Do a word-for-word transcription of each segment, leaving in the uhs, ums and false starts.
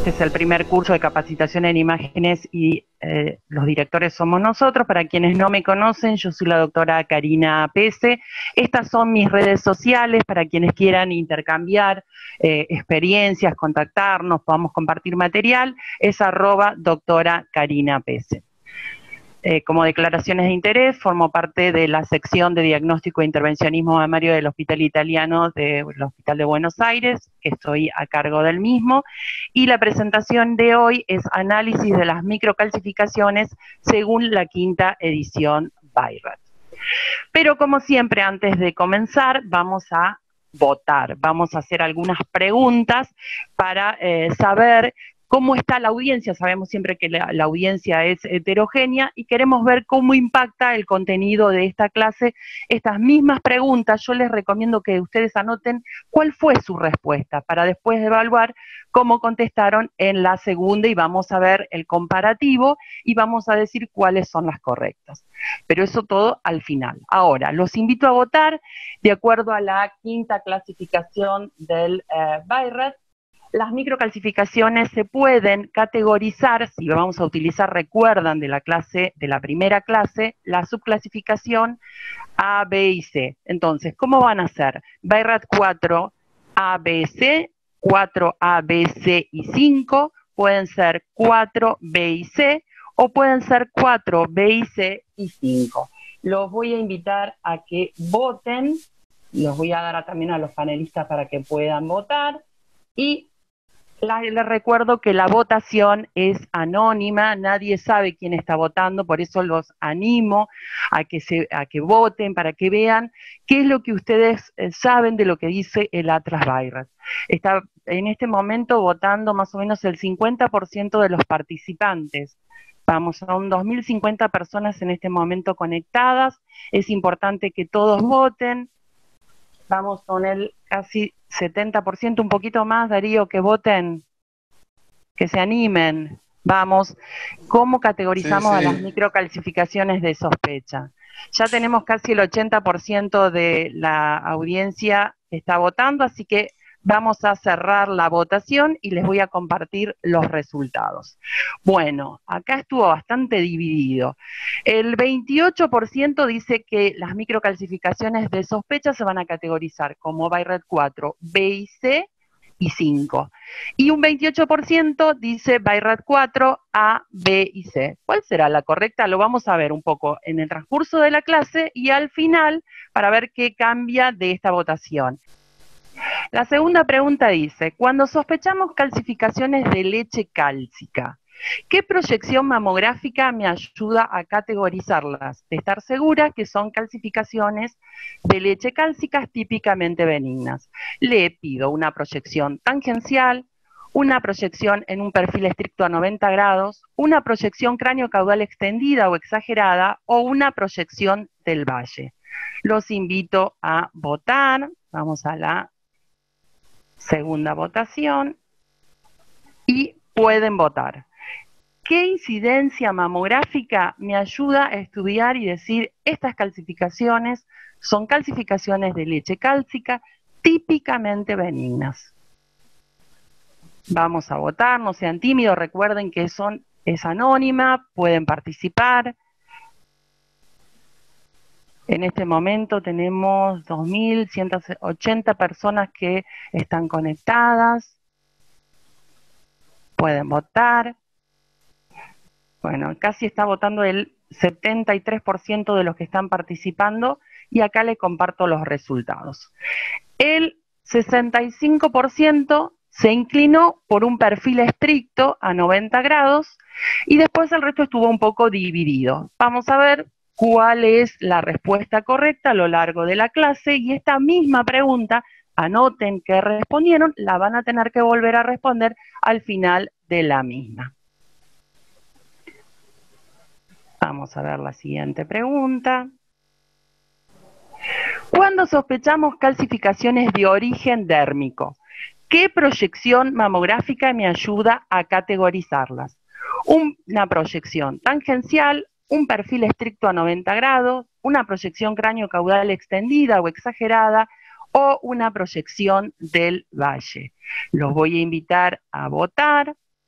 Este es el primer curso de capacitación en imágenes y eh, los directores somos nosotros. Para quienes no me conocen, yo soy la doctora Karina Pese. Estas son mis redes sociales para quienes quieran intercambiar eh, experiencias, contactarnos, podamos compartir material. Es arroba doctora Karina Pese. Eh, como declaraciones de interés, formo parte de la sección de diagnóstico e intervencionismo mamario del Hospital Italiano del Hospital de Buenos Aires, que estoy a cargo del mismo, y la presentación de hoy es análisis de las microcalcificaciones según la quinta edición Beirat. Pero como siempre, antes de comenzar, vamos a votar, vamos a hacer algunas preguntas para eh, saber cómo está la audiencia. Sabemos siempre que la, la audiencia es heterogénea y queremos ver cómo impacta el contenido de esta clase. Estas mismas preguntas, yo les recomiendo que ustedes anoten cuál fue su respuesta para después evaluar cómo contestaron en la segunda y vamos a ver el comparativo y vamos a decir cuáles son las correctas. Pero eso todo al final. Ahora, los invito a votar de acuerdo a la quinta clasificación del eh, Beirat. Las microcalcificaciones se pueden categorizar, si vamos a utilizar, recuerdan de la clase, de la primera clase, la subclasificación A, B y C. Entonces, ¿cómo van a ser? Beirat cuatro, A, B, C, cuatro A, B, C y cinco, pueden ser cuatro B y C, o pueden ser cuatro B y C y cinco. Los voy a invitar a que voten, los voy a dar también a los panelistas para que puedan votar, y les recuerdo que la votación es anónima, nadie sabe quién está votando, por eso los animo a que, se, a que voten, para que vean qué es lo que ustedes saben de lo que dice el Atlas Beirat. Está en este momento votando más o menos el cincuenta por ciento de los participantes. Vamos, son dos mil cincuenta personas en este momento conectadas, es importante que todos voten. Vamos con el casi setenta por ciento, un poquito más, Darío, que voten, que se animen. Vamos, ¿cómo categorizamos sí, sí. a las microcalcificaciones de sospecha? Ya tenemos casi el ochenta por ciento de la audiencia que está votando, así que vamos a cerrar la votación y les voy a compartir los resultados. Bueno, acá estuvo bastante dividido. El veintiocho por ciento dice que las microcalcificaciones de sospecha se van a categorizar como Beirat cuatro, B y C y cinco. Y un veintiocho por ciento dice Beirat cuatro, A, B y C. ¿Cuál será la correcta? Lo vamos a ver un poco en el transcurso de la clase y al final para ver qué cambia de esta votación. La segunda pregunta dice, cuando sospechamos calcificaciones de leche cálcica, ¿qué proyección mamográfica me ayuda a categorizarlas? De estar segura que son calcificaciones de leche cálcicas típicamente benignas. Le pido una proyección tangencial, una proyección en un perfil estricto a noventa grados, una proyección cráneo-caudal extendida o exagerada, o una proyección del valle. Los invito a votar. Vamos a la segunda votación y pueden votar. ¿Qué incidencia mamográfica me ayuda a estudiar y decir estas calcificaciones son calcificaciones de leche cálcica típicamente benignas? Vamos a votar, no sean tímidos, recuerden que son, es anónima, pueden participar. En este momento tenemos dos mil ciento ochenta personas que están conectadas. Pueden votar. Bueno, casi está votando el setenta y tres por ciento de los que están participando y acá les comparto los resultados. El sesenta y cinco por ciento se inclinó por un perfil estricto a noventa grados y después el resto estuvo un poco dividido. Vamos a ver cuál es la respuesta correcta a lo largo de la clase y esta misma pregunta, anoten que respondieron, la van a tener que volver a responder al final de la misma. Vamos a ver la siguiente pregunta. Cuando sospechamos calcificaciones de origen dérmico, ¿qué proyección mamográfica me ayuda a categorizarlas? Una proyección tangencial, un perfil estricto a noventa grados, una proyección cráneo-caudal extendida o exagerada, o una proyección del valle. Los voy a invitar a votar.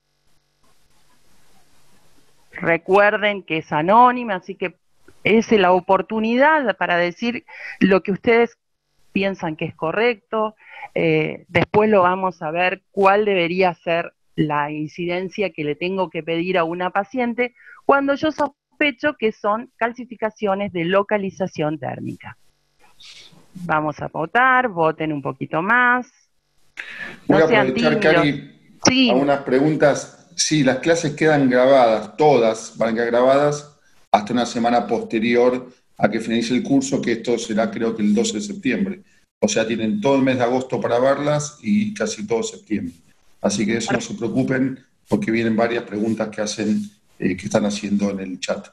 Recuerden que es anónima, así que es la oportunidad para decir lo que ustedes piensan que es correcto. Eh, después lo vamos a ver cuál debería ser la incidencia que le tengo que pedir a una paciente cuando yo sospecho que son calcificaciones de localización térmica. Vamos a votar, voten un poquito más. Voy No a sean aprovechar, tímidos. Cari, Sí. a unas preguntas. Sí, las clases quedan grabadas, todas van a quedar grabadas hasta una semana posterior a que finalice el curso, que esto será creo que el doce de septiembre. O sea, tienen todo el mes de agosto para verlas y casi todo septiembre. Así que eso no se preocupen porque vienen varias preguntas que hacen, eh, que están haciendo en el chat.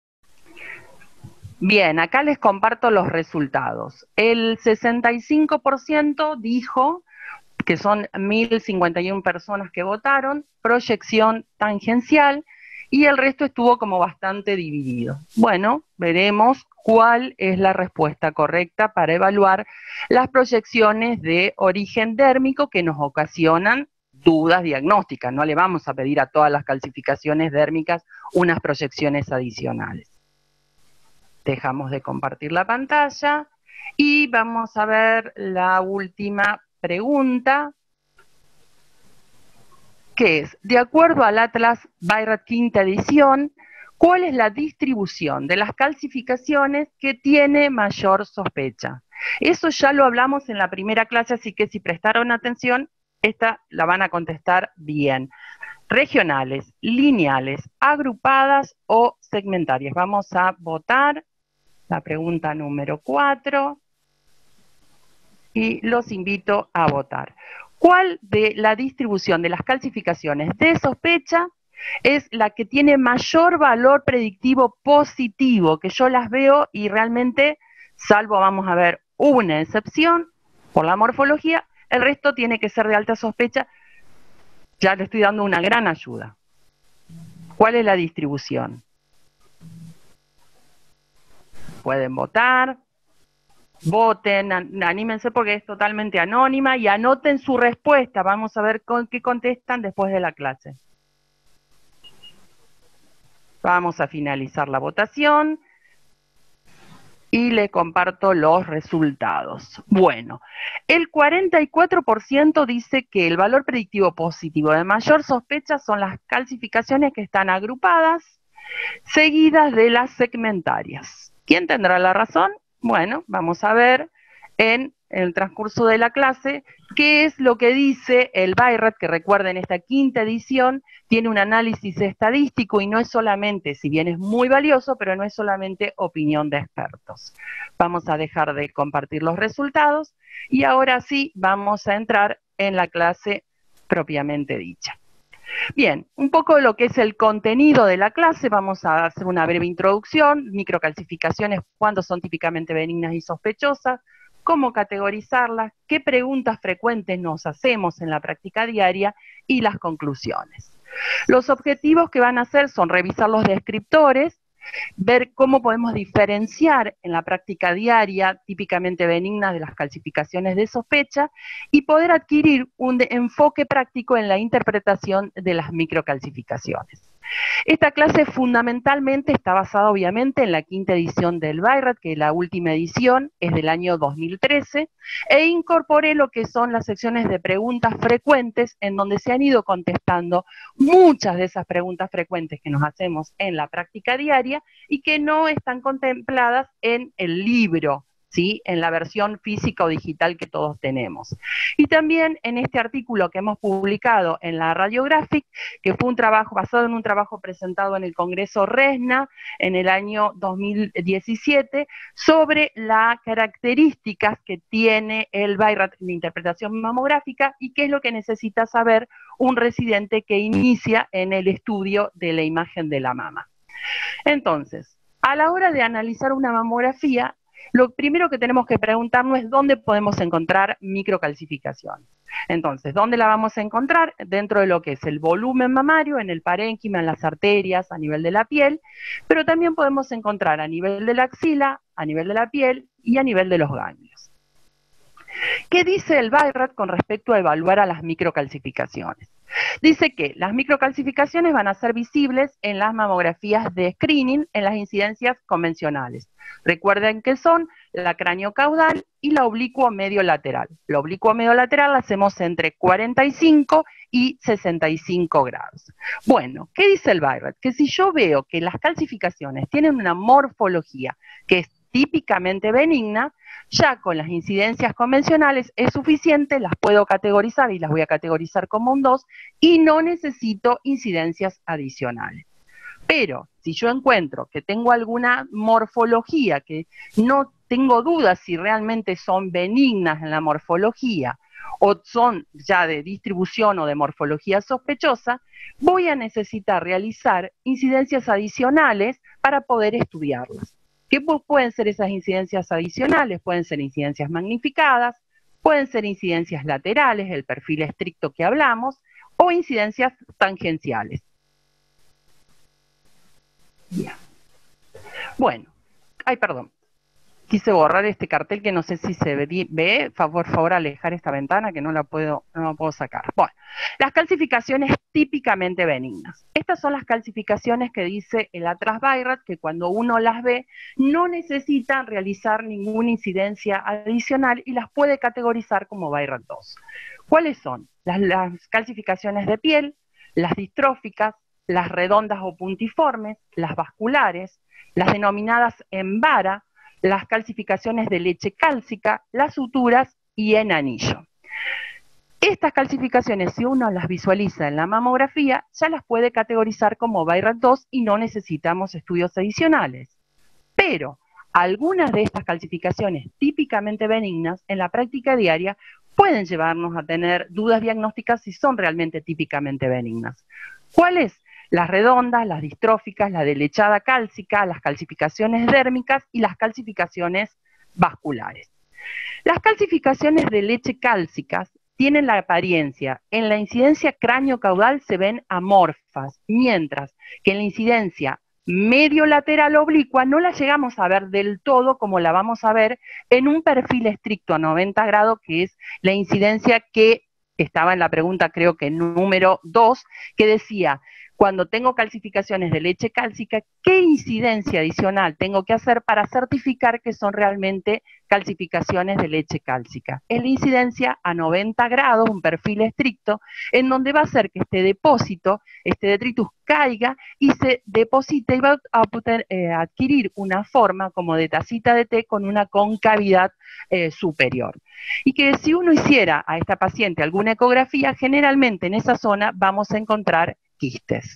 Bien, acá les comparto los resultados. El sesenta y cinco por ciento dijo que son mil cincuenta y una personas que votaron, proyección tangencial, y el resto estuvo como bastante dividido. Bueno, veremos cuál es la respuesta correcta para evaluar las proyecciones de origen dérmico que nos ocasionan dudas diagnósticas. No le vamos a pedir a todas las calcificaciones dérmicas unas proyecciones adicionales. Dejamos de compartir la pantalla y vamos a ver la última pregunta, que es, de acuerdo al Atlas Bayrat quinta edición, ¿cuál es la distribución de las calcificaciones que tiene mayor sospecha? Eso ya lo hablamos en la primera clase, así que si prestaron atención, esta la van a contestar bien. Regionales, lineales, agrupadas o segmentarias. Vamos a votar la pregunta número cuatro y los invito a votar. ¿Cuál de la distribución de las calcificaciones de sospecha es la que tiene mayor valor predictivo positivo? Que yo las veo y realmente, salvo vamos a ver una excepción por la morfología, el resto tiene que ser de alta sospecha. Ya le estoy dando una gran ayuda. ¿Cuál es la distribución? Pueden votar. Voten, anímense porque es totalmente anónima y anoten su respuesta. Vamos a ver con qué contestan después de la clase. Vamos a finalizar la votación y le comparto los resultados. Bueno, el cuarenta y cuatro por ciento dice que el valor predictivo positivo de mayor sospecha son las calcificaciones que están agrupadas, seguidas de las segmentarias. ¿Quién tendrá la razón? Bueno, vamos a ver en el transcurso de la clase qué es lo que dice el Bayrat, que recuerden, esta quinta edición tiene un análisis estadístico y no es solamente, si bien es muy valioso, pero no es solamente opinión de expertos. Vamos a dejar de compartir los resultados y ahora sí vamos a entrar en la clase propiamente dicha. Bien, un poco lo que es el contenido de la clase, vamos a hacer una breve introducción, microcalcificaciones, cuándo son típicamente benignas y sospechosas, cómo categorizarlas, qué preguntas frecuentes nos hacemos en la práctica diaria y las conclusiones. Los objetivos que van a hacer son revisar los descriptores, ver cómo podemos diferenciar en la práctica diaria típicamente benignas de las calcificaciones de sospecha y poder adquirir un enfoque práctico en la interpretación de las microcalcificaciones. Esta clase fundamentalmente está basada obviamente en la quinta edición del Bayrat, que la última edición es del año dos mil trece, e incorporé lo que son las secciones de preguntas frecuentes en donde se han ido contestando muchas de esas preguntas frecuentes que nos hacemos en la práctica diaria y que no están contempladas en el libro, ¿sí? En la versión física o digital que todos tenemos. Y también en este artículo que hemos publicado en la Radiographic, que fue un trabajo basado en un trabajo presentado en el Congreso RESNA en el año dos mil diecisiete, sobre las características que tiene el Bayrat de interpretación mamográfica y qué es lo que necesita saber un residente que inicia en el estudio de la imagen de la mama. Entonces, a la hora de analizar una mamografía, lo primero que tenemos que preguntarnos es dónde podemos encontrar microcalcificación. Entonces, ¿dónde la vamos a encontrar? Dentro de lo que es el volumen mamario, en el parénquima, en las arterias, a nivel de la piel, pero también podemos encontrar a nivel de la axila, a nivel de la piel y a nivel de los ganglios. ¿Qué dice el Bayrat con respecto a evaluar a las microcalcificaciones? Dice que las microcalcificaciones van a ser visibles en las mamografías de screening en las incidencias convencionales. Recuerden que son la craneocaudal y la oblicuo medio lateral. La oblicuo medio lateral la hacemos entre cuarenta y cinco y sesenta y cinco grados. Bueno, ¿qué dice el Byrd? Que si yo veo que las calcificaciones tienen una morfología que es típicamente benigna, ya con las incidencias convencionales es suficiente, las puedo categorizar y las voy a categorizar como un dos y no necesito incidencias adicionales. Pero si yo encuentro que tengo alguna morfología, que no tengo dudas si realmente son benignas en la morfología o son ya de distribución o de morfología sospechosa, voy a necesitar realizar incidencias adicionales para poder estudiarlas. ¿Qué pueden ser esas incidencias adicionales? Pueden ser incidencias magnificadas, pueden ser incidencias laterales, el perfil estricto que hablamos, o incidencias tangenciales. Bien. Bueno, ay, perdón, quise borrar este cartel que no sé si se ve, ve. Por favor, alejar esta ventana que no la puedo, no la puedo sacar. Bueno, las calcificaciones típicamente benignas. Estas son las calcificaciones que dice el Atlas Byrd, que cuando uno las ve no necesitan realizar ninguna incidencia adicional y las puede categorizar como Byrd dos. ¿Cuáles son? Las, las calcificaciones de piel, las distróficas, las redondas o puntiformes, las vasculares, las denominadas en vara, las calcificaciones de leche cálcica, las suturas y en anillo. Estas calcificaciones, si uno las visualiza en la mamografía, ya las puede categorizar como Byrd dos y no necesitamos estudios adicionales. Pero algunas de estas calcificaciones típicamente benignas en la práctica diaria pueden llevarnos a tener dudas diagnósticas si son realmente típicamente benignas. ¿Cuáles? Las redondas, las distróficas, la delechada cálcica, las calcificaciones dérmicas y las calcificaciones vasculares. Las calcificaciones de leche cálcicas tienen la apariencia, en la incidencia cráneo-caudal se ven amorfas, mientras que en la incidencia medio-lateral oblicua no la llegamos a ver del todo como la vamos a ver en un perfil estricto a noventa grados, que es la incidencia que estaba en la pregunta, creo que número dos, que decía, cuando tengo calcificaciones de leche cálcica, ¿qué incidencia adicional tengo que hacer para certificar que son realmente calcificaciones de leche cálcica? Es la incidencia a noventa grados, un perfil estricto, en donde va a hacer que este depósito, este detritus caiga y se deposite y va a poder eh, adquirir una forma como de tacita de té con una concavidad eh, superior. Y que si uno hiciera a esta paciente alguna ecografía, generalmente en esa zona vamos a encontrar quistes.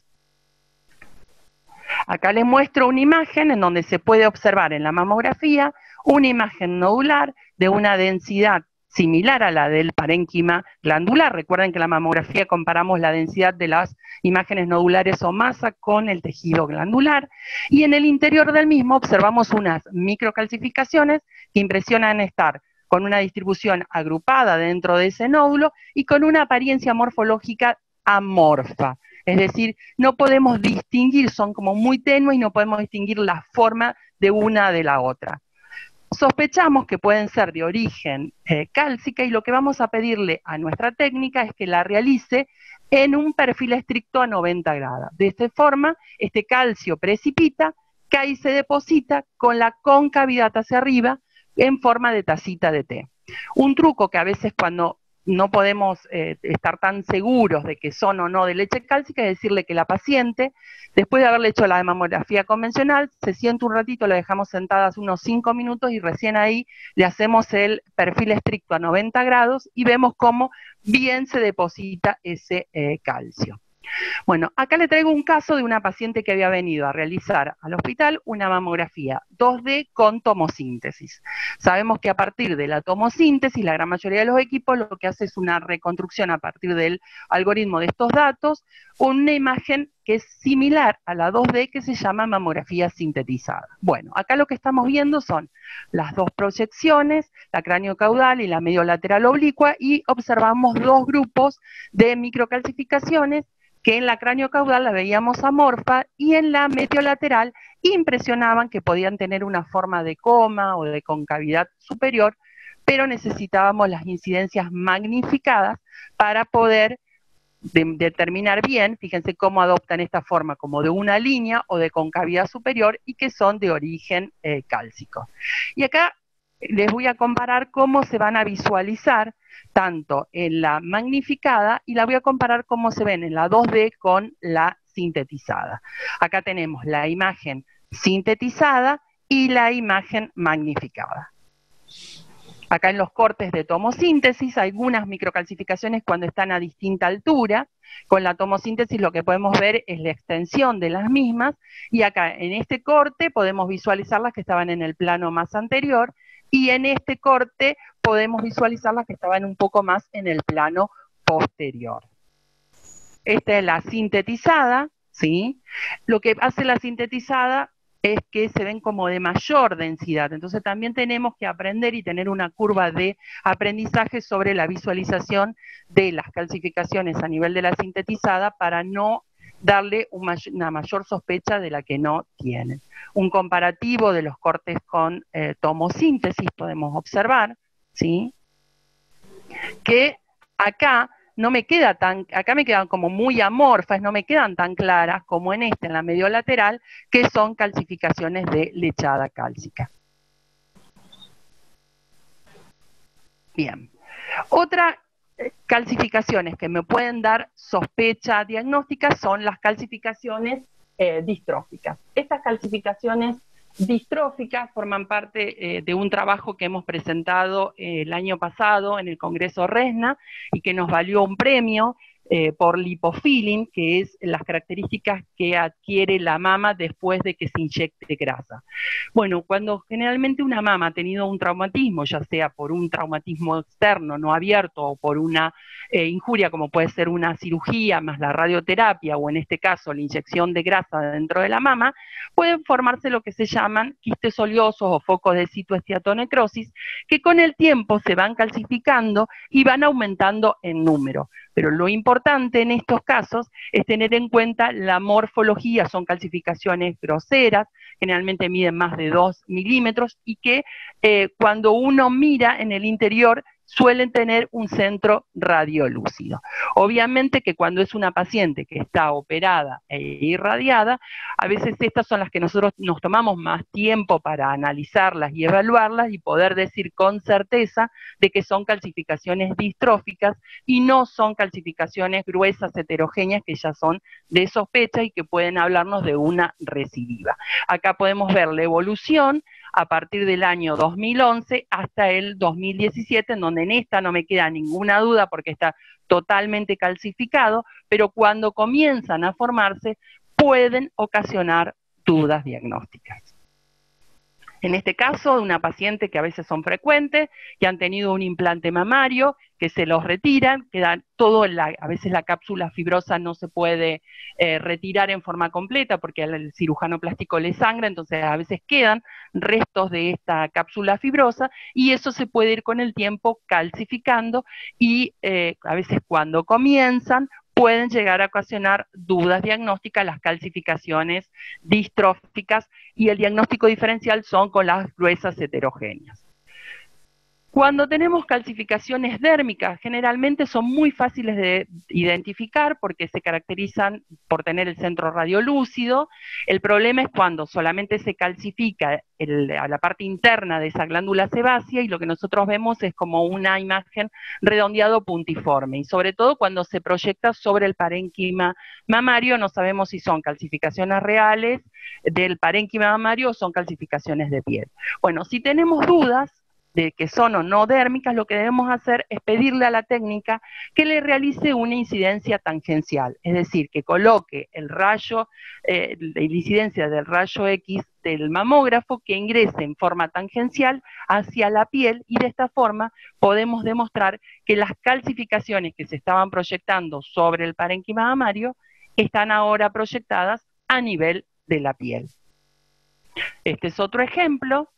Acá les muestro una imagen en donde se puede observar en la mamografía una imagen nodular de una densidad similar a la del parénquima glandular. Recuerden que en la mamografía comparamos la densidad de las imágenes nodulares o masa con el tejido glandular, y en el interior del mismo observamos unas microcalcificaciones que impresionan estar con una distribución agrupada dentro de ese nódulo y con una apariencia morfológica amorfa. Es decir, no podemos distinguir, son como muy tenues y no podemos distinguir la forma de una de la otra. Sospechamos que pueden ser de origen eh, cálcica y lo que vamos a pedirle a nuestra técnica es que la realice en un perfil estricto a noventa grados. De esta forma, este calcio precipita, cae y se deposita con la concavidad hacia arriba en forma de tacita de té. Un truco que a veces cuando no podemos eh, estar tan seguros de que son o no de leche cálcica es decirle que la paciente, después de haberle hecho la mamografía convencional, se sienta un ratito, la dejamos sentadas unos cinco minutos y recién ahí le hacemos el perfil estricto a noventa grados y vemos cómo bien se deposita ese eh, calcio. Bueno, acá le traigo un caso de una paciente que había venido a realizar al hospital una mamografía dos D con tomosíntesis. Sabemos que a partir de la tomosíntesis, la gran mayoría de los equipos lo que hace es una reconstrucción a partir del algoritmo de estos datos, una imagen que es similar a la dos D que se llama mamografía sintetizada. Bueno, acá lo que estamos viendo son las dos proyecciones, la craneocaudal y la medio lateral oblicua, y observamos dos grupos de microcalcificaciones que en la craneocaudal la veíamos amorfa y en la mediolateral impresionaban que podían tener una forma de coma o de concavidad superior, pero necesitábamos las incidencias magnificadas para poder de determinar bien, fíjense cómo adoptan esta forma como de una línea o de concavidad superior y que son de origen eh, cálcico. Y acá les voy a comparar cómo se van a visualizar tanto en la magnificada y la voy a comparar cómo se ven en la dos D con la sintetizada. Acá tenemos la imagen sintetizada y la imagen magnificada. Acá en los cortes de tomosíntesis, algunas microcalcificaciones cuando están a distinta altura. Con la tomosíntesis lo que podemos ver es la extensión de las mismas, y acá en este corte podemos visualizar las que estaban en el plano más anterior, y en este corte podemos visualizar las que estaban un poco más en el plano posterior. Esta es la sintetizada, ¿sí? Lo que hace la sintetizada es que se ven como de mayor densidad, entonces también tenemos que aprender y tener una curva de aprendizaje sobre la visualización de las calcificaciones a nivel de la sintetizada para no darle una mayor sospecha de la que no tienen. Un comparativo de los cortes con eh, tomosíntesis podemos observar, ¿sí? Que acá no me queda tan, acá me quedan como muy amorfas, no me quedan tan claras como en este, en la mediolateral, que son calcificaciones de lechada cálcica. Bien. Otra calcificaciones que me pueden dar sospecha diagnóstica son las calcificaciones eh, distróficas. Estas calcificaciones distróficas forman parte eh, de un trabajo que hemos presentado eh, el año pasado en el Congreso RESNA y que nos valió un premio eh, por lipofilling, que es las características que adquiere la mama después de que se inyecte grasa. Bueno, cuando generalmente una mama ha tenido un traumatismo, ya sea por un traumatismo externo no abierto o por una eh, injuria como puede ser una cirugía más la radioterapia o en este caso la inyección de grasa dentro de la mama, pueden formarse lo que se llaman quistes oleosos o focos de citoesteatonecrosis, que con el tiempo se van calcificando y van aumentando en número. Pero lo importante en estos casos es tener en cuenta la morfología, son calcificaciones groseras, generalmente miden más de dos milímetros y que eh, cuando uno mira en el interior suelen tener un centro radiolúcido. Obviamente que cuando es una paciente que está operada e irradiada, a veces estas son las que nosotros nos tomamos más tiempo para analizarlas y evaluarlas y poder decir con certeza de que son calcificaciones distróficas y no son calcificaciones gruesas heterogéneas que ya son de sospecha y que pueden hablarnos de una recidiva. Acá podemos ver la evolución a partir del año dos mil once hasta el dos mil diecisiete, en donde en esta no me queda ninguna duda porque está totalmente calcificado, pero cuando comienzan a formarse pueden ocasionar dudas diagnósticas. En este caso, de una paciente que a veces son frecuentes, que han tenido un implante mamario, que se los retiran, queda todo, en la, a veces la cápsula fibrosa no se puede eh, retirar en forma completa porque al cirujano plástico le sangra, entonces a veces quedan restos de esta cápsula fibrosa y eso se puede ir con el tiempo calcificando y eh, a veces cuando comienzan pueden llegar a ocasionar dudas diagnósticas, las calcificaciones distróficas, y el diagnóstico diferencial son con las gruesas heterogéneas. Cuando tenemos calcificaciones dérmicas, generalmente son muy fáciles de identificar porque se caracterizan por tener el centro radiolúcido. El problema es cuando solamente se calcifica el, a la parte interna de esa glándula sebácea y lo que nosotros vemos es como una imagen redondeado puntiforme, y sobre todo cuando se proyecta sobre el parénquima mamario, no sabemos si son calcificaciones reales del parénquima mamario o son calcificaciones de piel. Bueno, si tenemos dudas de que son o no dérmicas, lo que debemos hacer es pedirle a la técnica que le realice una incidencia tangencial, es decir, que coloque el rayo, eh, la incidencia del rayo X del mamógrafo, que ingrese en forma tangencial hacia la piel, y de esta forma podemos demostrar que las calcificaciones que se estaban proyectando sobre el parénquima mamario están ahora proyectadas a nivel de la piel. Este es otro ejemplo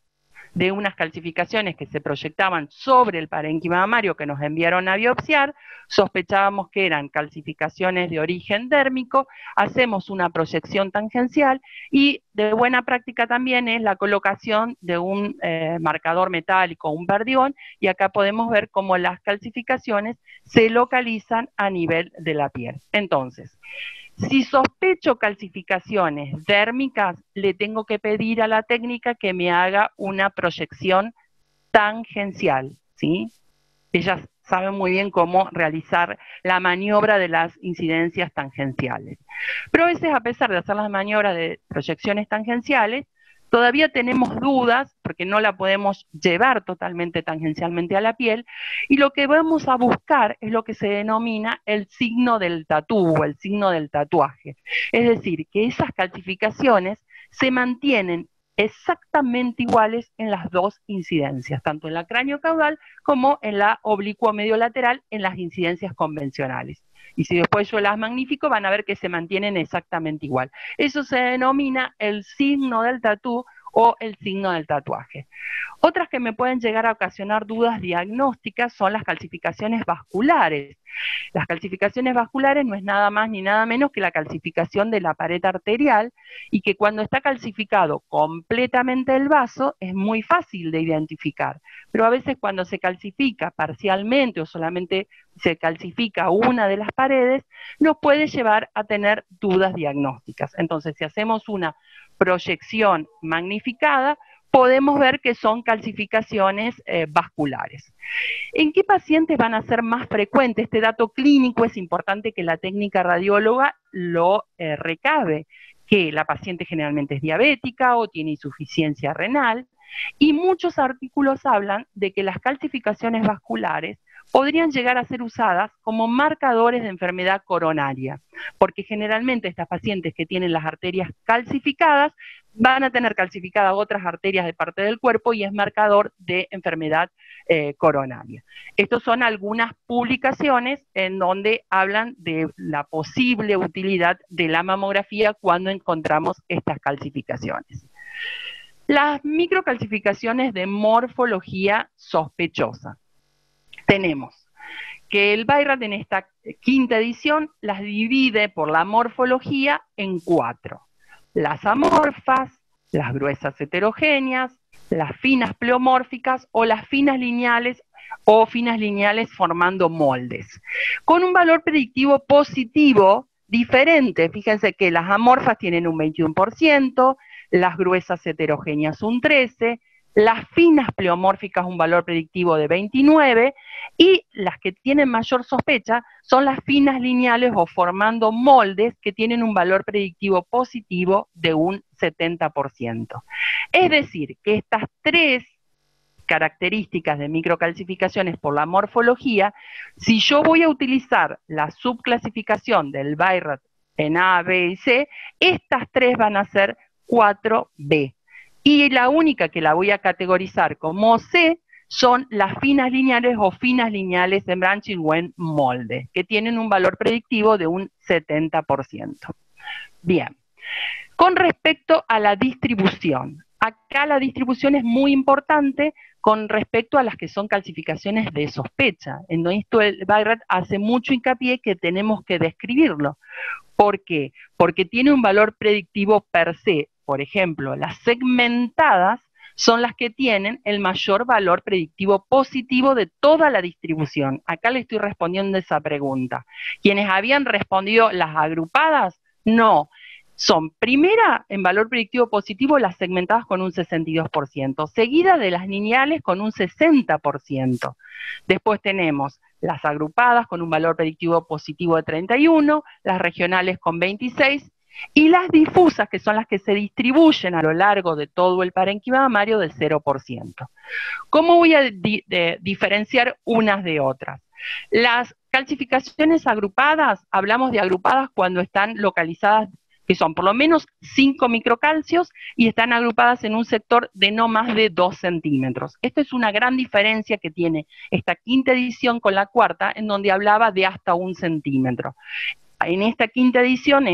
de unas calcificaciones que se proyectaban sobre el parénquima mamario que nos enviaron a biopsiar, sospechábamos que eran calcificaciones de origen dérmico, hacemos una proyección tangencial y de buena práctica también es la colocación de un eh, marcador metálico, un perdión, y acá podemos ver cómo las calcificaciones se localizan a nivel de la piel. Entonces, si sospecho calcificaciones dérmicas, le tengo que pedir a la técnica que me haga una proyección tangencial, ¿sí? Ellas saben muy bien cómo realizar la maniobra de las incidencias tangenciales. Pero a veces, a pesar de hacer las maniobras de proyecciones tangenciales, todavía tenemos dudas, porque no la podemos llevar totalmente tangencialmente a la piel, y lo que vamos a buscar es lo que se denomina el signo del tatú, o el signo del tatuaje. Es decir, que esas calcificaciones se mantienen exactamente iguales en las dos incidencias, tanto en la cráneo-caudal como en la oblicuo-medio-lateral en las incidencias convencionales. Y si después yo las magnifico, van a ver que se mantienen exactamente igual. Eso se denomina el signo del tatú o el signo del tatuaje. Otras que me pueden llegar a ocasionar dudas diagnósticas son las calcificaciones vasculares. Las calcificaciones vasculares no es nada más ni nada menos que la calcificación de la pared arterial, y que cuando está calcificado completamente el vaso es muy fácil de identificar, pero a veces cuando se calcifica parcialmente o solamente se calcifica una de las paredes, nos puede llevar a tener dudas diagnósticas. Entonces, si hacemos una proyección magnificada, podemos ver que son calcificaciones eh, vasculares. ¿En qué pacientes van a ser más frecuentes? Este dato clínico es importante que la técnica radióloga lo eh, recabe, que la paciente generalmente es diabética o tiene insuficiencia renal, y muchos artículos hablan de que las calcificaciones vasculares podrían llegar a ser usadas como marcadores de enfermedad coronaria, porque generalmente estas pacientes que tienen las arterias calcificadas van a tener calcificadas otras arterias de parte del cuerpo y es marcador de enfermedad eh, coronaria. Estas son algunas publicaciones en donde hablan de la posible utilidad de la mamografía cuando encontramos estas calcificaciones. Las microcalcificaciones de morfología sospechosa. Tenemos que el Bhairath en esta quinta edición las divide por la morfología en cuatro. Las amorfas, las gruesas heterogéneas, las finas pleomórficas o las finas lineales o finas lineales formando moldes. Con un valor predictivo positivo diferente. Fíjense que las amorfas tienen un veintiuno por ciento, las gruesas heterogéneas un trece por ciento, las finas pleomórficas un valor predictivo de veintinueve por ciento, y las que tienen mayor sospecha son las finas lineales o formando moldes que tienen un valor predictivo positivo de un setenta por ciento. Es decir, que estas tres características de microcalcificaciones por la morfología, si yo voy a utilizar la subclasificación del Bhairath en A, B y C, estas tres van a ser cuatro B. Y la única que la voy a categorizar como C son las finas lineales o finas lineales en branching o en molde, que tienen un valor predictivo de un setenta por ciento. Bien, con respecto a la distribución, acá la distribución es muy importante con respecto a las que son calcificaciones de sospecha. En esto el Bhairath hace mucho hincapié que tenemos que describirlo. ¿Por qué? Porque tiene un valor predictivo per se. Por ejemplo, las segmentadas son las que tienen el mayor valor predictivo positivo de toda la distribución. Acá le estoy respondiendo esa pregunta. ¿Quienes habían respondido las agrupadas? No. Son primera en valor predictivo positivo las segmentadas con un sesenta y dos por ciento, seguida de las lineales con un sesenta por ciento. Después tenemos las agrupadas con un valor predictivo positivo de treinta y uno, las regionales con veintiséis por ciento, y las difusas, que son las que se distribuyen a lo largo de todo el parénquima mamario, del cero por ciento. ¿Cómo voy a di de diferenciar unas de otras? Las calcificaciones agrupadas, hablamos de agrupadas cuando están localizadas, que son por lo menos cinco microcalcios y están agrupadas en un sector de no más de dos centímetros. Esta es una gran diferencia que tiene esta quinta edición con la cuarta, en donde hablaba de hasta un centímetro. En esta quinta edición es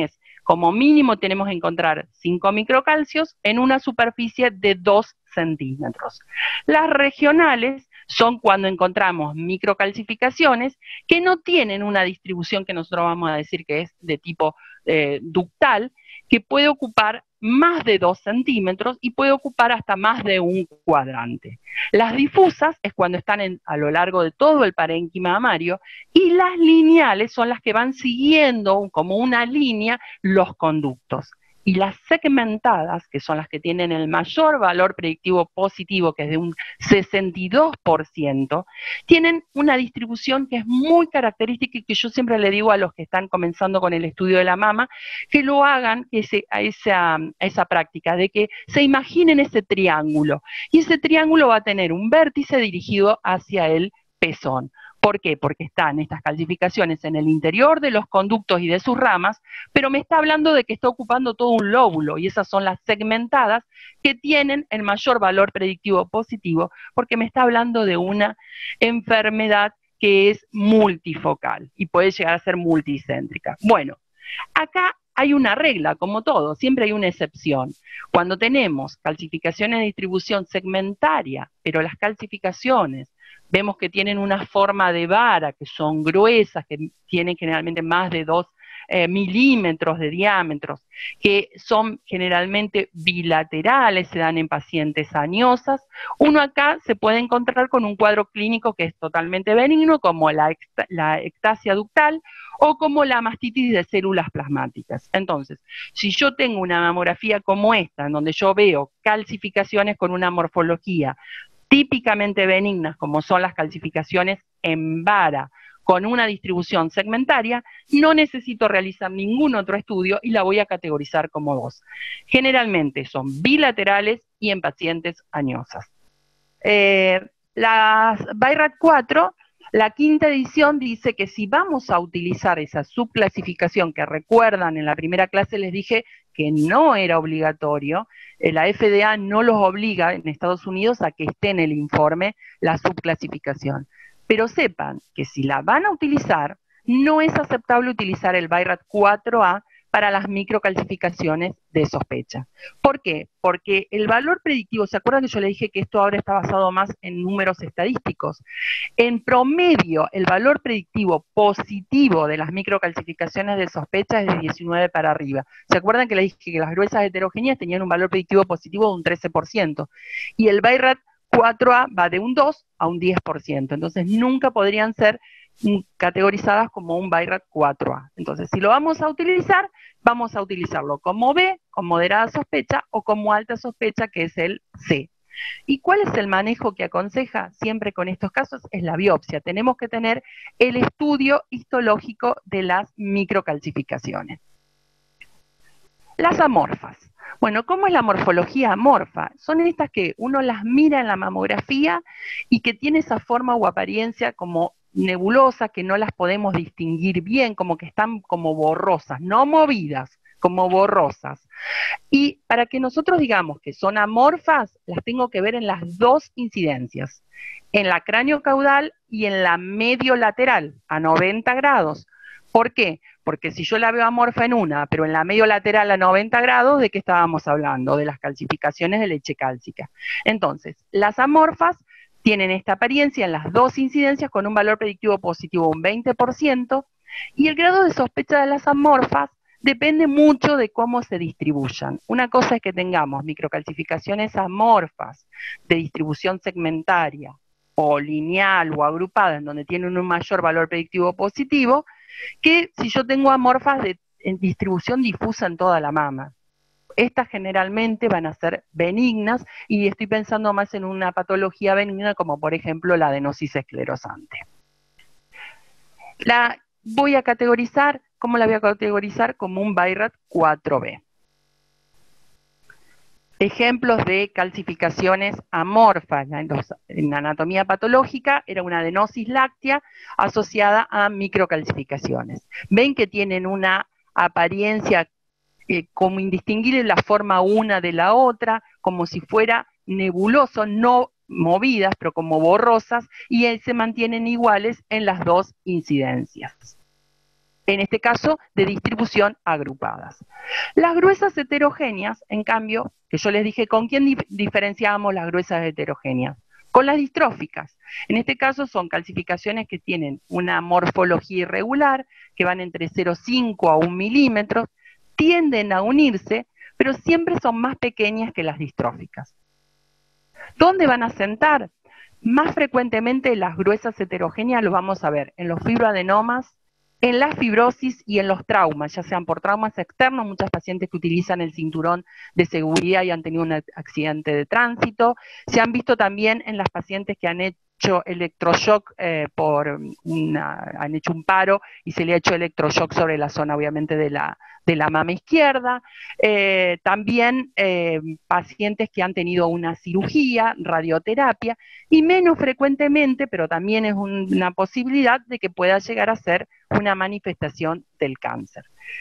Como mínimo tenemos que encontrar cinco microcalcios en una superficie de dos centímetros. Las regionales son cuando encontramos microcalcificaciones que no tienen una distribución que nosotros vamos a decir que es de tipo eh, ductal, que puede ocupar más de dos centímetros y puede ocupar hasta más de un cuadrante. Las difusas es cuando están en, a lo largo de todo el parénquima mamario, y las lineales son las que van siguiendo como una línea los conductos. Y las segmentadas, que son las que tienen el mayor valor predictivo positivo, que es de un sesenta y dos por ciento, tienen una distribución que es muy característica y que yo siempre le digo a los que están comenzando con el estudio de la mama, que lo hagan ese, a, esa, a esa práctica, de que se imaginen ese triángulo. Y ese triángulo va a tener un vértice dirigido hacia el pezón. ¿Por qué? Porque están estas calcificaciones en el interior de los conductos y de sus ramas, pero me está hablando de que está ocupando todo un lóbulo, y esas son las segmentadas que tienen el mayor valor predictivo positivo, porque me está hablando de una enfermedad que es multifocal y puede llegar a ser multicéntrica. Bueno, acá hay una regla, como todo, siempre hay una excepción. Cuando tenemos calcificaciones de distribución segmentaria, pero las calcificaciones vemos que tienen una forma de vara, que son gruesas, que tienen generalmente más de dos eh, milímetros de diámetros, que son generalmente bilaterales, se dan en pacientes añosas, uno acá se puede encontrar con un cuadro clínico que es totalmente benigno, como la, la ectasia ductal o como la mastitis de células plasmáticas. Entonces, si yo tengo una mamografía como esta, en donde yo veo calcificaciones con una morfología típicamente benignas, como son las calcificaciones en vara, con una distribución segmentaria, no necesito realizar ningún otro estudio y la voy a categorizar como dos. Generalmente son bilaterales y en pacientes añosas. Eh, las BI-RADS cuatro, la quinta edición dice que si vamos a utilizar esa subclasificación, que recuerdan en la primera clase les dije que no era obligatorio, la F D A no los obliga en Estados Unidos a que esté en el informe la subclasificación. Pero sepan que si la van a utilizar, no es aceptable utilizar el BI-RADS cuatro A para las microcalcificaciones de sospecha. ¿Por qué? Porque el valor predictivo, ¿se acuerdan que yo le dije que esto ahora está basado más en números estadísticos? En promedio, el valor predictivo positivo de las microcalcificaciones de sospecha es de diecinueve para arriba. ¿Se acuerdan que le dije que las gruesas heterogéneas tenían un valor predictivo positivo de un trece por ciento? Y el BI-RADS cuatro A va de un dos a un diez por ciento. Entonces nunca podrían ser categorizadas como un BI-RADS cuatro A. Entonces, si lo vamos a utilizar, vamos a utilizarlo como B, con moderada sospecha, o como alta sospecha, que es el C. ¿Y cuál es el manejo que aconseja siempre con estos casos? Es la biopsia. Tenemos que tener el estudio histológico de las microcalcificaciones. Las amorfas. Bueno, ¿cómo es la morfología amorfa? Son estas que uno las mira en la mamografía y que tiene esa forma o apariencia como nebulosas, que no las podemos distinguir bien, como que están como borrosas, no movidas, como borrosas. Y para que nosotros digamos que son amorfas, las tengo que ver en las dos incidencias, en la craneocaudal y en la medio lateral, a noventa grados. ¿Por qué? Porque si yo la veo amorfa en una, pero en la medio lateral a noventa grados, ¿de qué estábamos hablando? De las calcificaciones de leche cálcica. Entonces, las amorfas tienen esta apariencia en las dos incidencias con un valor predictivo positivo un veinte por ciento, y el grado de sospecha de las amorfas depende mucho de cómo se distribuyan. Una cosa es que tengamos microcalcificaciones amorfas de distribución segmentaria o lineal o agrupada, en donde tienen un mayor valor predictivo positivo, que si yo tengo amorfas de en distribución difusa en toda la mama. Estas generalmente van a ser benignas, y estoy pensando más en una patología benigna como por ejemplo la adenosis esclerosante. La voy a categorizar, ¿cómo la voy a categorizar? Como un BI-RADS cuatro B. Ejemplos de calcificaciones amorfas en, los, en anatomía patológica era una adenosis láctea asociada a microcalcificaciones. Ven que tienen una apariencia Eh, como indistinguible la forma una de la otra, como si fuera nebuloso, no movidas, pero como borrosas, y se mantienen iguales en las dos incidencias. en este caso de distribución agrupadas. Las gruesas heterogéneas, en cambio, que yo les dije, ¿con quién dif diferenciamos las gruesas heterogéneas? Con las distróficas. En este caso son calcificaciones que tienen una morfología irregular, que van entre cero coma cinco a un milímetro, tienden a unirse, pero siempre son más pequeñas que las distróficas. ¿Dónde van a sentar? Más frecuentemente las gruesas heterogéneas lo vamos a ver en los fibroadenomas, en la fibrosis y en los traumas, ya sean por traumas externos, muchos pacientes que utilizan el cinturón de seguridad y han tenido un accidente de tránsito. Se han visto también en las pacientes que han hecho electroshock, eh, por una, han hecho un paro y se le ha hecho electroshock sobre la zona, obviamente, de la, de la mama izquierda. Eh, también eh, pacientes que han tenido una cirugía, radioterapia, y menos frecuentemente, pero también es un, una posibilidad de que pueda llegar a ser una manifestación del cáncer.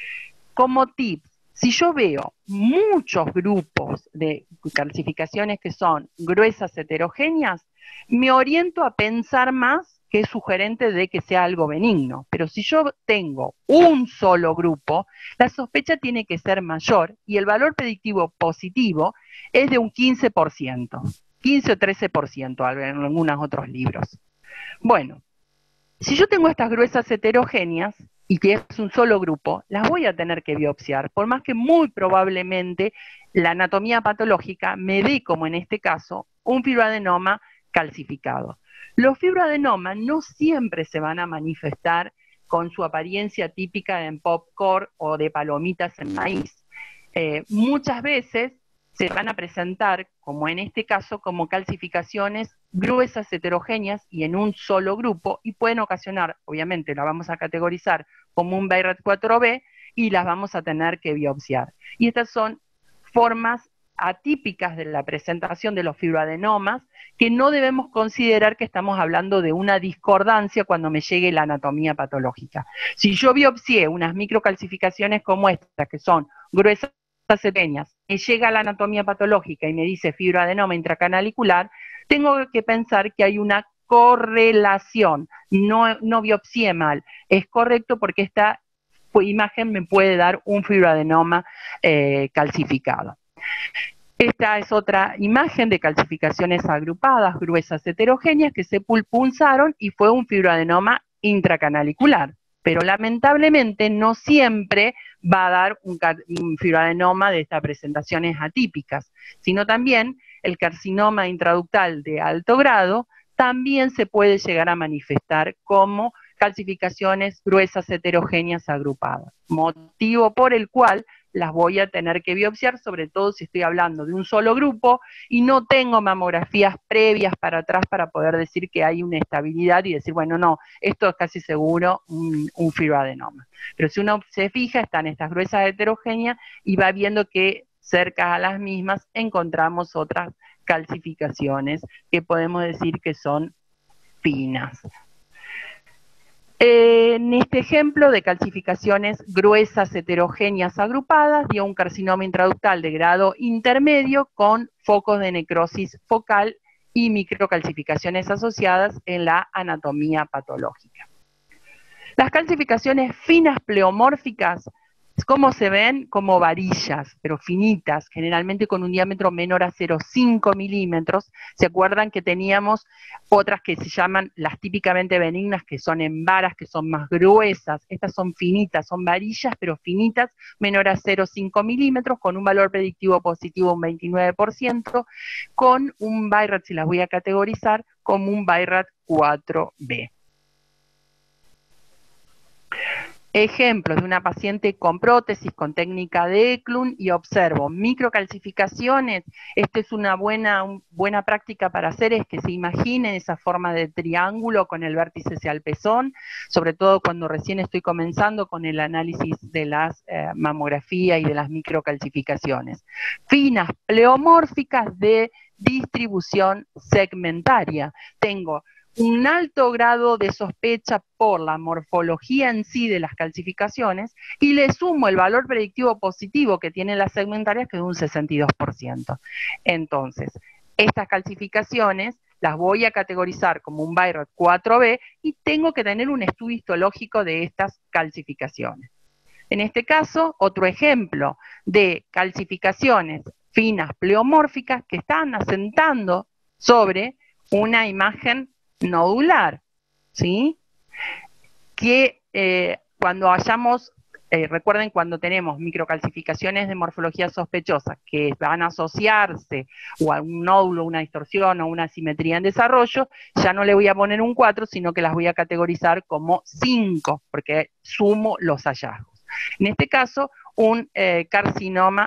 Como tips, si yo veo muchos grupos de calcificaciones que son gruesas heterogéneas, me oriento a pensar más que es sugerente de que sea algo benigno. Pero si yo tengo un solo grupo, la sospecha tiene que ser mayor y el valor predictivo positivo es de un quince por ciento, quince o trece por ciento en algunos otros libros. Bueno, si yo tengo estas gruesas heterogéneas y que es un solo grupo, las voy a tener que biopsiar, por más que muy probablemente la anatomía patológica me dé, como en este caso, un fibroadenoma calcificado. Los fibroadenomas no siempre se van a manifestar con su apariencia típica en popcorn o de palomitas en maíz. Eh, muchas veces se van a presentar, como en este caso, como calcificaciones gruesas heterogéneas y en un solo grupo, y pueden ocasionar, obviamente la vamos a categorizar como un BIRAT cuatro B y las vamos a tener que biopsiar. Y estas son formas atípicas de la presentación de los fibroadenomas que no debemos considerar que estamos hablando de una discordancia cuando me llegue la anatomía patológica. Si yo biopsié unas microcalcificaciones como estas, que son gruesas heterogéneas, me llega la anatomía patológica y me dice fibroadenoma intracanalicular, tengo que pensar que hay una correlación, no, no biopsié mal, es correcto porque esta imagen me puede dar un fibroadenoma eh, calcificado. Esta es otra imagen de calcificaciones agrupadas, gruesas heterogéneas, que se punzaron y fue un fibroadenoma intracanalicular. Pero lamentablemente no siempre va a dar un, un fibroadenoma de estas presentaciones atípicas, sino también el carcinoma intraductal de alto grado también se puede llegar a manifestar como calcificaciones gruesas heterogéneas agrupadas, motivo por el cual las voy a tener que biopsiar, sobre todo si estoy hablando de un solo grupo y no tengo mamografías previas para atrás para poder decir que hay una estabilidad y decir, bueno, no, esto es casi seguro un, un fibroadenoma. Pero si uno se fija, están estas gruesas heterogéneas y va viendo que cerca a las mismas encontramos otras calcificaciones que podemos decir que son finas. En este ejemplo de calcificaciones gruesas heterogéneas agrupadas, dio un carcinoma intraductal de grado intermedio con focos de necrosis focal y microcalcificaciones asociadas en la anatomía patológica. Las calcificaciones finas pleomórficas, ¿cómo se ven? Como varillas, pero finitas, generalmente con un diámetro menor a cero coma cinco milímetros. ¿Se acuerdan que teníamos otras que se llaman las típicamente benignas, que son en varas, que son más gruesas? Estas son finitas, son varillas, pero finitas, menor a cero coma cinco milímetros, con un valor predictivo positivo un veintinueve por ciento, con un BIRAT, si las voy a categorizar, como un BIRAT cuatro B. Ejemplos de una paciente con prótesis, con técnica de Eklund, y observo microcalcificaciones. Esta es una buena, un, buena práctica para hacer, es que se imaginen esa forma de triángulo con el vértice hacia el pezón, sobre todo cuando recién estoy comenzando con el análisis de las eh, mamografías y de las microcalcificaciones. Finas, pleomórficas de distribución segmentaria. Tengo un alto grado de sospecha por la morfología en sí de las calcificaciones y le sumo el valor predictivo positivo que tienen las segmentarias, que es un sesenta y dos por ciento. Entonces, estas calcificaciones las voy a categorizar como un BI-RADS cuatro B y tengo que tener un estudio histológico de estas calcificaciones. En este caso, otro ejemplo de calcificaciones finas pleomórficas que están asentando sobre una imagen nodular, ¿sí? Que eh, cuando hayamos, eh, recuerden cuando tenemos microcalcificaciones de morfología sospechosa que van a asociarse o a un nódulo, una distorsión o una asimetría en desarrollo, ya no le voy a poner un cuatro, sino que las voy a categorizar como cinco, porque sumo los hallazgos. En este caso, un eh, carcinoma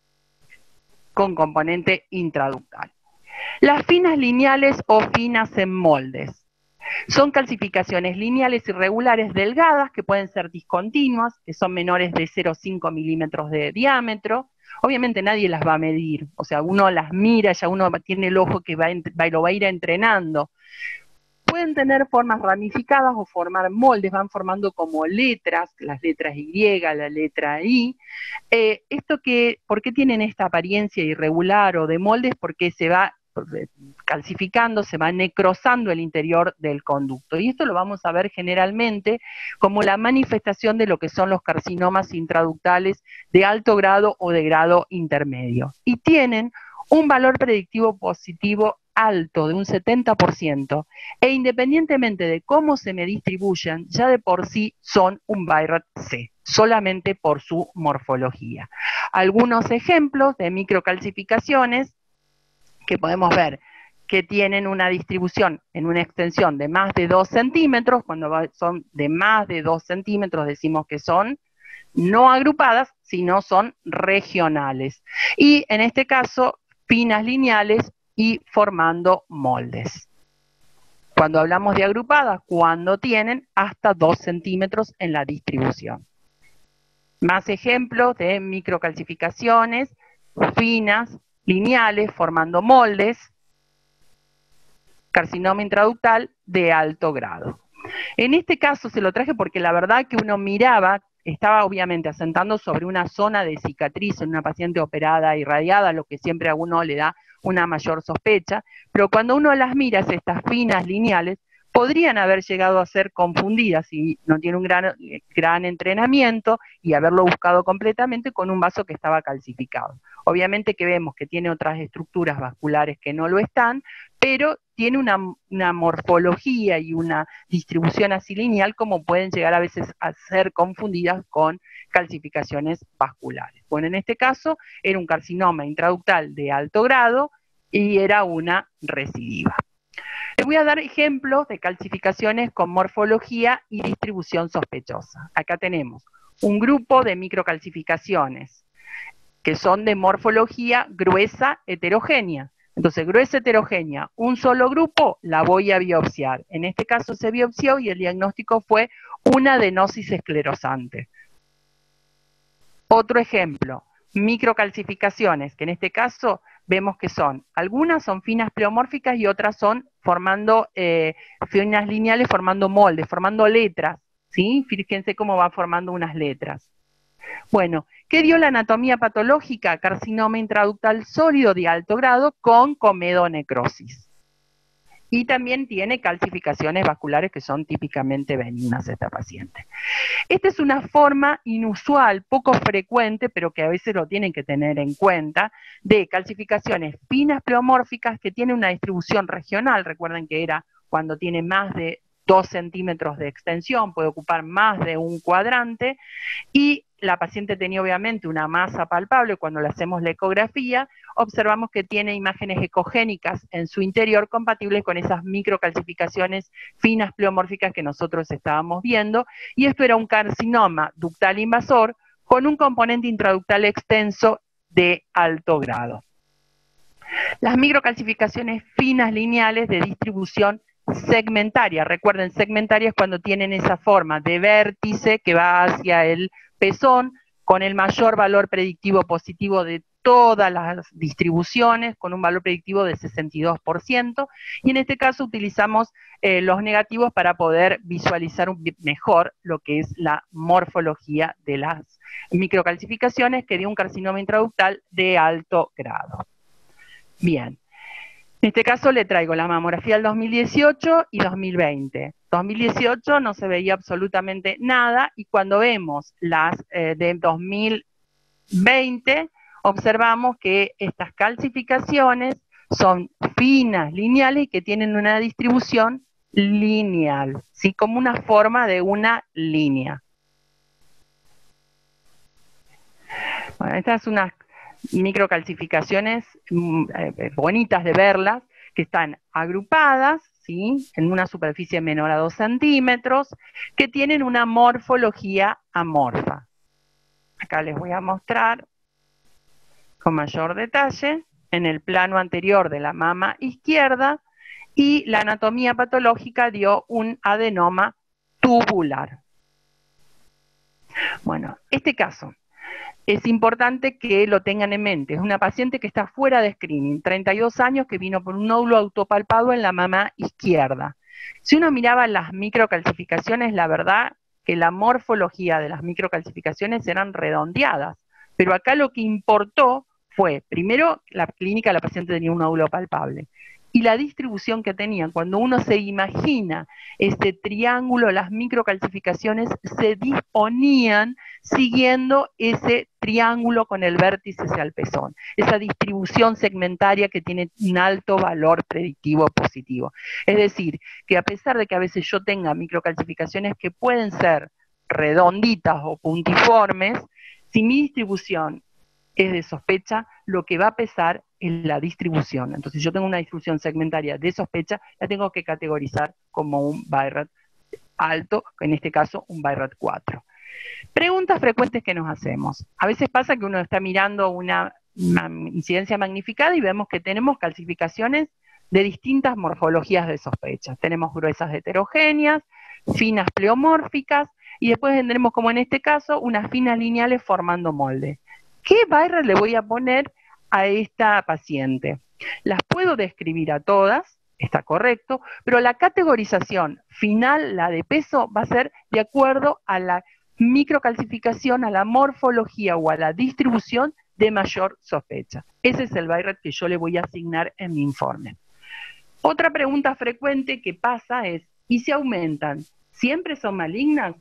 con componente intraductal. Las finas lineales o finas en moldes. Son calcificaciones lineales irregulares delgadas que pueden ser discontinuas, que son menores de cero coma cinco milímetros de diámetro. Obviamente nadie las va a medir, o sea, uno las mira, ya uno tiene el ojo que va, va, lo va a ir entrenando. Pueden tener formas ramificadas o formar moldes, van formando como letras, las letras Y, la letra I. Eh, esto que, ¿por qué tienen esta apariencia irregular o de moldes? Porque se va calcificando, se va necrosando el interior del conducto. Y esto lo vamos a ver generalmente como la manifestación de lo que son los carcinomas intraductales de alto grado o de grado intermedio. Y tienen un valor predictivo positivo alto de un setenta por ciento, e independientemente de cómo se me distribuyan, ya de por sí son un BI-RADS C, solamente por su morfología. Algunos ejemplos de microcalcificaciones que podemos ver que tienen una distribución en una extensión de más de dos centímetros, cuando son de más de dos centímetros decimos que son no agrupadas, sino son regionales. Y en este caso, finas lineales y formando moldes. Cuando hablamos de agrupadas, cuando tienen hasta dos centímetros en la distribución. Más ejemplos de microcalcificaciones finas, lineales, formando moldes, carcinoma intraductal de alto grado. En este caso se lo traje porque la verdad que uno miraba, estaba obviamente asentando sobre una zona de cicatriz en una paciente operada irradiada, lo que siempre a uno le da una mayor sospecha, pero cuando uno las mira, estas finas lineales, podrían haber llegado a ser confundidas si no tiene un gran, gran entrenamiento y haberlo buscado completamente con un vaso que estaba calcificado. Obviamente que vemos que tiene otras estructuras vasculares que no lo están, pero tiene una, una morfología y una distribución así lineal como pueden llegar a veces a ser confundidas con calcificaciones vasculares. Bueno, en este caso era un carcinoma intraductal de alto grado y era una recidiva. Les voy a dar ejemplos de calcificaciones con morfología y distribución sospechosa. Acá tenemos un grupo de microcalcificaciones que son de morfología gruesa heterogénea. Entonces, gruesa heterogénea, un solo grupo, la voy a biopsiar. En este caso se biopsió y el diagnóstico fue una adenosis esclerosante. Otro ejemplo, microcalcificaciones, que en este caso vemos que son, algunas son finas pleomórficas y otras son formando eh, finas lineales, formando moldes, formando letras, ¿sí? Fíjense cómo va formando unas letras. Bueno, ¿qué dio la anatomía patológica? Carcinoma intraductal sólido de alto grado con comedonecrosis. Y también tiene calcificaciones vasculares que son típicamente benignas esta paciente. Esta es una forma inusual, poco frecuente, pero que a veces lo tienen que tener en cuenta, de calcificaciones finas pleomórficas que tienen una distribución regional. Recuerden que era cuando tiene más de dos centímetros de extensión, puede ocupar más de un cuadrante, y la paciente tenía obviamente una masa palpable. Cuando le hacemos la ecografía, observamos que tiene imágenes ecogénicas en su interior compatibles con esas microcalcificaciones finas pleomórficas que nosotros estábamos viendo, y esto era un carcinoma ductal invasor con un componente intraductal extenso de alto grado. Las microcalcificaciones finas lineales de distribución segmentaria, recuerden, segmentaria es cuando tienen esa forma de vértice que va hacia el pezón, con el mayor valor predictivo positivo de todas las distribuciones, con un valor predictivo de sesenta y dos por ciento, y en este caso utilizamos eh, los negativos para poder visualizar un, mejor lo que es la morfología de las microcalcificaciones que dio un carcinoma intraductal de alto grado. Bien. En este caso le traigo la mamografía del dos mil dieciocho y dos mil veinte. dos mil dieciocho no se veía absolutamente nada y cuando vemos las eh, de dos mil veinte observamos que estas calcificaciones son finas, lineales y que tienen una distribución lineal, ¿sí? Como una forma de una línea. Bueno, estas son unas microcalcificaciones eh, bonitas de verlas, que están agrupadas, ¿sí? En una superficie menor a dos centímetros, que tienen una morfología amorfa. Acá les voy a mostrar con mayor detalle en el plano anterior de la mama izquierda, y la anatomía patológica dio un adenoma tubular. Bueno, este caso es importante que lo tengan en mente. Es una paciente que está fuera de screening, treinta y dos años, que vino por un nódulo autopalpado en la mama izquierda. Si uno miraba las microcalcificaciones, la verdad que la morfología de las microcalcificaciones eran redondeadas, pero acá lo que importó fue, primero, la clínica, la paciente tenía un nódulo palpable, y la distribución que tenían. Cuando uno se imagina este triángulo, las microcalcificaciones se disponían siguiendo ese triángulo con el vértice hacia el pezón, esa distribución segmentaria que tiene un alto valor predictivo positivo. Es decir, que a pesar de que a veces yo tenga microcalcificaciones que pueden ser redonditas o puntiformes, si mi distribución es de sospecha, lo que va a pesar es la distribución. Entonces, yo tengo una distribución segmentaria de sospecha, la tengo que categorizar como un BI-RAT alto, en este caso un BI-RAT cuatro. Preguntas frecuentes que nos hacemos. A veces pasa que uno está mirando una, una incidencia magnificada y vemos que tenemos calcificaciones de distintas morfologías de sospecha. Tenemos gruesas heterogéneas, finas pleomórficas, y después tendremos, como en este caso, unas finas lineales formando molde. ¿Qué BI-RAT le voy a poner a esta paciente? Las puedo describir a todas, está correcto, pero la categorización final, la de peso, va a ser de acuerdo a la microcalcificación, a la morfología o a la distribución de mayor sospecha. Ese es el BI-RAT que yo le voy a asignar en mi informe. Otra pregunta frecuente que pasa es, ¿y si aumentan? ¿Siempre son malignas?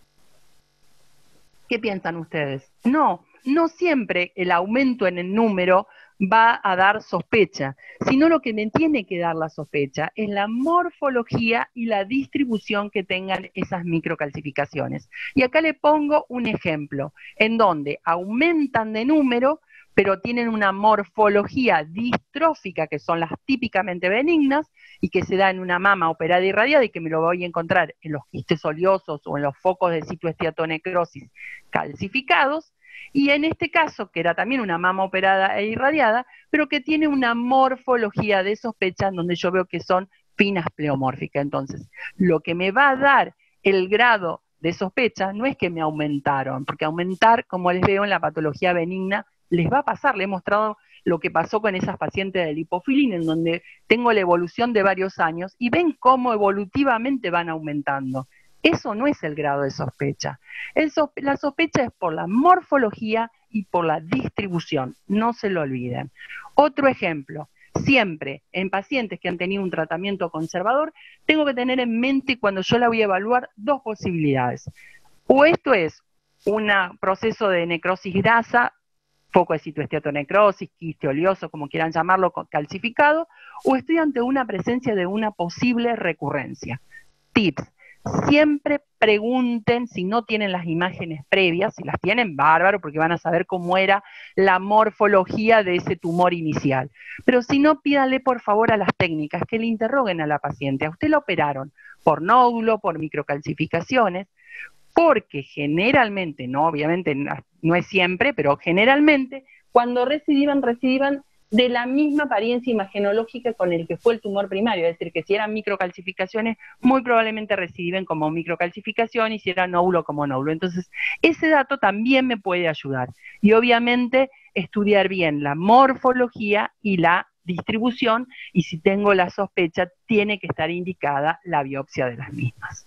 ¿Qué piensan ustedes? No, no siempre el aumento en el número va a dar sospecha, sino lo que me tiene que dar la sospecha es la morfología y la distribución que tengan esas microcalcificaciones. Y acá le pongo un ejemplo, en donde aumentan de número, pero tienen una morfología distrófica, que son las típicamente benignas, y que se da en una mama operada y irradiada, y que me lo voy a encontrar en los quistes oleosos o en los focos de citoesteatonecrosis calcificados, y en este caso, que era también una mama operada e irradiada, pero que tiene una morfología de sospecha, en donde yo veo que son finas pleomórficas. Entonces, lo que me va a dar el grado de sospecha no es que me aumentaron, porque aumentar, como les veo en la patología benigna, les va a pasar. Le he mostrado lo que pasó con esas pacientes de lipofilina, en donde tengo la evolución de varios años, y ven cómo evolutivamente van aumentando. Eso no es el grado de sospecha. El sos la sospecha es por la morfología y por la distribución, no se lo olviden. Otro ejemplo, siempre en pacientes que han tenido un tratamiento conservador, tengo que tener en mente, cuando yo la voy a evaluar, dos posibilidades. O esto es un proceso de necrosis grasa, foco de citoesteatonecrosis, quiste oleoso, como quieran llamarlo, calcificado, o estoy ante una presencia de una posible recurrencia. Tips: siempre pregunten si no tienen las imágenes previas. Si las tienen, bárbaro, porque van a saber cómo era la morfología de ese tumor inicial. Pero si no, pídanle por favor a las técnicas que le interroguen a la paciente. A usted la operaron por nódulo, por microcalcificaciones, porque generalmente, no, obviamente no es siempre, pero generalmente cuando recidivan, recidivan de la misma apariencia imagenológica con el que fue el tumor primario. Es decir, que si eran microcalcificaciones, muy probablemente reciben como microcalcificación, y si era nódulo, como nódulo. Entonces, ese dato también me puede ayudar. Y obviamente estudiar bien la morfología y la distribución, y si tengo la sospecha, tiene que estar indicada la biopsia de las mismas.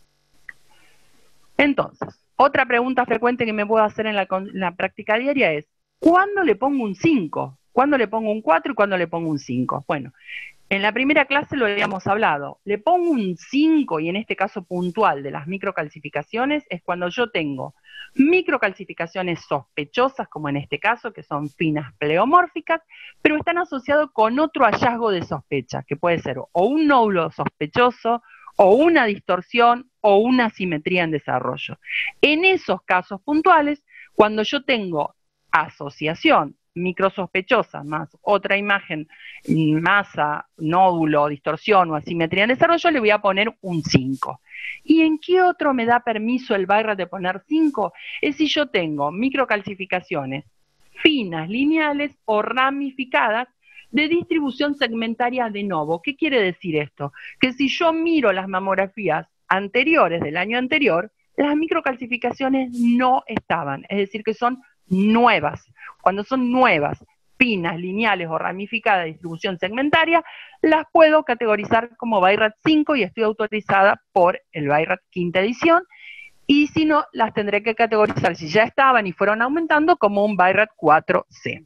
Entonces, otra pregunta frecuente que me puedo hacer en la, en la práctica diaria es, ¿cuándo le pongo un cinco? ¿Cuándo le pongo un cuatro y cuándo le pongo un cinco? Bueno, En la primera clase lo habíamos hablado, le pongo un cinco, y en este caso puntual de las microcalcificaciones, es cuando yo tengo microcalcificaciones sospechosas, como en este caso, que son finas pleomórficas, pero están asociados con otro hallazgo de sospecha, que puede ser o un nódulo sospechoso, o una distorsión, o una asimetría en desarrollo. En esos casos puntuales, cuando yo tengo asociación microsospechosa más otra imagen, masa, nódulo, distorsión o asimetría en desarrollo, le voy a poner un cinco. ¿Y en qué otro me da permiso el Bajrat de poner cinco? Es si yo tengo microcalcificaciones finas, lineales o ramificadas de distribución segmentaria de novo. ¿Qué quiere decir esto? Que si yo miro las mamografías anteriores del año anterior, las microcalcificaciones no estaban, es decir, que son nuevas. Cuando son nuevas, finas, lineales o ramificadas de distribución segmentaria, las puedo categorizar como Bajrat cinco y estoy autorizada por el Bajrat quinta edición, y si no, las tendré que categorizar, si ya estaban y fueron aumentando, como un Bajrat cuatro C.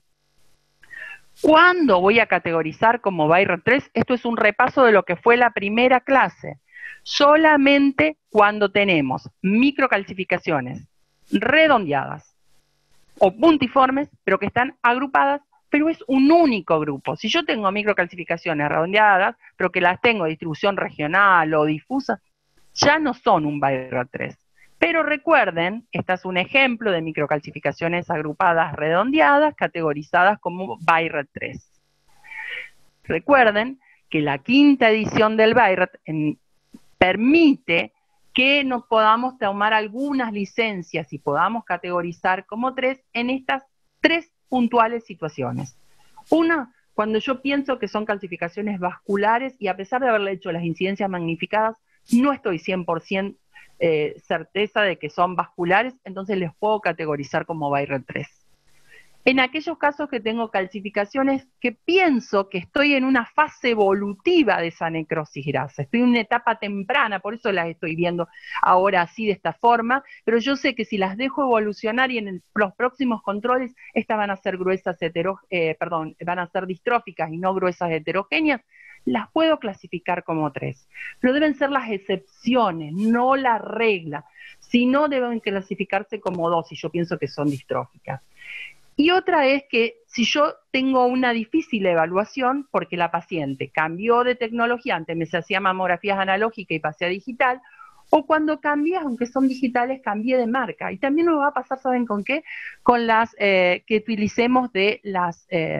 ¿Cuándo voy a categorizar como Bajrat tres? Esto es un repaso de lo que fue la primera clase. Solamente cuando tenemos microcalcificaciones redondeadas o puntiformes, pero que están agrupadas, pero es un único grupo. Si yo tengo microcalcificaciones redondeadas, pero que las tengo de distribución regional o difusa, ya no son un Bajrat tres. Pero recuerden, este es un ejemplo de microcalcificaciones agrupadas redondeadas, categorizadas como Bajrat tres. Recuerden que la quinta edición del Bajrat en, permite que nos podamos tomar algunas licencias y podamos categorizar como tres en estas tres puntuales situaciones. Una, cuando yo pienso que son calcificaciones vasculares y a pesar de haberle hecho las incidencias magnificadas, no estoy cien por ciento eh, certeza de que son vasculares, entonces les puedo categorizar como Bajrat tres. En aquellos casos que tengo calcificaciones que pienso que estoy en una fase evolutiva de esa necrosis grasa, estoy en una etapa temprana, por eso las estoy viendo ahora así de esta forma, pero yo sé que si las dejo evolucionar y en el, los próximos controles, estas van a ser gruesas hetero, eh, perdón, van a ser distróficas y no gruesas heterogéneas, las puedo clasificar como tres. Pero deben ser las excepciones, no la regla. Si no, deben clasificarse como dos, y yo pienso que son distróficas. Y otra es que si yo tengo una difícil evaluación, porque la paciente cambió de tecnología, antes me se hacía mamografías analógicas y pasé a digital, o cuando cambié, aunque son digitales, cambié de marca. Y también nos va a pasar, ¿saben con qué? Con las eh, que utilicemos de las, eh,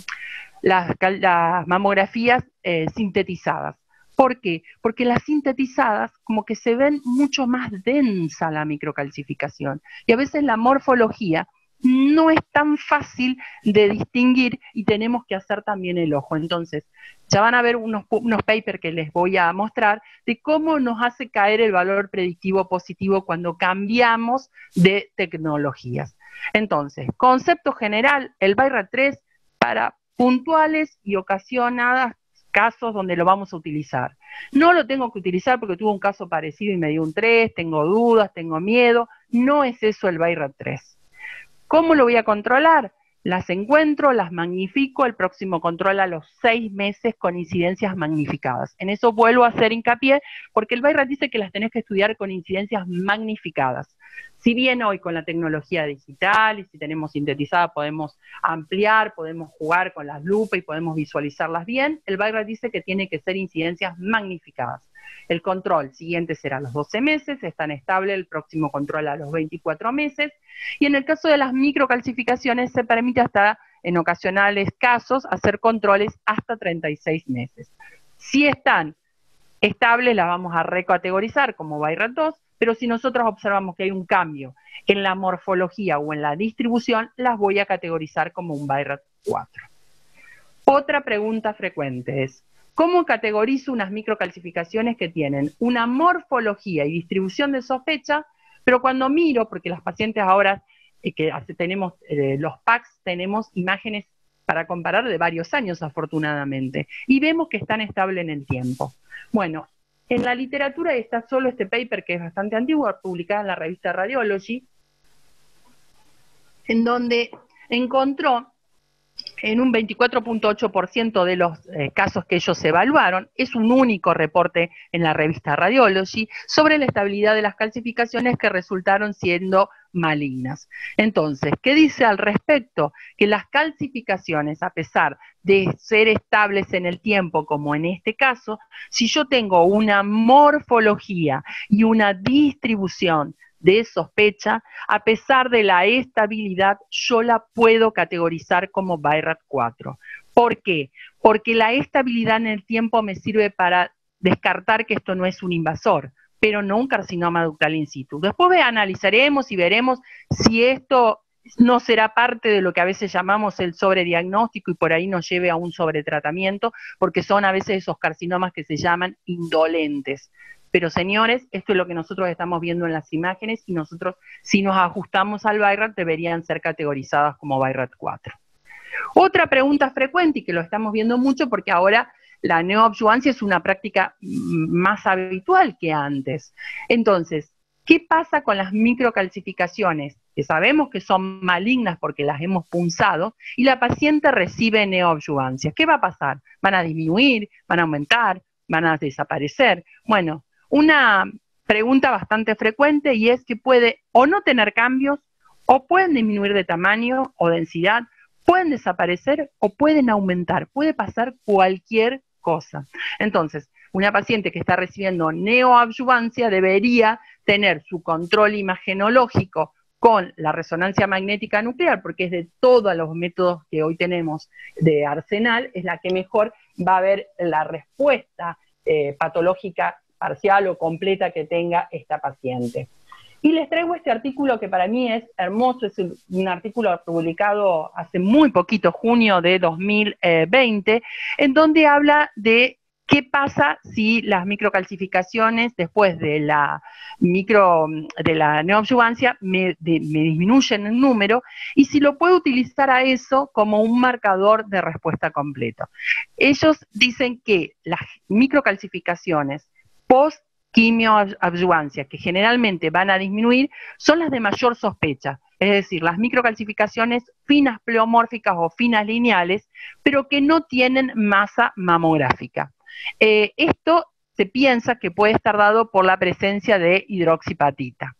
las, las mamografías eh, sintetizadas. ¿Por qué? Porque las sintetizadas como que se ven mucho más densa la microcalcificación. Y a veces la morfología no es tan fácil de distinguir y tenemos que hacer también el ojo. Entonces, ya van a ver unos, unos papers que les voy a mostrar de cómo nos hace caer el valor predictivo positivo cuando cambiamos de tecnologías. Entonces, concepto general, el Bajrat tres para puntuales y ocasionadas casos donde lo vamos a utilizar. No lo tengo que utilizar porque tuve un caso parecido y me dio un tres, tengo dudas, tengo miedo. No es eso el Bajrat tres. ¿Cómo lo voy a controlar? Las encuentro, las magnifico, el próximo control a los seis meses con incidencias magnificadas. En eso vuelvo a hacer hincapié, porque el Bajrat dice que las tenés que estudiar con incidencias magnificadas. Si bien hoy con la tecnología digital y si tenemos sintetizada podemos ampliar, podemos jugar con las lupas y podemos visualizarlas bien, el Bajrat dice que tiene que ser incidencias magnificadas. El control siguiente será a los doce meses, es tan estable, el próximo control a los veinticuatro meses, y en el caso de las microcalcificaciones se permite hasta, en ocasionales casos, hacer controles hasta treinta y seis meses. Si están estables, las vamos a recategorizar como Bajrat dos, pero si nosotros observamos que hay un cambio en la morfología o en la distribución, las voy a categorizar como un Bajrat cuatro. Otra pregunta frecuente es, ¿cómo categorizo unas microcalcificaciones que tienen una morfología y distribución de sospecha, pero cuando miro, porque las pacientes ahora eh, que hace, tenemos eh, los P A Cs, tenemos imágenes para comparar de varios años afortunadamente, y vemos que están estables en el tiempo? Bueno, en la literatura está solo este paper que es bastante antiguo, publicado en la revista Radiology, en donde encontró en un veinticuatro punto ocho por ciento de los eh, casos que ellos evaluaron, es un único reporte en la revista Radiology sobre la estabilidad de las calcificaciones que resultaron siendo malignas. Entonces, ¿qué dice al respecto? Que las calcificaciones, a pesar de ser estables en el tiempo, como en este caso, si yo tengo una morfología y una distribución de sospecha, a pesar de la estabilidad, yo la puedo categorizar como B I R A T cuatro. ¿Por qué? Porque la estabilidad en el tiempo me sirve para descartar que esto no es un invasor, pero no un carcinoma ductal in situ. Después analizaremos y veremos si esto no será parte de lo que a veces llamamos el sobrediagnóstico y por ahí nos lleve a un sobretratamiento, porque son a veces esos carcinomas que se llaman indolentes. Pero señores, esto es lo que nosotros estamos viendo en las imágenes y nosotros, si nos ajustamos al B I R A T, deberían ser categorizadas como B I R A T cuatro. Otra pregunta frecuente, y que lo estamos viendo mucho porque ahora la neoadyuvancia es una práctica más habitual que antes. Entonces, ¿qué pasa con las microcalcificaciones? Que sabemos que son malignas porque las hemos punzado y la paciente recibe neoadyuvancia. ¿Qué va a pasar? ¿Van a disminuir? ¿Van a aumentar? ¿Van a desaparecer? Bueno, una pregunta bastante frecuente y es que puede o no tener cambios, o pueden disminuir de tamaño o densidad, pueden desaparecer o pueden aumentar, puede pasar cualquier cosa. Entonces, una paciente que está recibiendo neoadyuvancia debería tener su control imagenológico con la resonancia magnética nuclear, porque es de todos los métodos que hoy tenemos de arsenal, es la que mejor va a ver la respuesta eh, patológica parcial o completa que tenga esta paciente. Y les traigo este artículo que para mí es hermoso, es un artículo publicado hace muy poquito, junio de dos mil veinte, en donde habla de qué pasa si las microcalcificaciones después de la, micro, de la neoadyuvancia me, de, me disminuyen en número y si lo puedo utilizar a eso como un marcador de respuesta completo. Ellos dicen que las microcalcificaciones post quimioadyuvancia, que generalmente van a disminuir, son las de mayor sospecha, es decir, las microcalcificaciones finas pleomórficas o finas lineales, pero que no tienen masa mamográfica. Eh, esto se piensa que puede estar dado por la presencia de hidroxipatita.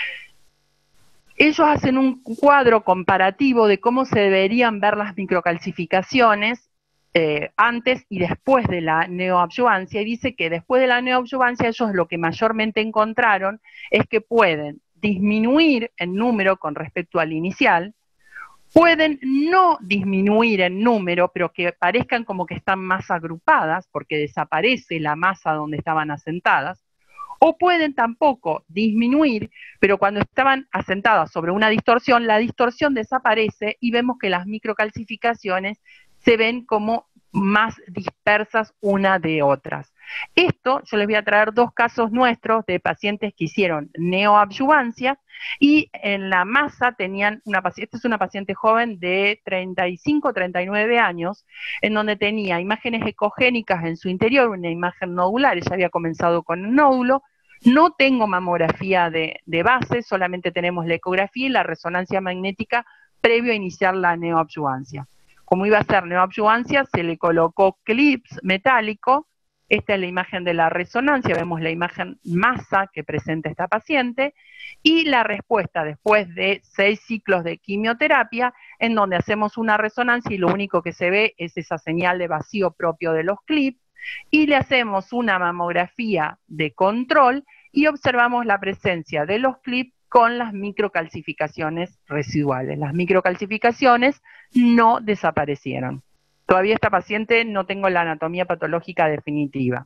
Ellos hacen un cuadro comparativo de cómo se deberían ver las microcalcificaciones Eh, antes y después de la neoadyuvancia, y dice que después de la neoadyuvancia ellos lo que mayormente encontraron es que pueden disminuir en número con respecto al inicial, pueden no disminuir en número, pero que parezcan como que están más agrupadas, porque desaparece la masa donde estaban asentadas, o pueden tampoco disminuir, pero cuando estaban asentadas sobre una distorsión, la distorsión desaparece y vemos que las microcalcificaciones se ven como más dispersas una de otras. Esto, yo les voy a traer dos casos nuestros de pacientes que hicieron neoadyuvancia y en la masa tenían una paciente, esta es una paciente joven de treinta y cinco, treinta y nueve años, en donde tenía imágenes ecogénicas en su interior, una imagen nodular, ella había comenzado con un nódulo, no tengo mamografía de, de base, solamente tenemos la ecografía y la resonancia magnética previo a iniciar la neoadyuvancia. Como iba a ser neoadyuvancia, se le colocó clips metálico, esta es la imagen de la resonancia, vemos la imagen masa que presenta esta paciente, y la respuesta después de seis ciclos de quimioterapia, en donde hacemos una resonancia y lo único que se ve es esa señal de vacío propio de los clips, y le hacemos una mamografía de control y observamos la presencia de los clips con las microcalcificaciones residuales. Las microcalcificaciones no desaparecieron. Todavía esta paciente no tengo la anatomía patológica definitiva.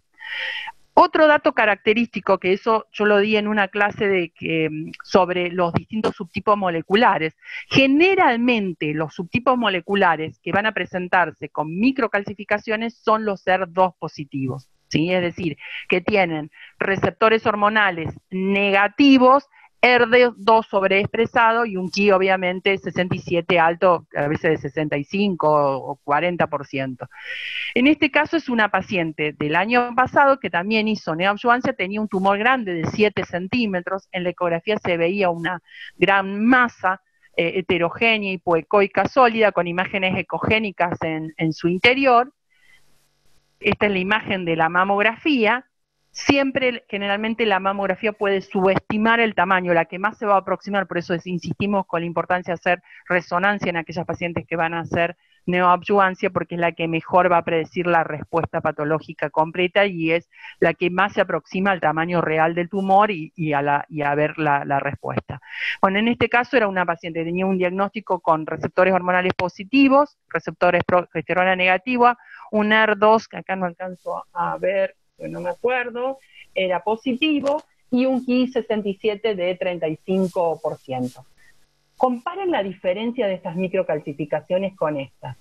Otro dato característico, que eso yo lo di en una clase de que, sobre los distintos subtipos moleculares, generalmente los subtipos moleculares que van a presentarse con microcalcificaciones son los E R dos positivos, ¿sí? Es decir, que tienen receptores hormonales negativos, E R dos sobreexpresado y un Ki obviamente sesenta y siete alto, a veces de sesenta y cinco o cuarenta por ciento. En este caso es una paciente del año pasado que también hizo neoadyuvancia, tenía un tumor grande de siete centímetros, en la ecografía se veía una gran masa eh, heterogénea, hipoecoica sólida, con imágenes ecogénicas en, en su interior. Esta es la imagen de la mamografía. Siempre, generalmente, la mamografía puede subestimar el tamaño, la que más se va a aproximar, por eso es, insistimos con la importancia de hacer resonancia en aquellas pacientes que van a hacer neoadyuvancia, porque es la que mejor va a predecir la respuesta patológica completa y es la que más se aproxima al tamaño real del tumor y, y, a, la, y a ver la, la respuesta. Bueno, en este caso era una paciente que tenía un diagnóstico con receptores hormonales positivos, receptores progesterona negativa, un E R dos, que acá no alcanzo a ver, no me acuerdo, era positivo, y un Ki sesenta y siete de treinta y cinco por ciento. Comparen la diferencia de estas microcalcificaciones con estas.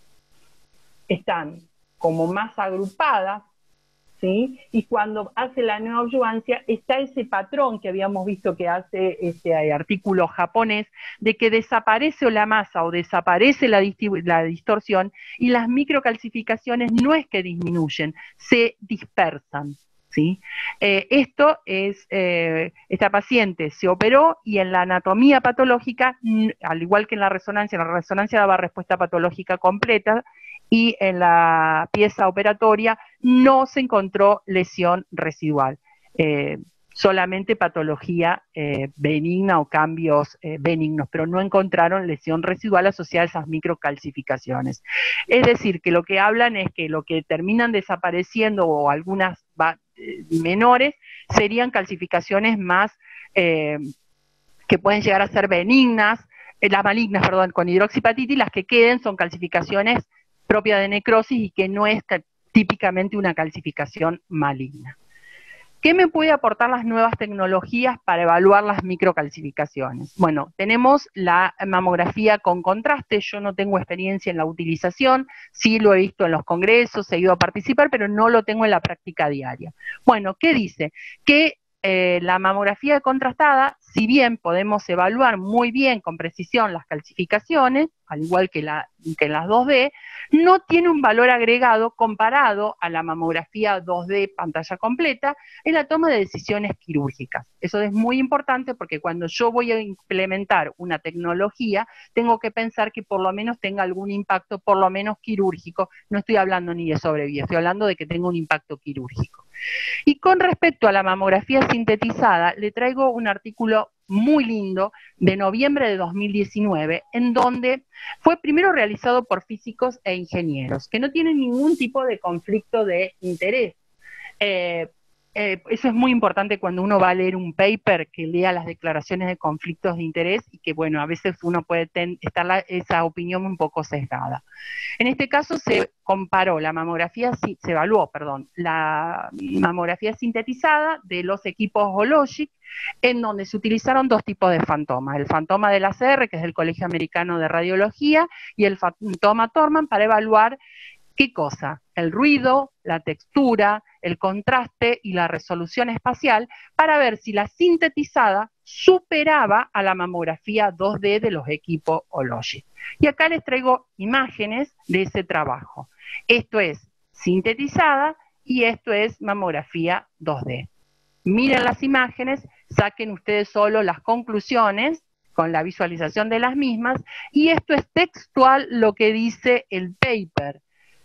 Están como más agrupadas, ¿sí? Y cuando hace la neoadyuvancia está ese patrón que habíamos visto que hace este artículo japonés, de que desaparece la masa o desaparece la, la distorsión, y las microcalcificaciones no es que disminuyen, se dispersan. ¿Sí? Eh, esto es, eh, esta paciente se operó y en la anatomía patológica, al igual que en la resonancia, la resonancia daba respuesta patológica completa, y en la pieza operatoria no se encontró lesión residual, eh, solamente patología eh, benigna o cambios eh, benignos, pero no encontraron lesión residual asociada a esas microcalcificaciones. Es decir, que lo que hablan es que lo que terminan desapareciendo, o algunas va, eh, menores, serían calcificaciones más eh, que pueden llegar a ser benignas, eh, las malignas, perdón, con hidroxipatita, y las que queden son calcificaciones propias de necrosis y que no es típicamente una calcificación maligna. ¿Qué me puede aportar las nuevas tecnologías para evaluar las microcalcificaciones? Bueno, tenemos la mamografía con contraste. Yo no tengo experiencia en la utilización, sí lo he visto en los congresos, he ido a participar, pero no lo tengo en la práctica diaria. Bueno, ¿qué dice? Que eh, la mamografía contrastada, si bien podemos evaluar muy bien con precisión las calcificaciones, al igual que, la, que en las dos D, no tiene un valor agregado comparado a la mamografía dos D pantalla completa en la toma de decisiones quirúrgicas. Eso es muy importante porque cuando yo voy a implementar una tecnología, tengo que pensar que por lo menos tenga algún impacto, por lo menos quirúrgico. No estoy hablando ni de sobrevida, estoy hablando de que tenga un impacto quirúrgico. Y con respecto a la mamografía sintetizada, le traigo un artículo muy lindo de noviembre de dos mil diecinueve, en donde fue primero realizado por físicos e ingenieros, que no tienen ningún tipo de conflicto de interés. Eh, eh, eso es muy importante cuando uno va a leer un paper, que lea las declaraciones de conflictos de interés, y que, bueno, a veces uno puede ten, estar la, esa opinión un poco sesgada. En este caso se comparó la mamografía, se evaluó, perdón, la mamografía sintetizada de los equipos Hologic, en donde se utilizaron dos tipos de fantomas, el fantoma del A C R, que es del Colegio Americano de Radiología, y el fantoma Thorman, para evaluar ¿qué cosa? El ruido, la textura, el contraste y la resolución espacial, para ver si la sintetizada superaba a la mamografía dos D de los equipos Hologic. Y acá les traigo imágenes de ese trabajo. Esto es sintetizada y esto es mamografía dos D. Miren las imágenes, saquen ustedes solo las conclusiones con la visualización de las mismas, y esto es textual lo que dice el paper.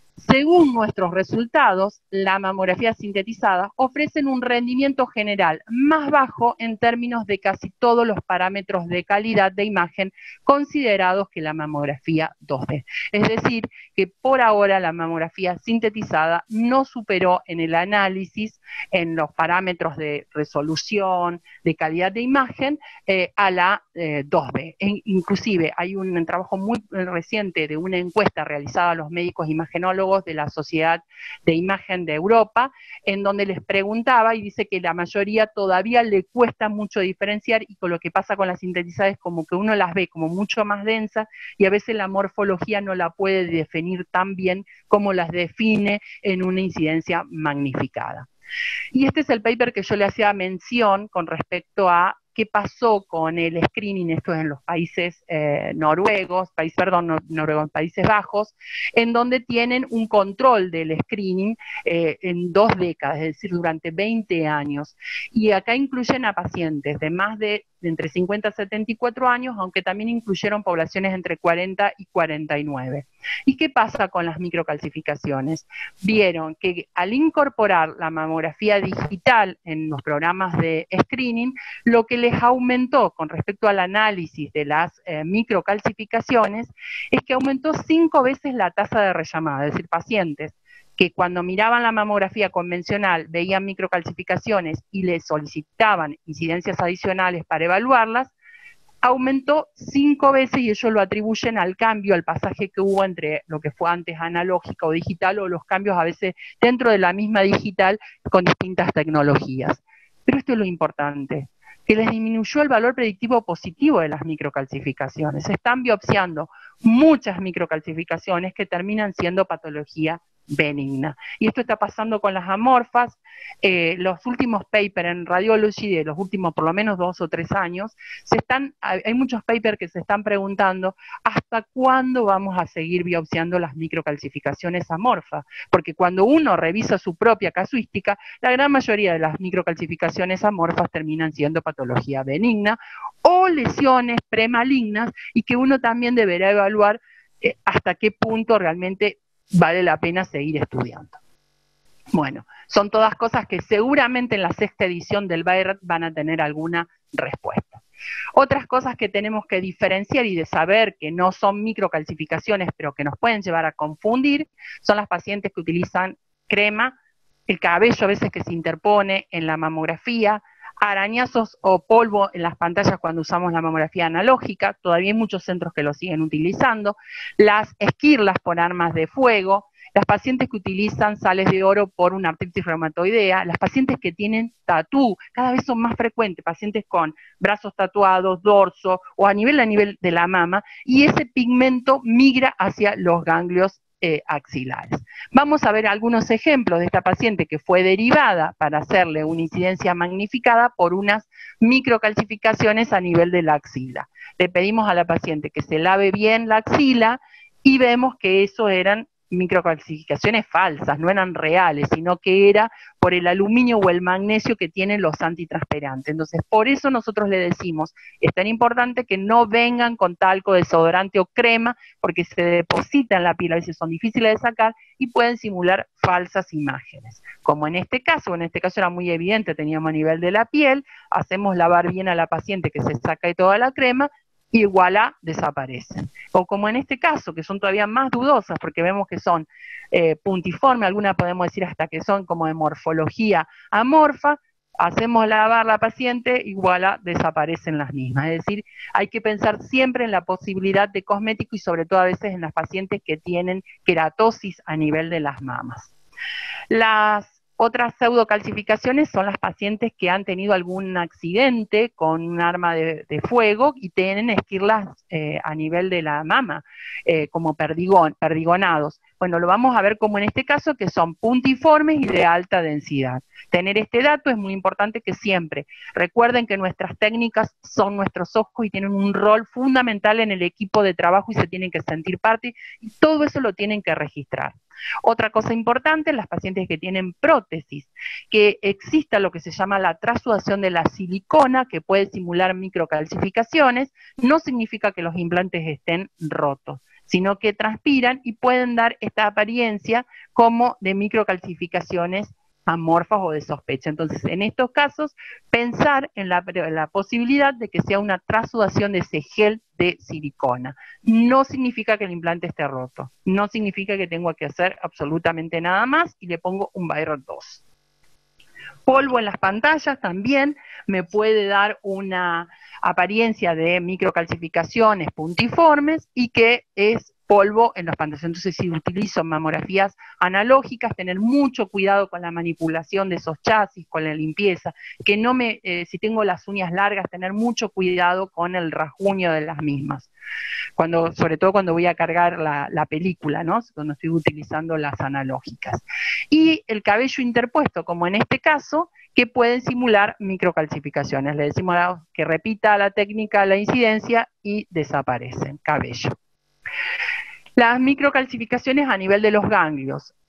Según nuestros resultados, la mamografía sintetizada ofrece un rendimiento general más bajo en términos de casi todos los parámetros de calidad de imagen considerados que la mamografía dos D. Es decir, que por ahora la mamografía sintetizada no superó en el análisis, en los parámetros de resolución, de calidad de imagen, eh, a la eh, dos D. E inclusive hay un trabajo muy reciente de una encuesta realizada a los médicos imagenólogos de la Sociedad de Imagen de Europa, en donde les preguntaba, y dice que la mayoría todavía le cuesta mucho diferenciar, y con lo que pasa con las sintetizadas es como que uno las ve como mucho más densas, y a veces la morfología no la puede definir tan bien como las define en una incidencia magnificada. Y este es el paper que yo le hacía mención con respecto a qué pasó con el screening, esto es en los países eh, noruegos, país, perdón, no, noruegos, Países Bajos, en donde tienen un control del screening eh, en dos décadas, es decir, durante veinte años. Y acá incluyen a pacientes de más de de entre cincuenta a setenta y cuatro años, aunque también incluyeron poblaciones entre cuarenta y cuarenta y nueve. ¿Y qué pasa con las microcalcificaciones? Vieron que al incorporar la mamografía digital en los programas de screening, lo que les aumentó con respecto al análisis de las eh, microcalcificaciones es que aumentó cinco veces la tasa de rellamada, es decir, pacientes que cuando miraban la mamografía convencional veían microcalcificaciones y le solicitaban incidencias adicionales para evaluarlas, aumentó cinco veces y ellos lo atribuyen al cambio, al pasaje que hubo entre lo que fue antes analógica o digital, o los cambios a veces dentro de la misma digital con distintas tecnologías. Pero esto es lo importante, que les disminuyó el valor predictivo positivo de las microcalcificaciones. Se están biopsiando muchas microcalcificaciones que terminan siendo patología benigna. Y esto está pasando con las amorfas. Eh, los últimos papers en Radiology, de los últimos por lo menos dos o tres años, se están, hay muchos papers que se están preguntando hasta cuándo vamos a seguir biopsiando las microcalcificaciones amorfas, porque cuando uno revisa su propia casuística, la gran mayoría de las microcalcificaciones amorfas terminan siendo patología benigna o lesiones premalignas, y que uno también deberá evaluar eh, hasta qué punto realmente vale la pena seguir estudiando. Bueno, son todas cosas que seguramente en la sexta edición del BAERT van a tener alguna respuesta. Otras cosas que tenemos que diferenciar y de saber que no son microcalcificaciones, pero que nos pueden llevar a confundir, son las pacientes que utilizan crema, el cabello a veces que se interpone en la mamografía, arañazos o polvo en las pantallas cuando usamos la mamografía analógica, todavía hay muchos centros que lo siguen utilizando, las esquirlas por armas de fuego, las pacientes que utilizan sales de oro por una artritis reumatoidea, las pacientes que tienen tatú, cada vez son más frecuentes, pacientes con brazos tatuados, dorso o a nivel a nivel de la mama, y ese pigmento migra hacia los ganglios Eh, axilares. Vamos a ver algunos ejemplos de esta paciente que fue derivada para hacerle una incidencia magnificada por unas microcalcificaciones a nivel de la axila. Le pedimos a la paciente que se lave bien la axila y vemos que eso eran microcalcificaciones falsas, no eran reales, sino que era por el aluminio o el magnesio que tienen los antitranspirantes. Entonces, por eso nosotros le decimos, es tan importante que no vengan con talco, desodorante o crema, porque se deposita en la piel, a veces son difíciles de sacar y pueden simular falsas imágenes. Como en este caso, en este caso era muy evidente, teníamos a nivel de la piel, hacemos lavar bien a la paciente que se saca de toda la crema, y voilà, desaparecen. O como en este caso, que son todavía más dudosas, porque vemos que son eh, puntiformes, algunas podemos decir hasta que son como de morfología amorfa, hacemos lavar la paciente y voilà, desaparecen las mismas. Es decir, hay que pensar siempre en la posibilidad de cosmético y sobre todo a veces en las pacientes que tienen queratosis a nivel de las mamas. Las otras pseudocalcificaciones son las pacientes que han tenido algún accidente con un arma de, de fuego y tienen esquirlas eh, a nivel de la mama, eh, como perdigón, perdigonados. Bueno, lo vamos a ver como en este caso, que son puntiformes y de alta densidad. Tener este dato es muy importante, que siempre recuerden que nuestras técnicas son nuestros ojos y tienen un rol fundamental en el equipo de trabajo y se tienen que sentir parte, y todo eso lo tienen que registrar. Otra cosa importante, las pacientes que tienen prótesis, que exista lo que se llama la trasudación de la silicona, que puede simular microcalcificaciones, no significa que los implantes estén rotos, sino que transpiran y pueden dar esta apariencia como de microcalcificaciones amorfas o de sospecha. Entonces, en estos casos, pensar en la, en la posibilidad de que sea una trasudación de ese gel de silicona. No significa que el implante esté roto, no significa que tengo que hacer absolutamente nada más y le pongo un BAERT dos. Polvo en las pantallas también me puede dar una apariencia de microcalcificaciones puntiformes y que es polvo en las pantallas. Entonces, si utilizo mamografías analógicas, tener mucho cuidado con la manipulación de esos chasis, con la limpieza, que no me, eh, si tengo las uñas largas, tener mucho cuidado con el rasguño de las mismas. Cuando, sobre todo cuando voy a cargar la, la película, ¿no? Cuando estoy utilizando las analógicas. Y el cabello interpuesto, como en este caso, que pueden simular microcalcificaciones. Le decimos que repita la técnica, la incidencia, y desaparecen, cabello. Las microcalcificaciones a nivel de los ganglios.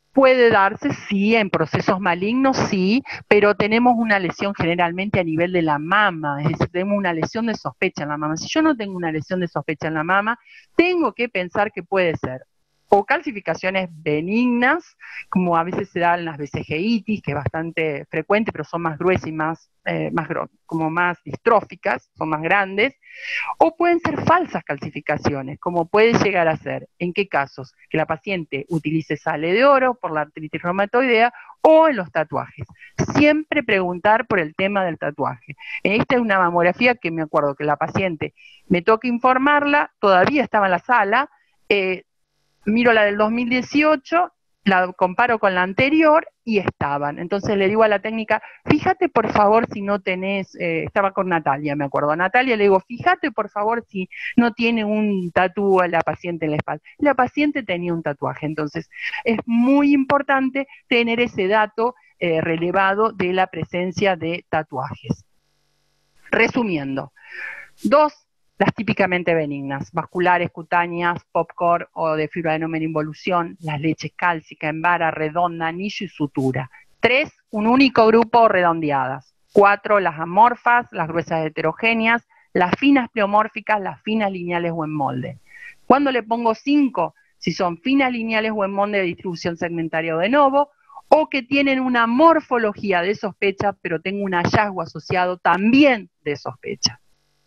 Puede darse, sí, en procesos malignos, sí, pero tenemos una lesión generalmente a nivel de la mama, es decir, tenemos una lesión de sospecha en la mama. Si yo no tengo una lesión de sospecha en la mama, tengo que pensar que puede ser o calcificaciones benignas, como a veces se dan las vesiceitis, que es bastante frecuente, pero son más gruesas y más, eh, más como más distróficas, son más grandes, o pueden ser falsas calcificaciones, como puede llegar a ser. ¿En qué casos? Que la paciente utilice sale de oro por la artritis reumatoidea o en los tatuajes. Siempre preguntar por el tema del tatuaje. Esta es una mamografía que me acuerdo que la paciente, me toca informarla, todavía estaba en la sala, eh, miro la del dos mil dieciocho, la comparo con la anterior y estaban. Entonces le digo a la técnica, fíjate por favor si no tenés, eh, estaba con Natalia, me acuerdo, a Natalia le digo, fíjate por favor si no tiene un tatú a la paciente en la espalda. La paciente tenía un tatuaje, entonces es muy importante tener ese dato eh, relevado de la presencia de tatuajes. Resumiendo, dos, las típicamente benignas, vasculares, cutáneas, popcorn o de fibroadenoma en involución, las leches cálcica, en vara, redonda, anillo y sutura. Tres, un único grupo redondeadas. Cuatro, las amorfas, las gruesas heterogéneas, las finas pleomórficas, las finas lineales o en molde. Cuando le pongo cinco, si son finas lineales o en molde de distribución segmentaria o de novo, o que tienen una morfología de sospecha, pero tengo un hallazgo asociado también de sospecha.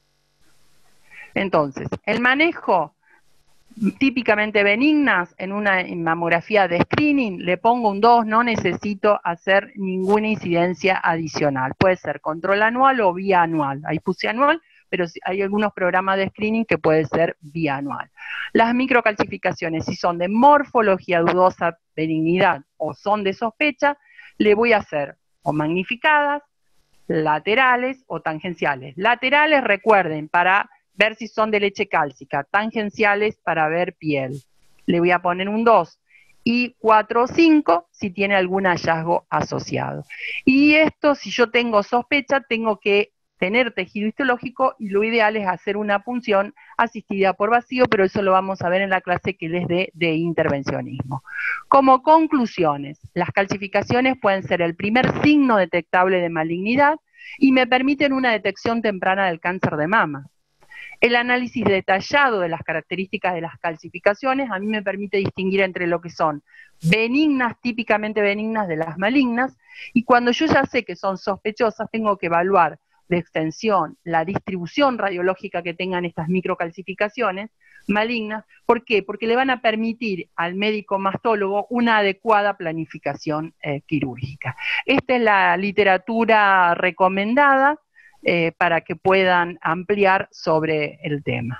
Entonces, el manejo típicamente benignas en una mamografía de screening, le pongo un dos, no necesito hacer ninguna incidencia adicional. Puede ser control anual o bianual. Ahí puse anual, pero hay algunos programas de screening que puede ser bianual. Las microcalcificaciones, si son de morfología dudosa, benignidad o son de sospecha, le voy a hacer o magnificadas, laterales o tangenciales. Laterales, recuerden, para ver si son de leche cálcica, tangenciales para ver piel. Le voy a poner un dos y cuatro o cinco si tiene algún hallazgo asociado. Y esto, si yo tengo sospecha, tengo que tener tejido histológico y lo ideal es hacer una punción asistida por vacío, pero eso lo vamos a ver en la clase que les dé de intervencionismo. Como conclusiones, las calcificaciones pueden ser el primer signo detectable de malignidad y me permiten una detección temprana del cáncer de mama. El análisis detallado de las características de las calcificaciones a mí me permite distinguir entre lo que son benignas, típicamente benignas, de las malignas, y cuando yo ya sé que son sospechosas, tengo que evaluar de extensión la distribución radiológica que tengan estas microcalcificaciones malignas. ¿Por qué? Porque le van a permitir al médico mastólogo una adecuada planificación eh, quirúrgica. Esta es la literatura recomendada Eh, para que puedan ampliar sobre el tema.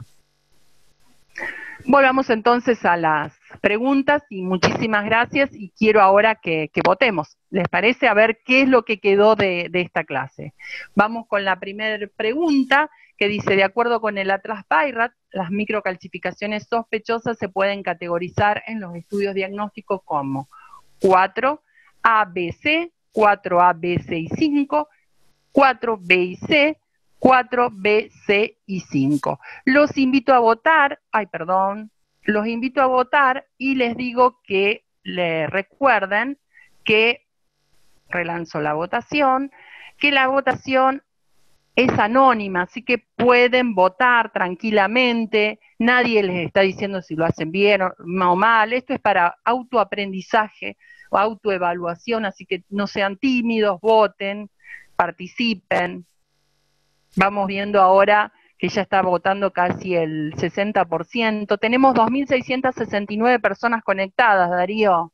Volvamos entonces a las preguntas y muchísimas gracias y quiero ahora que, que votemos. ¿Les parece? A ver qué es lo que quedó de, de esta clase. Vamos con la primera pregunta que dice, de acuerdo con el Atlas Bayrat, las microcalcificaciones sospechosas se pueden categorizar en los estudios diagnósticos como cuatro A B C, cuatro A B C y cinco, cuatro B y C, cuatro B, C y cinco. Los invito a votar, ay perdón, los invito a votar y les digo que le recuerden que, relanzo la votación, que la votación es anónima, así que pueden votar tranquilamente, nadie les está diciendo si lo hacen bien o mal, esto es para autoaprendizaje o autoevaluación, así que no sean tímidos, voten, participen. Vamos viendo ahora que ya está votando casi el sesenta por ciento. Tenemos dos mil seiscientas sesenta y nueve personas conectadas, Darío.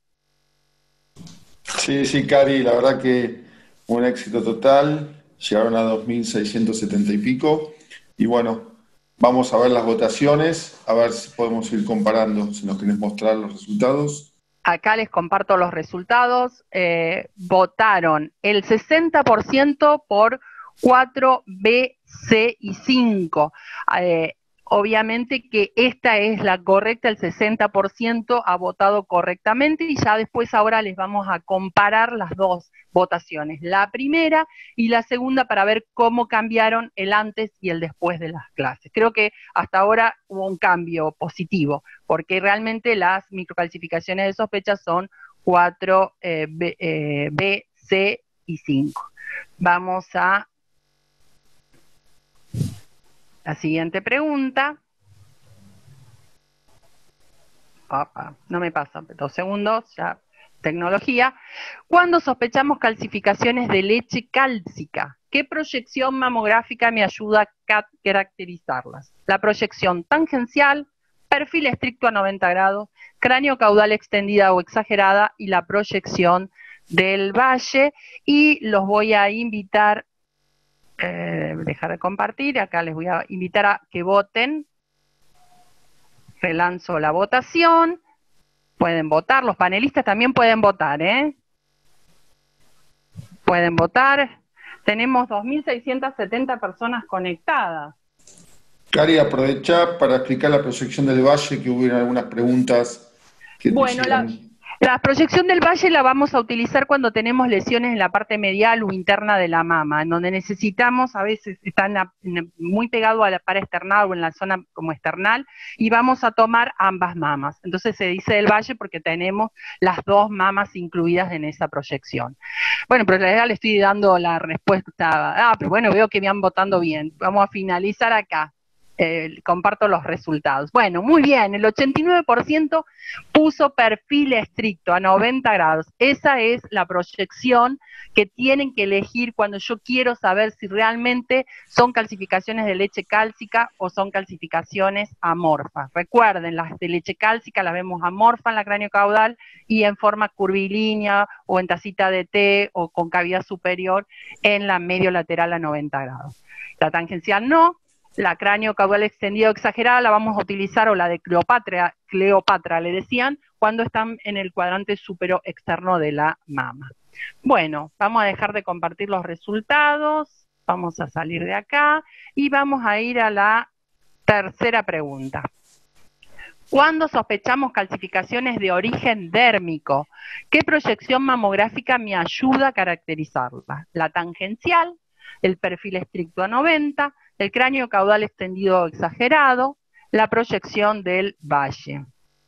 Sí, sí, Cari, la verdad que un éxito total. Llegaron a dos mil seiscientos setenta y pico. Y bueno, vamos a ver las votaciones, a ver si podemos ir comparando, si nos querés mostrar los resultados. Acá les comparto los resultados. Eh, votaron el sesenta por ciento por cuatro B, C y cinco. Eh, obviamente que esta es la correcta, el sesenta por ciento ha votado correctamente y ya después ahora les vamos a comparar las dos votaciones, la primera y la segunda para ver cómo cambiaron el antes y el después de las clases. Creo que hasta ahora hubo un cambio positivo, porque realmente las microcalcificaciones de sospecha son cuatro, eh, B, eh, B, C y cinco. Vamos a la siguiente pregunta. Opa, no me pasa, dos segundos, ya, tecnología. Cuando sospechamos calcificaciones de leche cálcica, ¿qué proyección mamográfica me ayuda a caracterizarlas? La proyección tangencial, perfil estricto a noventa grados, cráneo caudal extendida o exagerada y la proyección del valle. Y los voy a invitar, eh, dejar de compartir, acá les voy a invitar a que voten. Relanzo la votación. Pueden votar, los panelistas también pueden votar, ¿eh? Pueden votar. Tenemos dos mil seiscientas setenta personas conectadas. Cari, aprovecha para explicar la proyección del valle, que hubo algunas preguntas que Bueno, la, la proyección del valle la vamos a utilizar cuando tenemos lesiones en la parte medial o interna de la mama, en donde necesitamos, a veces están a, muy pegado a la pared esternal o en la zona como esternal, y vamos a tomar ambas mamas. Entonces se dice del valle porque tenemos las dos mamas incluidas en esa proyección. Bueno, pero en realidad le estoy dando la respuesta. Ah, pero bueno, veo que me han votando bien. Vamos a finalizar acá. Eh, comparto los resultados. Bueno, muy bien, el ochenta y nueve por ciento puso perfil estricto a noventa grados. Esa es la proyección que tienen que elegir cuando yo quiero saber si realmente son calcificaciones de leche cálcica o son calcificaciones amorfas. Recuerden, las de leche cálcica las vemos amorfa en la cráneo caudal y en forma curvilínea o en tacita de té o con cavidad superior en la medio lateral a noventa grados. La tangencial no. La cráneo caudal extendido exagerada la vamos a utilizar, o la de Cleopatra, Cleopatra le decían, cuando están en el cuadrante superior externo de la mama. Bueno, vamos a dejar de compartir los resultados, vamos a salir de acá y vamos a ir a la tercera pregunta. Cuando sospechamos calcificaciones de origen dérmico, ¿qué proyección mamográfica me ayuda a caracterizarla? La tangencial, el perfil estricto a noventa, el cráneo caudal extendido exagerado, la proyección del valle.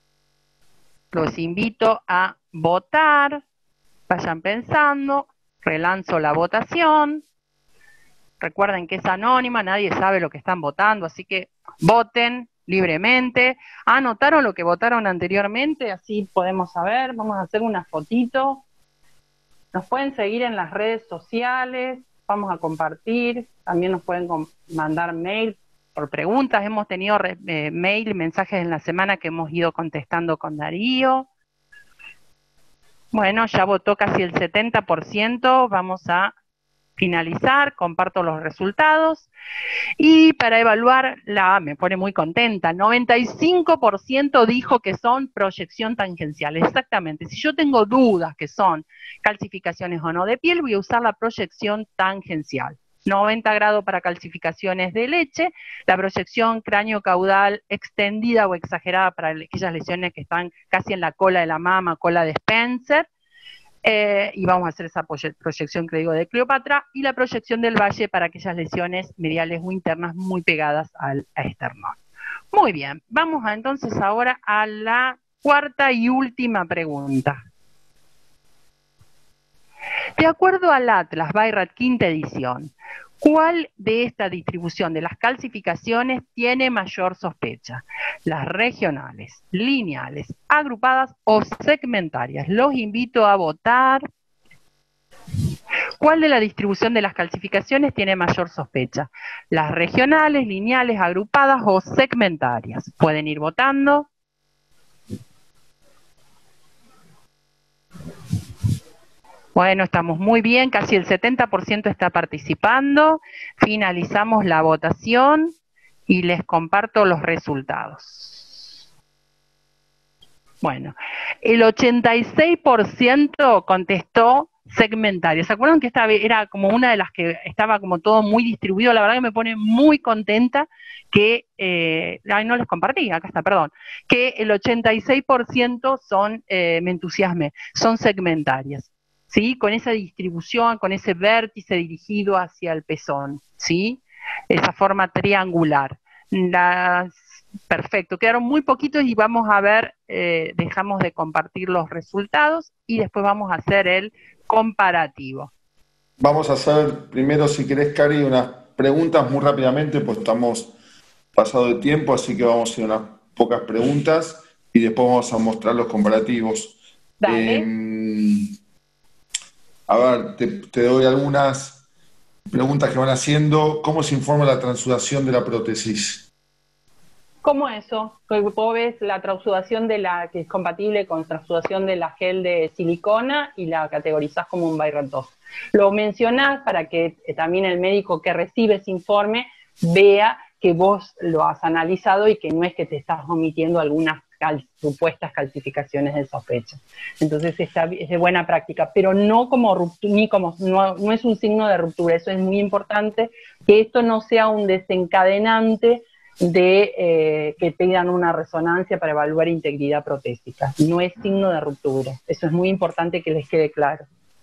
Los invito a votar, vayan pensando, relanzo la votación. Recuerden que es anónima, nadie sabe lo que están votando, así que voten libremente. ¿Anotaron lo que votaron anteriormente? Así podemos saber. Vamos a hacer una fotito. Nos pueden seguir en las redes sociales. Vamos a compartir, también nos pueden mandar mail por preguntas. Hemos tenido eh, mail, mensajes en la semana que hemos ido contestando con Darío. Bueno, ya votó casi el setenta por ciento, vamos a finalizar, comparto los resultados. Y para evaluar, la me pone muy contenta, noventa y cinco por ciento dijo que son proyección tangencial, exactamente. Si yo tengo dudas que son calcificaciones o no de piel, voy a usar la proyección tangencial. noventa grados para calcificaciones de leche, la proyección cráneo-caudal extendida o exagerada para aquellas lesiones que están casi en la cola de la mama, cola de Spencer. Eh, y vamos a hacer esa proyección que digo de Cleopatra, y la proyección del valle para aquellas lesiones mediales o internas muy pegadas al esternón. Muy bien, vamos a, entonces ahora a la cuarta y última pregunta. De acuerdo al Atlas Bayrat quinta edición, ¿cuál de esta distribución de las calcificaciones tiene mayor sospecha? Las regionales, lineales, agrupadas o segmentarias. Los invito a votar. ¿Cuál de la distribución de las calcificaciones tiene mayor sospecha? Las regionales, lineales, agrupadas o segmentarias. Pueden ir votando. Bueno, estamos muy bien, casi el setenta por ciento está participando. Finalizamos la votación y les comparto los resultados. Bueno, el ochenta y seis por ciento contestó segmentario. ¿Se acuerdan que esta era como una de las que estaba como todo muy distribuido? La verdad que me pone muy contenta que, eh, ay, no les compartí, acá está, perdón, que el ochenta y seis por ciento son, eh, me entusiasme, son segmentarias. ¿Sí? Con esa distribución, con ese vértice dirigido hacia el pezón, ¿sí? Esa forma triangular. Las Perfecto, quedaron muy poquitos y vamos a ver, eh, dejamos de compartir los resultados y después vamos a hacer el comparativo. Vamos a hacer primero, si querés, Cari, unas preguntas muy rápidamente, pues estamos pasado de tiempo, así que vamos a hacer unas pocas preguntas y después vamos a mostrar los comparativos. Dale. Eh, a ver, te, te doy algunas preguntas que van haciendo. ¿Cómo se informa la transudación de la prótesis? ¿Cómo eso? Vos ves la transudación de la que es compatible con transudación de la gel de silicona y la categorizás como un Byrat dos. Lo mencionás para que eh, también el médico que recibe ese informe vea que vos lo has analizado y que no es que te estás omitiendo algunas cal supuestas calcificaciones de sospecha. Entonces está, es de buena práctica, pero no como ruptura, ni como, no, no es un signo de ruptura. Eso es muy importante, que esto no sea un desencadenante de eh, que pidan una resonancia para evaluar integridad protésica. No es signo de ruptura. Eso es muy importante que les quede claro.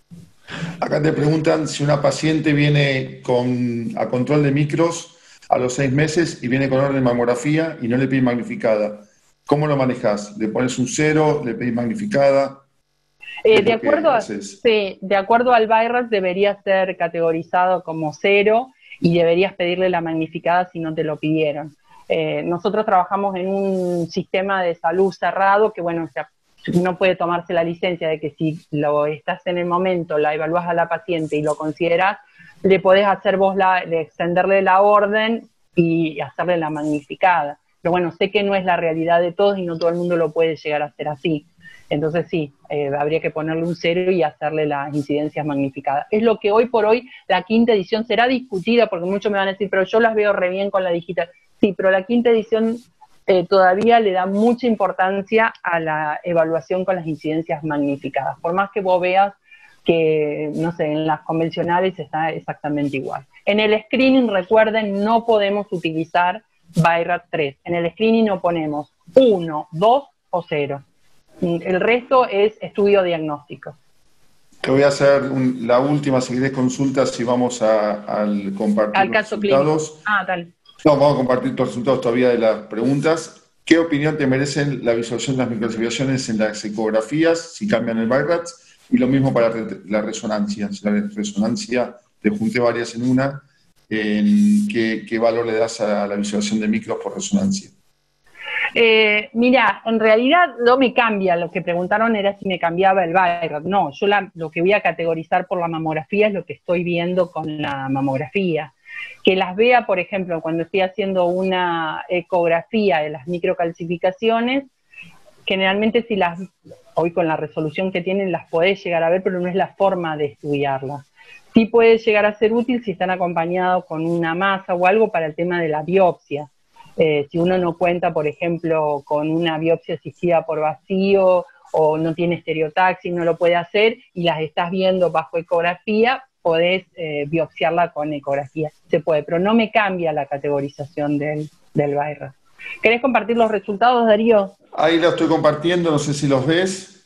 Acá te preguntan si una paciente viene con, a control de micros a los seis meses y viene con orden de mamografía y no le pide magnificada. ¿Cómo lo manejas? ¿Le pones un cero? ¿Le pedís magnificada? Eh, de, acuerdo a, sí, de acuerdo al Byrat debería ser categorizado como cero y deberías pedirle la magnificada si no te lo pidieron. Eh, nosotros trabajamos en un sistema de salud cerrado que, bueno, no puede tomarse la licencia de que si lo estás en el momento, la evaluás a la paciente y lo considerás, le podés hacer vos la, de extenderle la orden y hacerle la magnificada. Pero bueno, sé que no es la realidad de todos y no todo el mundo lo puede llegar a hacer así. Entonces sí, eh, habría que ponerle un cero y hacerle las incidencias magnificadas. Es lo que hoy por hoy la quinta edición será discutida, porque muchos me van a decir, pero yo las veo re bien con la digital. Sí, pero la quinta edición eh, todavía le da mucha importancia a la evaluación con las incidencias magnificadas. Por más que vos veas que, no sé, en las convencionales está exactamente igual. En el screening, recuerden, no podemos utilizar Byrat tres. En el screening no ponemos uno, dos o cero. El resto es estudio diagnóstico. Te voy a hacer un, la última, si querés, consultas y vamos a, al compartir Al los caso resultados. clínico. Ah, dale. No, vamos a compartir los resultados todavía de las preguntas. ¿Qué opinión te merecen la visualización de las microcirculaciones en las ecografías, si cambian el Byrat? Y lo mismo para la resonancia. Si la resonancia, te junté varias en una, en ¿qué, qué valor le das a la visualización de micros por resonancia? Eh, mira, en realidad no me cambia. Lo que preguntaron era si me cambiaba el Byrat. No, yo la, lo que voy a categorizar por la mamografía es lo que estoy viendo con la mamografía. Que las vea, por ejemplo, cuando estoy haciendo una ecografía de las microcalcificaciones, generalmente si las, hoy con la resolución que tienen las podés llegar a ver, pero no es la forma de estudiarlas. Sí puede llegar a ser útil si están acompañados con una masa o algo para el tema de la biopsia. Eh, si uno no cuenta, por ejemplo, con una biopsia asistida por vacío o no tiene estereotaxis, no lo puede hacer y las estás viendo bajo ecografía, podés eh, biopsiarla con ecografía. Se puede, pero no me cambia la categorización del, del Byrat. ¿Querés compartir los resultados, Darío? Ahí los estoy compartiendo, no sé si los ves.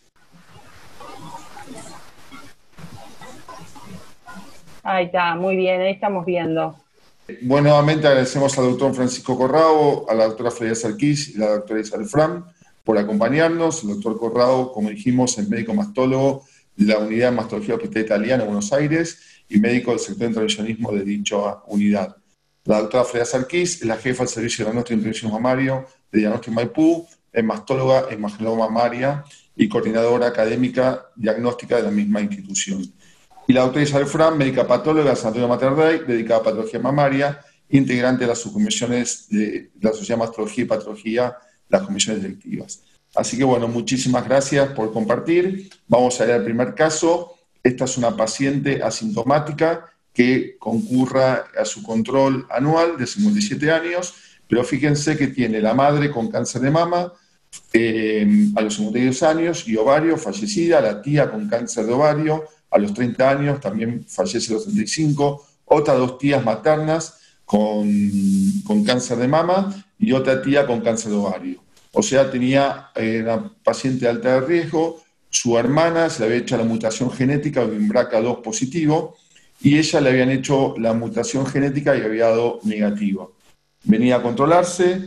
Ahí está, muy bien, ahí estamos viendo. Bueno, nuevamente agradecemos al doctor Francisco Corrado, a la doctora Flavia Sarquís y a la doctora Isabel Fram por acompañarnos. El doctor Corrado, como dijimos, es médico mastólogo de la Unidad de Mastología Hospital Italiana en Buenos Aires y médico del sector de intervencionismo de dicha unidad. La doctora Flavia Sarquís es la jefa del Servicio de Diagnóstico de Intervención Mamario de Diagnóstico Maipú, es mastóloga, es imagenóloga mamaria y coordinadora académica diagnóstica de la misma institución. Y la doctora Isabel Fram, médica patóloga de San Antonio Mater Dei, dedicada a patología mamaria, integrante de las subcomisiones de la Sociedad de Mastología y Patología, las comisiones directivas. Así que bueno, muchísimas gracias por compartir. Vamos a ir al primer caso. Esta es una paciente asintomática que concurra a su control anual de cincuenta y siete años, pero fíjense que tiene la madre con cáncer de mama eh, a los cincuenta y dos años y ovario fallecida, la tía con cáncer de ovario, a los treinta años, también fallece a los treinta y cinco, otras dos tías maternas con, con cáncer de mama y otra tía con cáncer de ovario. O sea, tenía eh, una paciente de alta riesgo, su hermana se le había hecho la mutación genética de un B R C A dos positivo y ella le habían hecho la mutación genética y había dado negativo. Venía a controlarse,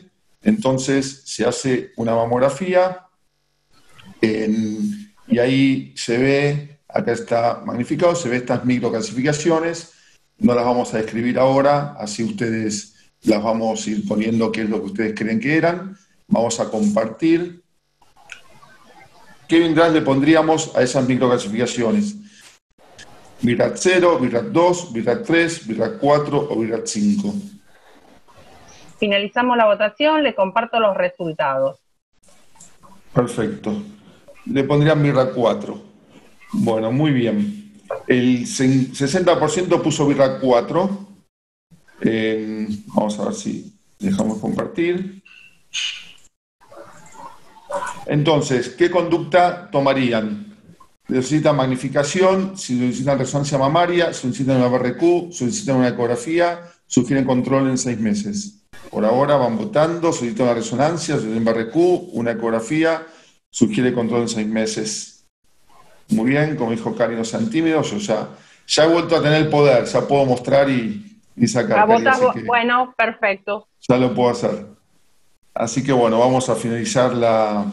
Entonces se hace una mamografía en, y ahí se ve, acá está magnificado, se ve estas microcalcificaciones. No las vamos a describir ahora, así ustedes las vamos a ir poniendo qué es lo que ustedes creen que eran. Vamos a compartir. ¿Qué VIRAT le pondríamos a esas microcalcificaciones? VIRAT cero, VIRAT dos, VIRAT tres, VIRAT cuatro o VIRAT cinco. Finalizamos la votación, le comparto los resultados. Perfecto. Le pondrían VIRAT cuatro. Bueno, muy bien. El sesenta por ciento puso VIRAT cuatro. Eh, vamos a ver si dejamos compartir. Entonces, ¿qué conducta tomarían? Solicitan magnificación, si solicitan resonancia mamaria, solicitan una B R Q, solicitan una ecografía, sugieren control en seis meses. Por ahora van votando, solicitan una resonancia, solicitan B R Q, una ecografía, sugiere control en seis meses. Muy bien, como dijo Cari, no sean tímidos, yo ya, ya he vuelto a tener el poder, ya puedo mostrar y, y sacar. A Cari, votar, que bueno, perfecto. Ya lo puedo hacer. Así que bueno, vamos a finalizar la,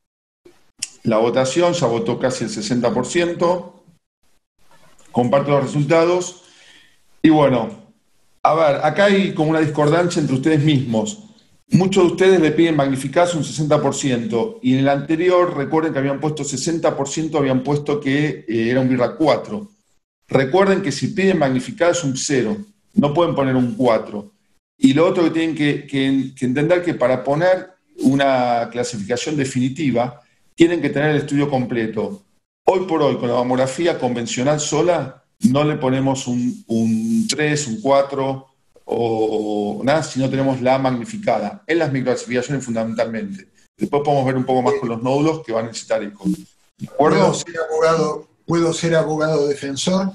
la votación, ya votó casi el sesenta por ciento. Comparto los resultados. Y bueno, a ver, acá hay como una discordancia entre ustedes mismos. Muchos de ustedes le piden magnificarse un sesenta por ciento y en el anterior, recuerden que habían puesto sesenta por ciento, habían puesto que eh, era un VIRAT cuatro. Recuerden que si piden magnificar es un cero, no pueden poner un cuatro. Y lo otro que tienen que, que, que entender que para poner una clasificación definitiva tienen que tener el estudio completo. Hoy por hoy, con la mamografía convencional sola, no le ponemos un, un tres, un cuatro o nada si no tenemos la magnificada. En las microcalcificaciones fundamentalmente. Después podemos ver un poco más con los nódulos que van a necesitar eco. ¿De acuerdo? ¿Puedo ser abogado, ¿puedo ser abogado defensor?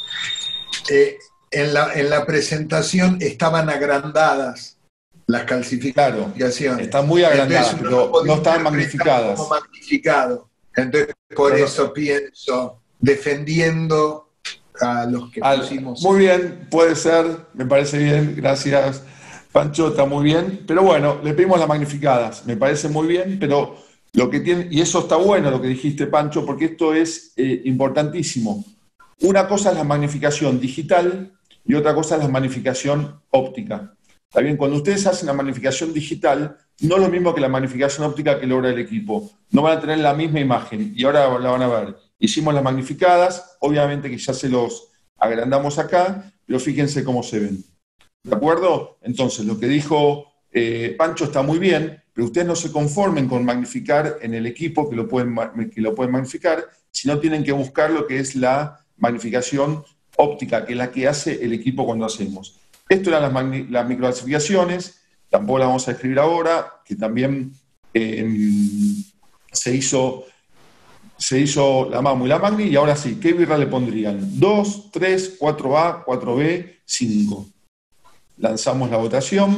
Eh, en, la, en la presentación estaban agrandadas las calcificaciones. Claro, están muy agrandadas, entonces, pero no, no estaban magnificadas. Como magnificado. Entonces, por pero, eso pienso, defendiendo a los que al, pusimos. Muy bien, puede ser, me parece bien, gracias Pancho, está muy bien, pero bueno, le pedimos las magnificadas, me parece muy bien, pero lo que tiene, y eso está bueno lo que dijiste Pancho, porque esto es eh, importantísimo. Una cosa es la magnificación digital y otra cosa es la magnificación óptica. Está bien, cuando ustedes hacen la magnificación digital, no es lo mismo que la magnificación óptica que logra el equipo. No van a tener la misma imagen y ahora la van a ver. Hicimos las magnificadas, obviamente que ya se los agrandamos acá, pero fíjense cómo se ven. ¿De acuerdo? Entonces, lo que dijo eh, Pancho está muy bien, pero ustedes no se conformen con magnificar en el equipo, que lo, pueden, que lo pueden magnificar, sino tienen que buscar lo que es la magnificación óptica, que es la que hace el equipo cuando hacemos. Esto eran las, magni las microcalcificaciones, tampoco las vamos a escribir ahora, que también eh, se hizo... Se hizo la MAMU y la MAGNI, y ahora sí, ¿qué VIRAT le pondrían? dos, tres, cuatro A, cuatro B, cinco. Lanzamos la votación.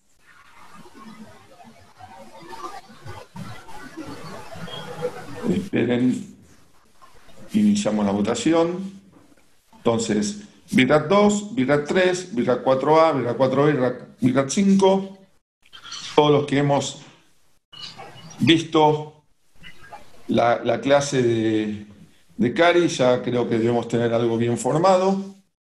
Esperen, iniciamos la votación. Entonces, VIRAT dos, VIRAT tres, VIRAT cuatro A, VIRAT cuatro B, VIRAT cinco. Todos los que hemos visto La, la clase de, de Cari, ya creo que debemos tener algo bien formado.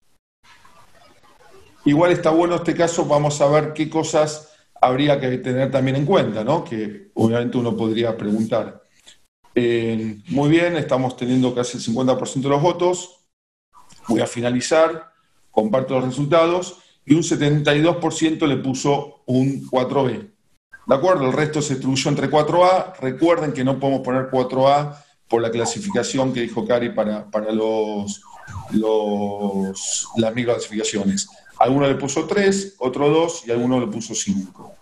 Igual está bueno este caso, vamos a ver qué cosas habría que tener también en cuenta, ¿no? Que obviamente uno podría preguntar. Eh, muy bien, estamos teniendo casi el cincuenta por ciento de los votos. Voy a finalizar, comparto los resultados, y un setenta y dos por ciento le puso un cuatro B. ¿De acuerdo? El resto se distribuyó entre cuatro A. Recuerden que no podemos poner cuatro A por la clasificación que dijo Cari para, para los, los, las microclasificaciones. Alguno le puso tres, otro dos y alguno le puso cinco.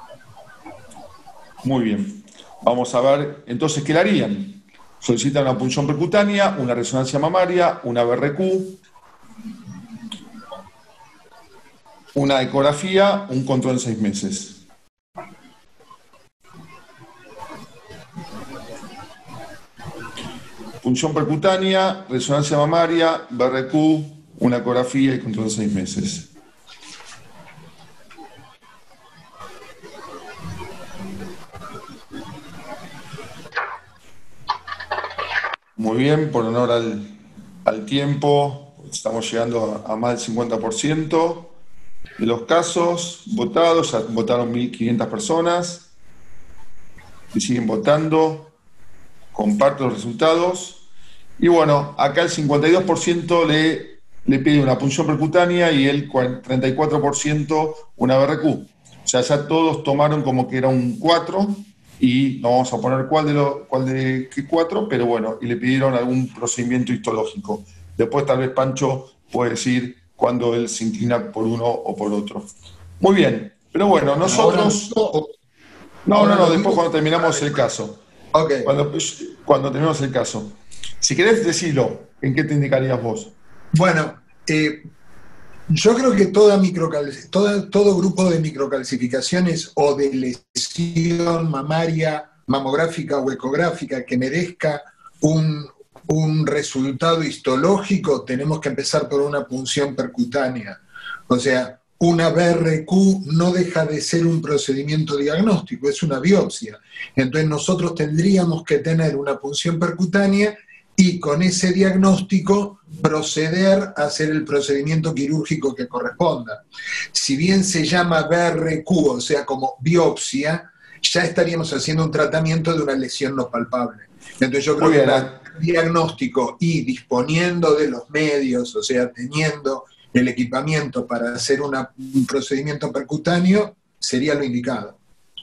Muy bien. Vamos a ver, entonces, ¿qué le harían? Solicitan una punción percutánea, una resonancia mamaria, una B R Q, una ecografía, un control en seis meses. Punción percutánea, resonancia mamaria, B R Q, una ecografía y control de seis meses. muy bien, por honor al, al tiempo, estamos llegando a, a más del cincuenta por ciento de los casos votados, ya votaron mil quinientas personas, y siguen votando, comparto los resultados, y bueno, acá el cincuenta y dos por ciento le, le pide una punción percutánea y el treinta y cuatro por ciento una B R Q. O sea, ya todos tomaron como que era un cuatro, y no vamos a poner cuál de, lo, cuál de qué cuatro, pero bueno, y le pidieron algún procedimiento histológico. Después tal vez Pancho puede decir cuándo él se inclina por uno o por otro. Muy bien, pero bueno, nosotros... No, no, no, después cuando terminamos el caso. Okay. Cuando, cuando terminamos el caso. Si querés decirlo, ¿en qué te indicarías vos? Bueno, eh, yo creo que toda microcal, toda, todo grupo de microcalcificaciones o de lesión mamaria, mamográfica o ecográfica que merezca un, un resultado histológico, tenemos que empezar por una punción percutánea. O sea, una B R Q no deja de ser un procedimiento diagnóstico, es una biopsia. Entonces nosotros tendríamos que tener una punción percutánea y con ese diagnóstico proceder a hacer el procedimiento quirúrgico que corresponda. Si bien se llama B R Q, o sea, como biopsia, ya estaríamos haciendo un tratamiento de una lesión no palpable. Entonces yo creo que el diagnóstico y disponiendo de los medios, o sea, teniendo el equipamiento para hacer una, un procedimiento percutáneo, sería lo indicado.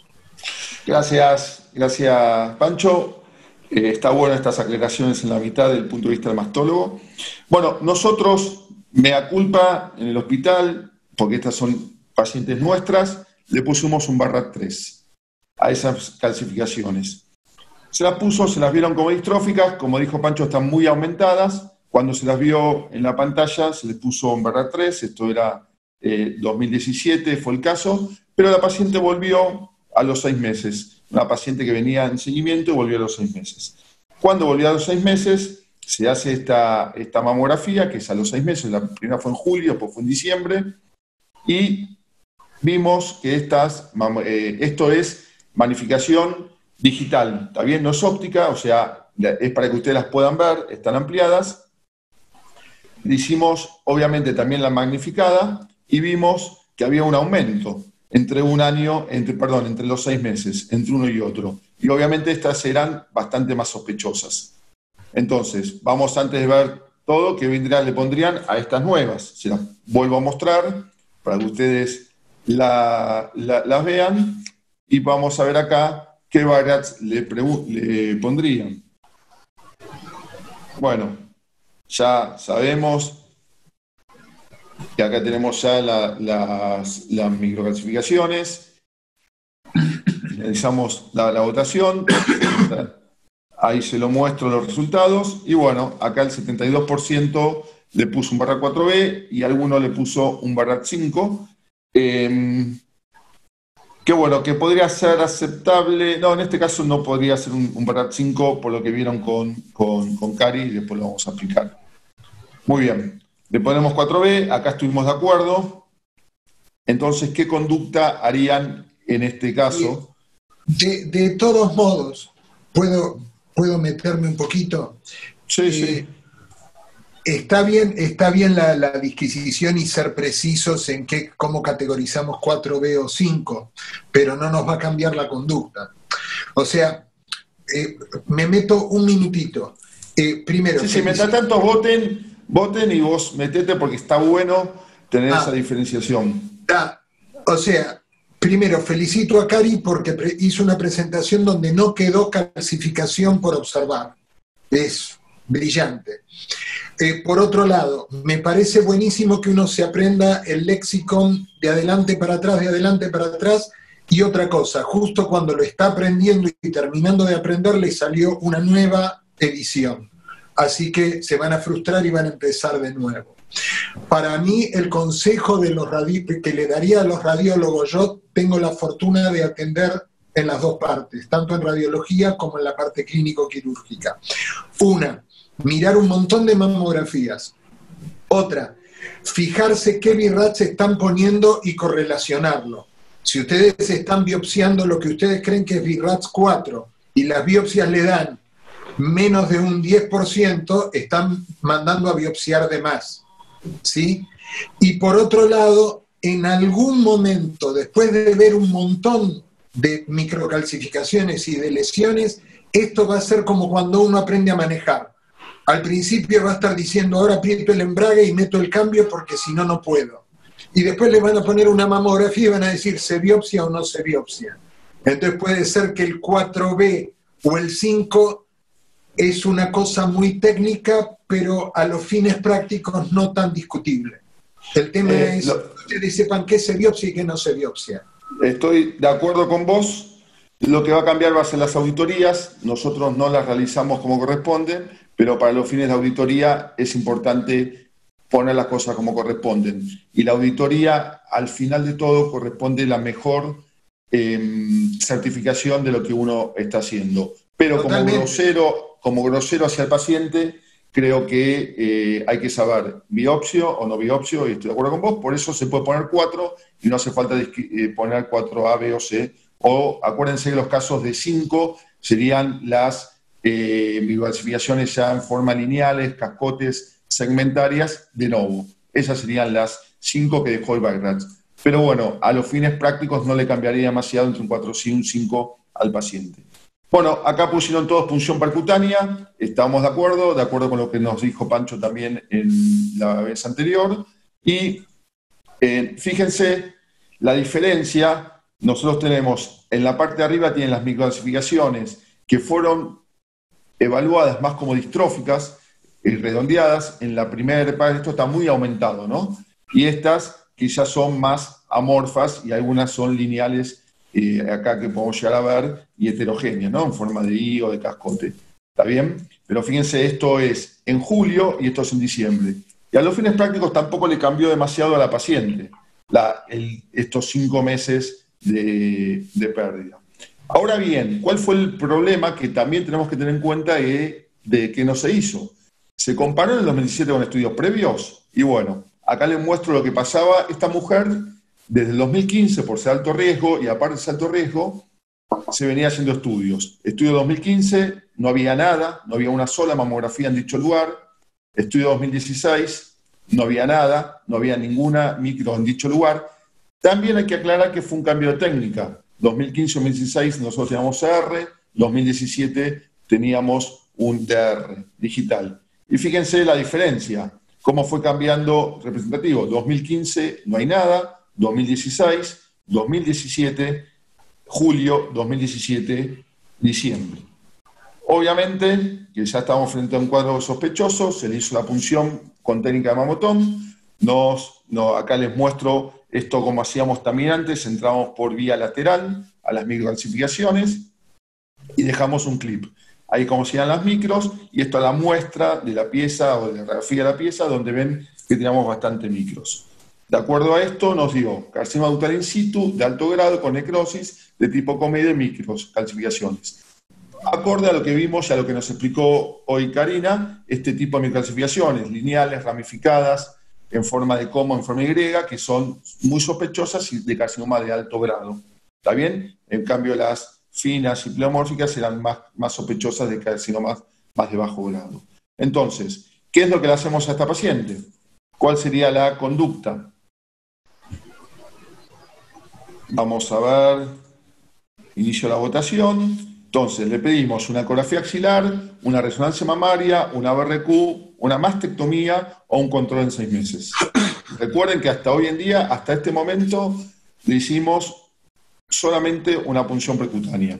Gracias, gracias Pancho. Eh, está bueno estas aclaraciones en la mitad del punto de vista del mastólogo. Bueno, nosotros, mea culpa, en el hospital, porque estas son pacientes nuestras, le pusimos un barra tres a esas calcificaciones. Se las puso, se las vieron como distróficas, como dijo Pancho, están muy aumentadas. Cuando se las vio en la pantalla, se les puso un barra tres, esto era eh, dos mil diecisiete, fue el caso, pero la paciente volvió a los seis meses. Una paciente que venía en seguimiento y volvió a los seis meses. Cuando volvió a los seis meses, se hace esta, esta mamografía, que es a los seis meses, la primera fue en julio, después fue en diciembre, y vimos que estas, eh, esto es magnificación digital, está bien, no es óptica, o sea, es para que ustedes las puedan ver, están ampliadas. Hicimos, obviamente, también la magnificada y vimos que había un aumento entre un año, entre, perdón, entre los seis meses, entre uno y otro. Y obviamente estas eran bastante más sospechosas. Entonces, vamos antes de ver todo, que vendría, le pondrían a estas nuevas. Se las vuelvo a mostrar para que ustedes la, la, las vean y vamos a ver acá qué barras le, le pondrían. Bueno, ya sabemos que acá tenemos ya la, las, las microcalcificaciones. Realizamos la, la votación. Ahí se lo muestro los resultados. Y bueno, acá el setenta y dos por ciento le puso un barra cuatro B y alguno le puso un barra cinco. Eh, que bueno, que podría ser aceptable. No, en este caso no podría ser un, un barra cinco por lo que vieron con, con, con Cari y después lo vamos a aplicar. Muy bien. Le ponemos cuatro B, acá estuvimos de acuerdo. Entonces, ¿qué conducta harían en este caso? De, de todos modos, ¿puedo, ¿puedo meterme un poquito? Sí, eh, sí. Está bien, está bien la, la disquisición y ser precisos en qué, cómo categorizamos cuatro B o cinco, pero no nos va a cambiar la conducta. O sea, eh, me meto un minutito. Eh, primero, sí, sí, mientras tanto voten, voten y vos metete porque está bueno tener ah, esa diferenciación. Ah, o sea, primero felicito a Cari porque hizo una presentación donde no quedó calcificación por observar. Es brillante. Eh, por otro lado, me parece buenísimo que uno se aprenda el lexicon de adelante para atrás, de adelante para atrás, y otra cosa, justo cuando lo está aprendiendo y terminando de aprender, le salió una nueva edición. Así que se van a frustrar y van a empezar de nuevo. Para mí, el consejo de los que le daría a los radiólogos, yo tengo la fortuna de atender en las dos partes, tanto en radiología como en la parte clínico-quirúrgica. Una, mirar un montón de mamografías. Otra, fijarse qué B R A T se están poniendo y correlacionarlo. Si ustedes están biopsiando lo que ustedes creen que es B R A T cuatro y las biopsias le dan menos de un diez por ciento están mandando a biopsiar de más, ¿sí? Y por otro lado, en algún momento, después de ver un montón de microcalcificaciones y de lesiones, esto va a ser como cuando uno aprende a manejar. Al principio va a estar diciendo, ahora aprieto el embrague y meto el cambio porque si no, no puedo. Y después le van a poner una mamografía y van a decir, ¿se biopsia o no se biopsia? Entonces puede ser que el cuatro B o el cinco es una cosa muy técnica, pero a los fines prácticos no tan discutible. El tema eh, es lo, que ustedes sepan qué se biopsia y qué no se biopsia. Estoy de acuerdo con vos. Lo que va a cambiar va a ser las auditorías. Nosotros no las realizamos como corresponden, pero para los fines de auditoría es importante poner las cosas como corresponden. Y la auditoría, al final de todo, corresponde la mejor eh, certificación de lo que uno está haciendo. Pero como grosero, como grosero hacia el paciente, creo que eh, hay que saber biopsio o no biopsio, y estoy de acuerdo con vos, por eso se puede poner cuatro y no hace falta eh, poner cuatro A, B o C. O acuérdense que los casos de cinco serían las eh, biocalcificaciones ya en forma lineales, cascotes, segmentarias, de novo. Esas serían las cinco que dejó el Backrach. Pero bueno, a los fines prácticos no le cambiaría demasiado entre un cuatro C y un cinco al paciente. Bueno, acá pusieron todos punción percutánea, estamos de acuerdo, de acuerdo con lo que nos dijo Pancho también en la vez anterior. Y eh, fíjense la diferencia, nosotros tenemos, en la parte de arriba tienen las microcalcificaciones que fueron evaluadas más como distróficas y redondeadas. En la primera parte esto está muy aumentado, ¿no? Y estas quizás son más amorfas y algunas son lineales, Eh, acá que podemos llegar a ver, y heterogénea, ¿no? En forma de I o de cascote. ¿Está bien? Pero fíjense, esto es en julio y esto es en diciembre. Y a los fines prácticos tampoco le cambió demasiado a la paciente la, el, estos cinco meses de, de pérdida. Ahora bien, ¿cuál fue el problema que también tenemos que tener en cuenta de, de que no se hizo? Se comparó en el dos mil diecisiete con estudios previos y bueno, acá les muestro lo que pasaba. Esta mujer, desde el dos mil quince, por ser alto riesgo, y aparte de ser alto riesgo, se venía haciendo estudios. Estudio dos mil quince, no había nada, no había una sola mamografía en dicho lugar. Estudio dos mil dieciséis, no había nada, no había ninguna micro en dicho lugar. También hay que aclarar que fue un cambio de técnica. dos mil quince dos mil dieciséis nosotros teníamos C R, dos mil diecisiete teníamos un D R digital. Y fíjense la diferencia, cómo fue cambiando representativo. dos mil quince no hay nada, dos mil dieciséis, dos mil diecisiete, julio, dos mil diecisiete, diciembre. Obviamente, que ya estábamos frente a un cuadro sospechoso, se le hizo la punción con técnica de mamotón. Nos, no, acá les muestro esto como hacíamos también antes, entramos por vía lateral a las microcalcificaciones y dejamos un clip. Ahí como se dan las micros, y esto es la muestra de la pieza o de la radiografía de la pieza, donde ven que tenemos bastante micros. De acuerdo a esto, nos dio carcinoma ductal in situ de alto grado con necrosis de tipo comedia y microcalcificaciones. Acorde a lo que vimos y a lo que nos explicó hoy Karina, este tipo de microcalcificaciones lineales, ramificadas, en forma de coma, en forma Y, que son muy sospechosas y de carcinoma de alto grado. ¿Está bien? En cambio, las finas y pleomórficas eran más, más sospechosas de carcinomas más de bajo grado. Entonces, ¿qué es lo que le hacemos a esta paciente? ¿Cuál sería la conducta? Vamos a ver, inicio la votación. Entonces, le pedimos una ecografía axilar, una resonancia mamaria, una B R Q, una mastectomía o un control en seis meses. Recuerden que hasta hoy en día, hasta este momento, le hicimos solamente una punción percutánea.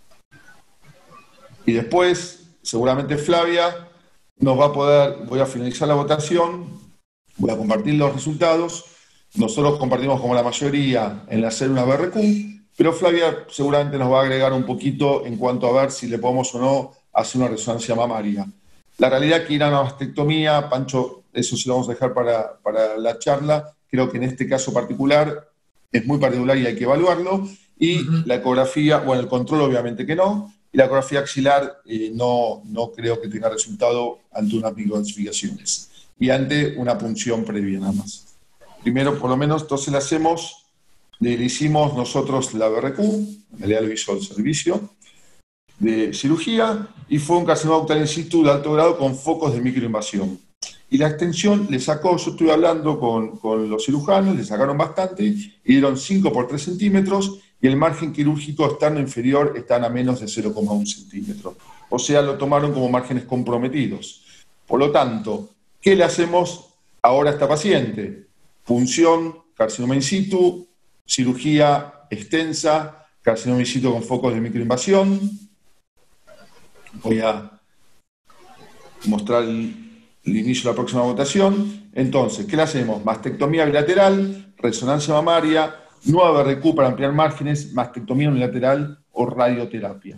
Y después, seguramente Flavia nos va a poder, voy a finalizar la votación, voy a compartir los resultados. Nosotros compartimos como la mayoría en hacer una B R Q, pero Flavia seguramente nos va a agregar un poquito en cuanto a ver si le podemos o no hacer una resonancia mamaria. La realidad es que ir a una mastectomía, Pancho, eso sí lo vamos a dejar para, para la charla. Creo que en este caso particular es muy particular y hay que evaluarlo. Y uh-huh. La ecografía, bueno, el control obviamente que no. Y la ecografía axilar eh, no, no creo que tenga resultado ante unas microcalcificaciones y ante una punción previa nada más. Primero, por lo menos, entonces le hacemos, le hicimos nosotros la B R Q, en realidad lo hizo el servicio. de cirugía y fue un carcinoma ductal in situ de alto grado con focos de microinvasión. Y la extensión le sacó, yo estuve hablando con, con los cirujanos, le sacaron bastante y dieron cinco por tres centímetros y el margen quirúrgico externo inferior están a menos de cero coma uno centímetros. O sea, lo tomaron como márgenes comprometidos. Por lo tanto, ¿qué le hacemos ahora a esta paciente? Punción, carcinoma in situ, cirugía extensa, carcinoma in situ con focos de microinvasión. Voy a mostrar el, el inicio de la próxima votación. Entonces, ¿qué le hacemos? Mastectomía bilateral, resonancia mamaria, nueva B R Q para ampliar márgenes, mastectomía unilateral o radioterapia.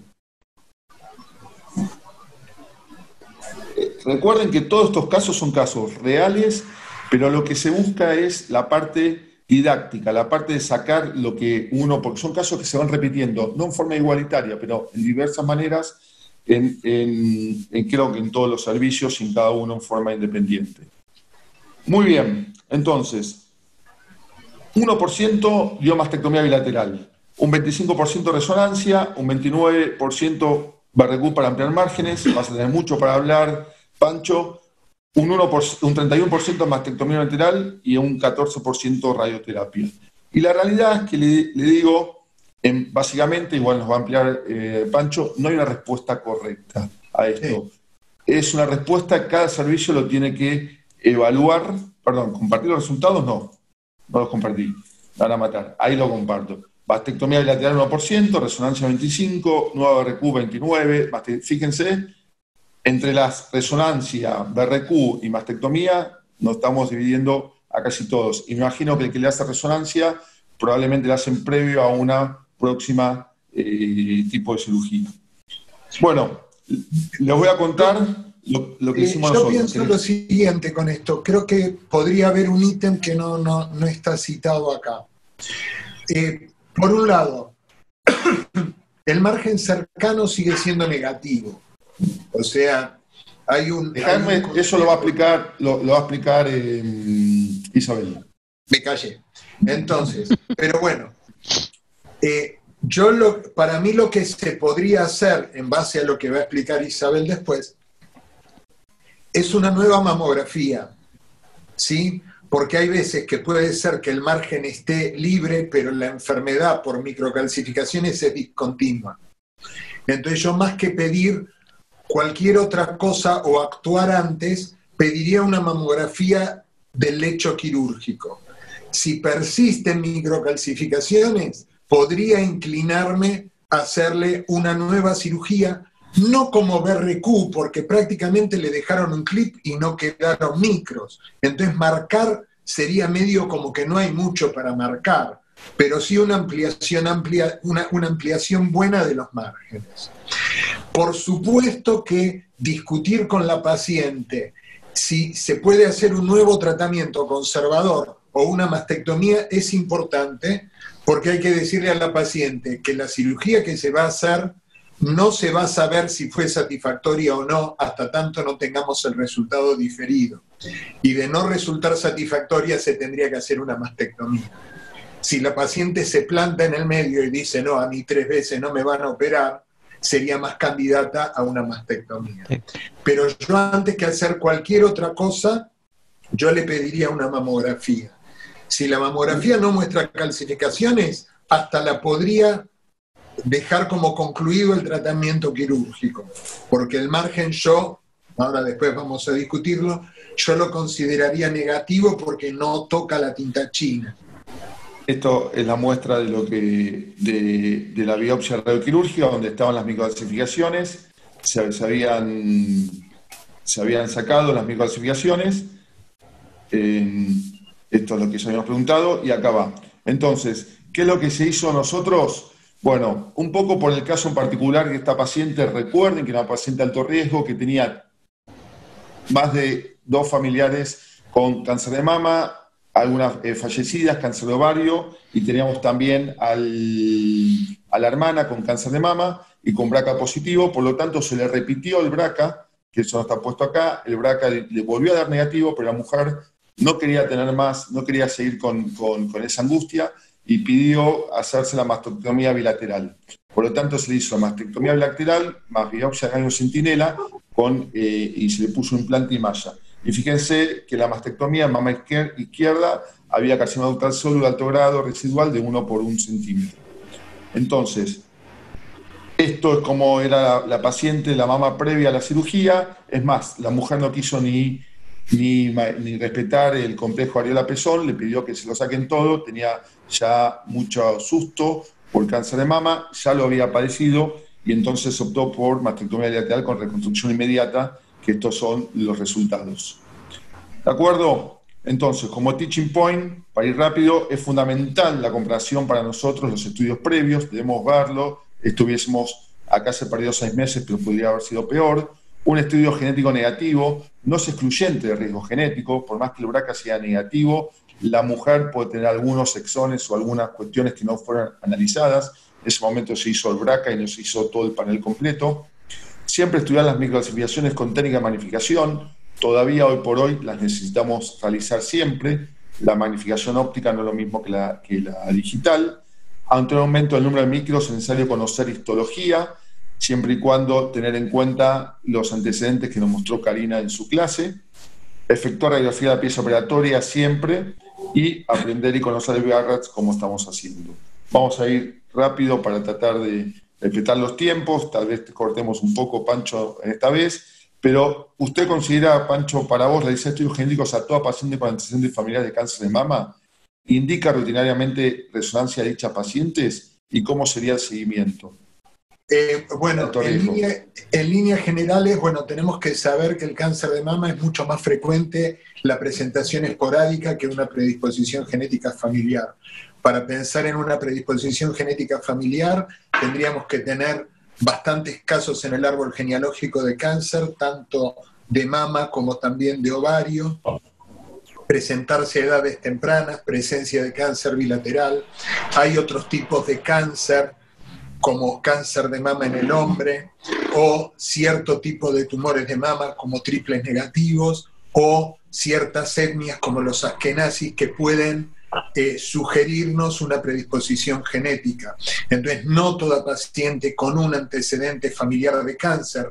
Recuerden que todos estos casos son casos reales, pero lo que se busca es la parte didáctica, la parte de sacar lo que uno, porque son casos que se van repitiendo, no en forma igualitaria, pero en diversas maneras, en, en, en creo que en todos los servicios y en cada uno en forma independiente. Muy bien, entonces, uno por ciento dio mastectomía bilateral, un veinticinco por ciento resonancia, un veintinueve por ciento B R Q para ampliar márgenes, vas a tener mucho para hablar, Pancho, un, uno por, un treinta y uno por ciento mastectomía bilateral y un catorce por ciento radioterapia. Y la realidad es que le, le digo, en, básicamente, igual nos va a ampliar eh, Pancho, no hay una respuesta correcta a esto. Sí. Es una respuesta, cada servicio lo tiene que evaluar, perdón, ¿compartir los resultados? No, no los compartí, me van a matar, ahí lo comparto. Mastectomía bilateral uno por ciento, resonancia veinticinco, nueva B R Q veintinueve, fíjense, entre las resonancia, B R Q y mastectomía nos estamos dividiendo a casi todos. Y me imagino que el que le hace resonancia probablemente le hacen previo a una próxima eh, tipo de cirugía. Bueno, les voy a contar lo, lo que eh, hicimos yo nosotros. Yo pienso lo siguiente con esto. Creo que podría haber un ítem que no, no, no está citado acá. Eh, por un lado, el margen cercano sigue siendo negativo. O sea, hay un... Dejadme, hay un eso lo va a explicar, lo, lo va a explicar eh, Isabel. Me callé. Entonces, pero bueno, eh, yo lo, para mí lo que se podría hacer, en base a lo que va a explicar Isabel después, es una nueva mamografía, ¿sí? Porque hay veces que puede ser que el margen esté libre, pero la enfermedad por microcalcificaciones es discontinua. Entonces yo, más que pedir cualquier otra cosa o actuar antes, pediría una mamografía del lecho quirúrgico. Si persisten microcalcificaciones, podría inclinarme a hacerle una nueva cirugía, no como B R Q, porque prácticamente le dejaron un clip y no quedaron micros. Entonces marcar sería medio como que no hay mucho para marcar, pero sí una ampliación, amplia, una, una ampliación buena de los márgenes. Por supuesto que discutir con la paciente si se puede hacer un nuevo tratamiento conservador o una mastectomía es importante, porque hay que decirle a la paciente que la cirugía que se va a hacer no se va a saber si fue satisfactoria o no hasta tanto no tengamos el resultado diferido. Y de no resultar satisfactoria se tendría que hacer una mastectomía. Si la paciente se planta en el medio y dice, no, a mí tres veces no me van a operar, sería más candidata a una mastectomía. Pero yo, antes que hacer cualquier otra cosa, yo le pediría una mamografía. Si la mamografía no muestra calcificaciones, hasta la podría dejar como concluido el tratamiento quirúrgico, porque el margen yo, ahora después vamos a discutirlo, yo lo consideraría negativo porque no toca la tinta china. Esto es la muestra de lo que de, de la biopsia radioquirúrgica, donde estaban las microcalcificaciones, se, se, habían, se habían sacado las microcalcificaciones, eh, esto es lo que ya habíamos preguntado, y acá va. Entonces, ¿qué es lo que se hizo nosotros? Bueno, un poco por el caso en particular que esta paciente, recuerden que era una paciente de alto riesgo, que tenía más de dos familiares con cáncer de mama, algunas eh, fallecidas, cáncer de ovario, y teníamos también al, a la hermana con cáncer de mama y con B R C A positivo, por lo tanto se le repitió el B R C A, que eso no está puesto acá, el B R C A le, le volvió a dar negativo, pero la mujer no quería tener más, no quería seguir con, con, con esa angustia, y pidió hacerse la mastectomía bilateral. Por lo tanto, se le hizo mastectomía bilateral más biopsia de ganglio centinela con, eh, y se le puso implante y malla. Y fíjense que la mastectomía en mama izquierda había carcinoma ductal sólido de alto grado residual de uno por un centímetro. Entonces, esto es como era la, la paciente, la mama previa a la cirugía. Es más, la mujer no quiso ni, ni, ni respetar el complejo areola-pezón, le pidió que se lo saquen todo, tenía ya mucho susto por cáncer de mama, ya lo había padecido y entonces optó por mastectomía bilateral con reconstrucción inmediata, que estos son los resultados. ¿De acuerdo? Entonces, como teaching point, para ir rápido, es fundamental la comparación para nosotros, los estudios previos, debemos verlo. Estuviésemos acá se perdió seis meses, pero podría haber sido peor. Un estudio genético negativo no es excluyente de riesgo genético, por más que el B R C A sea negativo, la mujer puede tener algunos exones o algunas cuestiones que no fueron analizadas. En ese momento se hizo el B R C A y no se hizo todo el panel completo. Siempre estudiar las microcalcificaciones con técnica de magnificación. Todavía hoy por hoy las necesitamos realizar siempre. La magnificación óptica no es lo mismo que la, que la digital. Ante un aumento del número de micros es necesario conocer histología, siempre y cuando tener en cuenta los antecedentes que nos mostró Karina en su clase. Efectuar radiografía de la pieza operatoria siempre y aprender y conocer el B R C A como estamos haciendo. Vamos a ir rápido para tratar de respetar los tiempos, tal vez cortemos un poco, Pancho, en esta vez. Pero, ¿usted considera, Pancho, para vos, realizar estudios genéticos a toda paciente con antecedentes familiares de cáncer de mama? ¿Indica rutinariamente resonancia de dichas pacientes? ¿Y cómo sería el seguimiento? Eh, bueno, en, línea, en líneas generales, bueno, tenemos que saber que el cáncer de mama es mucho más frecuente la presentación esporádica que una predisposición genética familiar. Para pensar en una predisposición genética familiar, tendríamos que tener bastantes casos en el árbol genealógico de cáncer, tanto de mama como también de ovario, presentarse a edades tempranas, presencia de cáncer bilateral. Hay otros tipos de cáncer, como cáncer de mama en el hombre, o cierto tipo de tumores de mama como triples negativos, o ciertas etnias como los askenazis que pueden eh, sugerirnos una predisposición genética. Entonces, no toda paciente con un antecedente familiar de cáncer,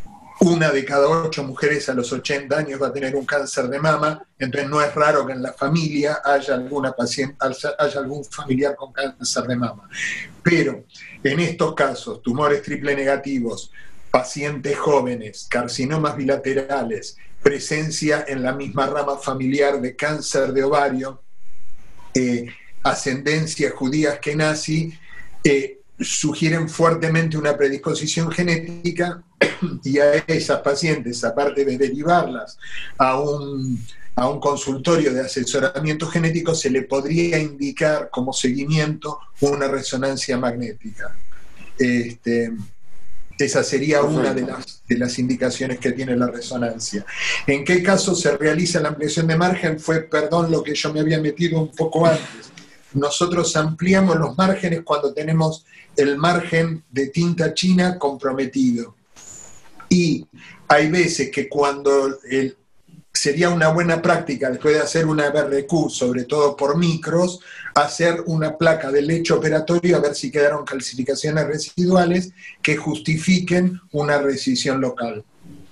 una de cada ocho mujeres a los ochenta años va a tener un cáncer de mama, entonces no es raro que en la familia haya, alguna paciente, haya algún familiar con cáncer de mama. Pero en estos casos, tumores triple negativos, pacientes jóvenes, carcinomas bilaterales, presencia en la misma rama familiar de cáncer de ovario, eh, ascendencia judía askenazí, eh, sugieren fuertemente una predisposición genética, y a esas pacientes, aparte de derivarlas a un, a un consultorio de asesoramiento genético, se le podría indicar como seguimiento una resonancia magnética. Este, esa sería una de las, de las indicaciones que tiene la resonancia. ¿En qué caso se realiza la ampliación de margen? Fue, perdón, lo que yo me había metido un poco antes. Nosotros ampliamos los márgenes cuando tenemos el margen de tinta china comprometido. Y hay veces que cuando el, sería una buena práctica, después de hacer una B R Q, sobre todo por micros, hacer una placa del lecho operatorio a ver si quedaron calcificaciones residuales que justifiquen una resecisión local.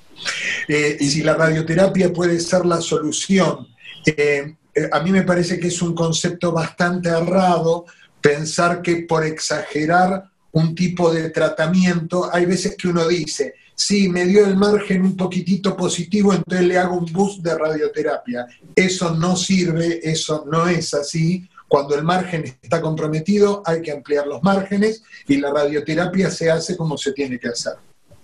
Eh, si la radioterapia puede ser la solución, eh, eh, a mí me parece que es un concepto bastante errado pensar que por exagerar un tipo de tratamiento, hay veces que uno dice, sí, me dio el margen un poquitito positivo, entonces le hago un boost de radioterapia. Eso no sirve, eso no es así. Cuando el margen está comprometido, hay que ampliar los márgenes y la radioterapia se hace como se tiene que hacer.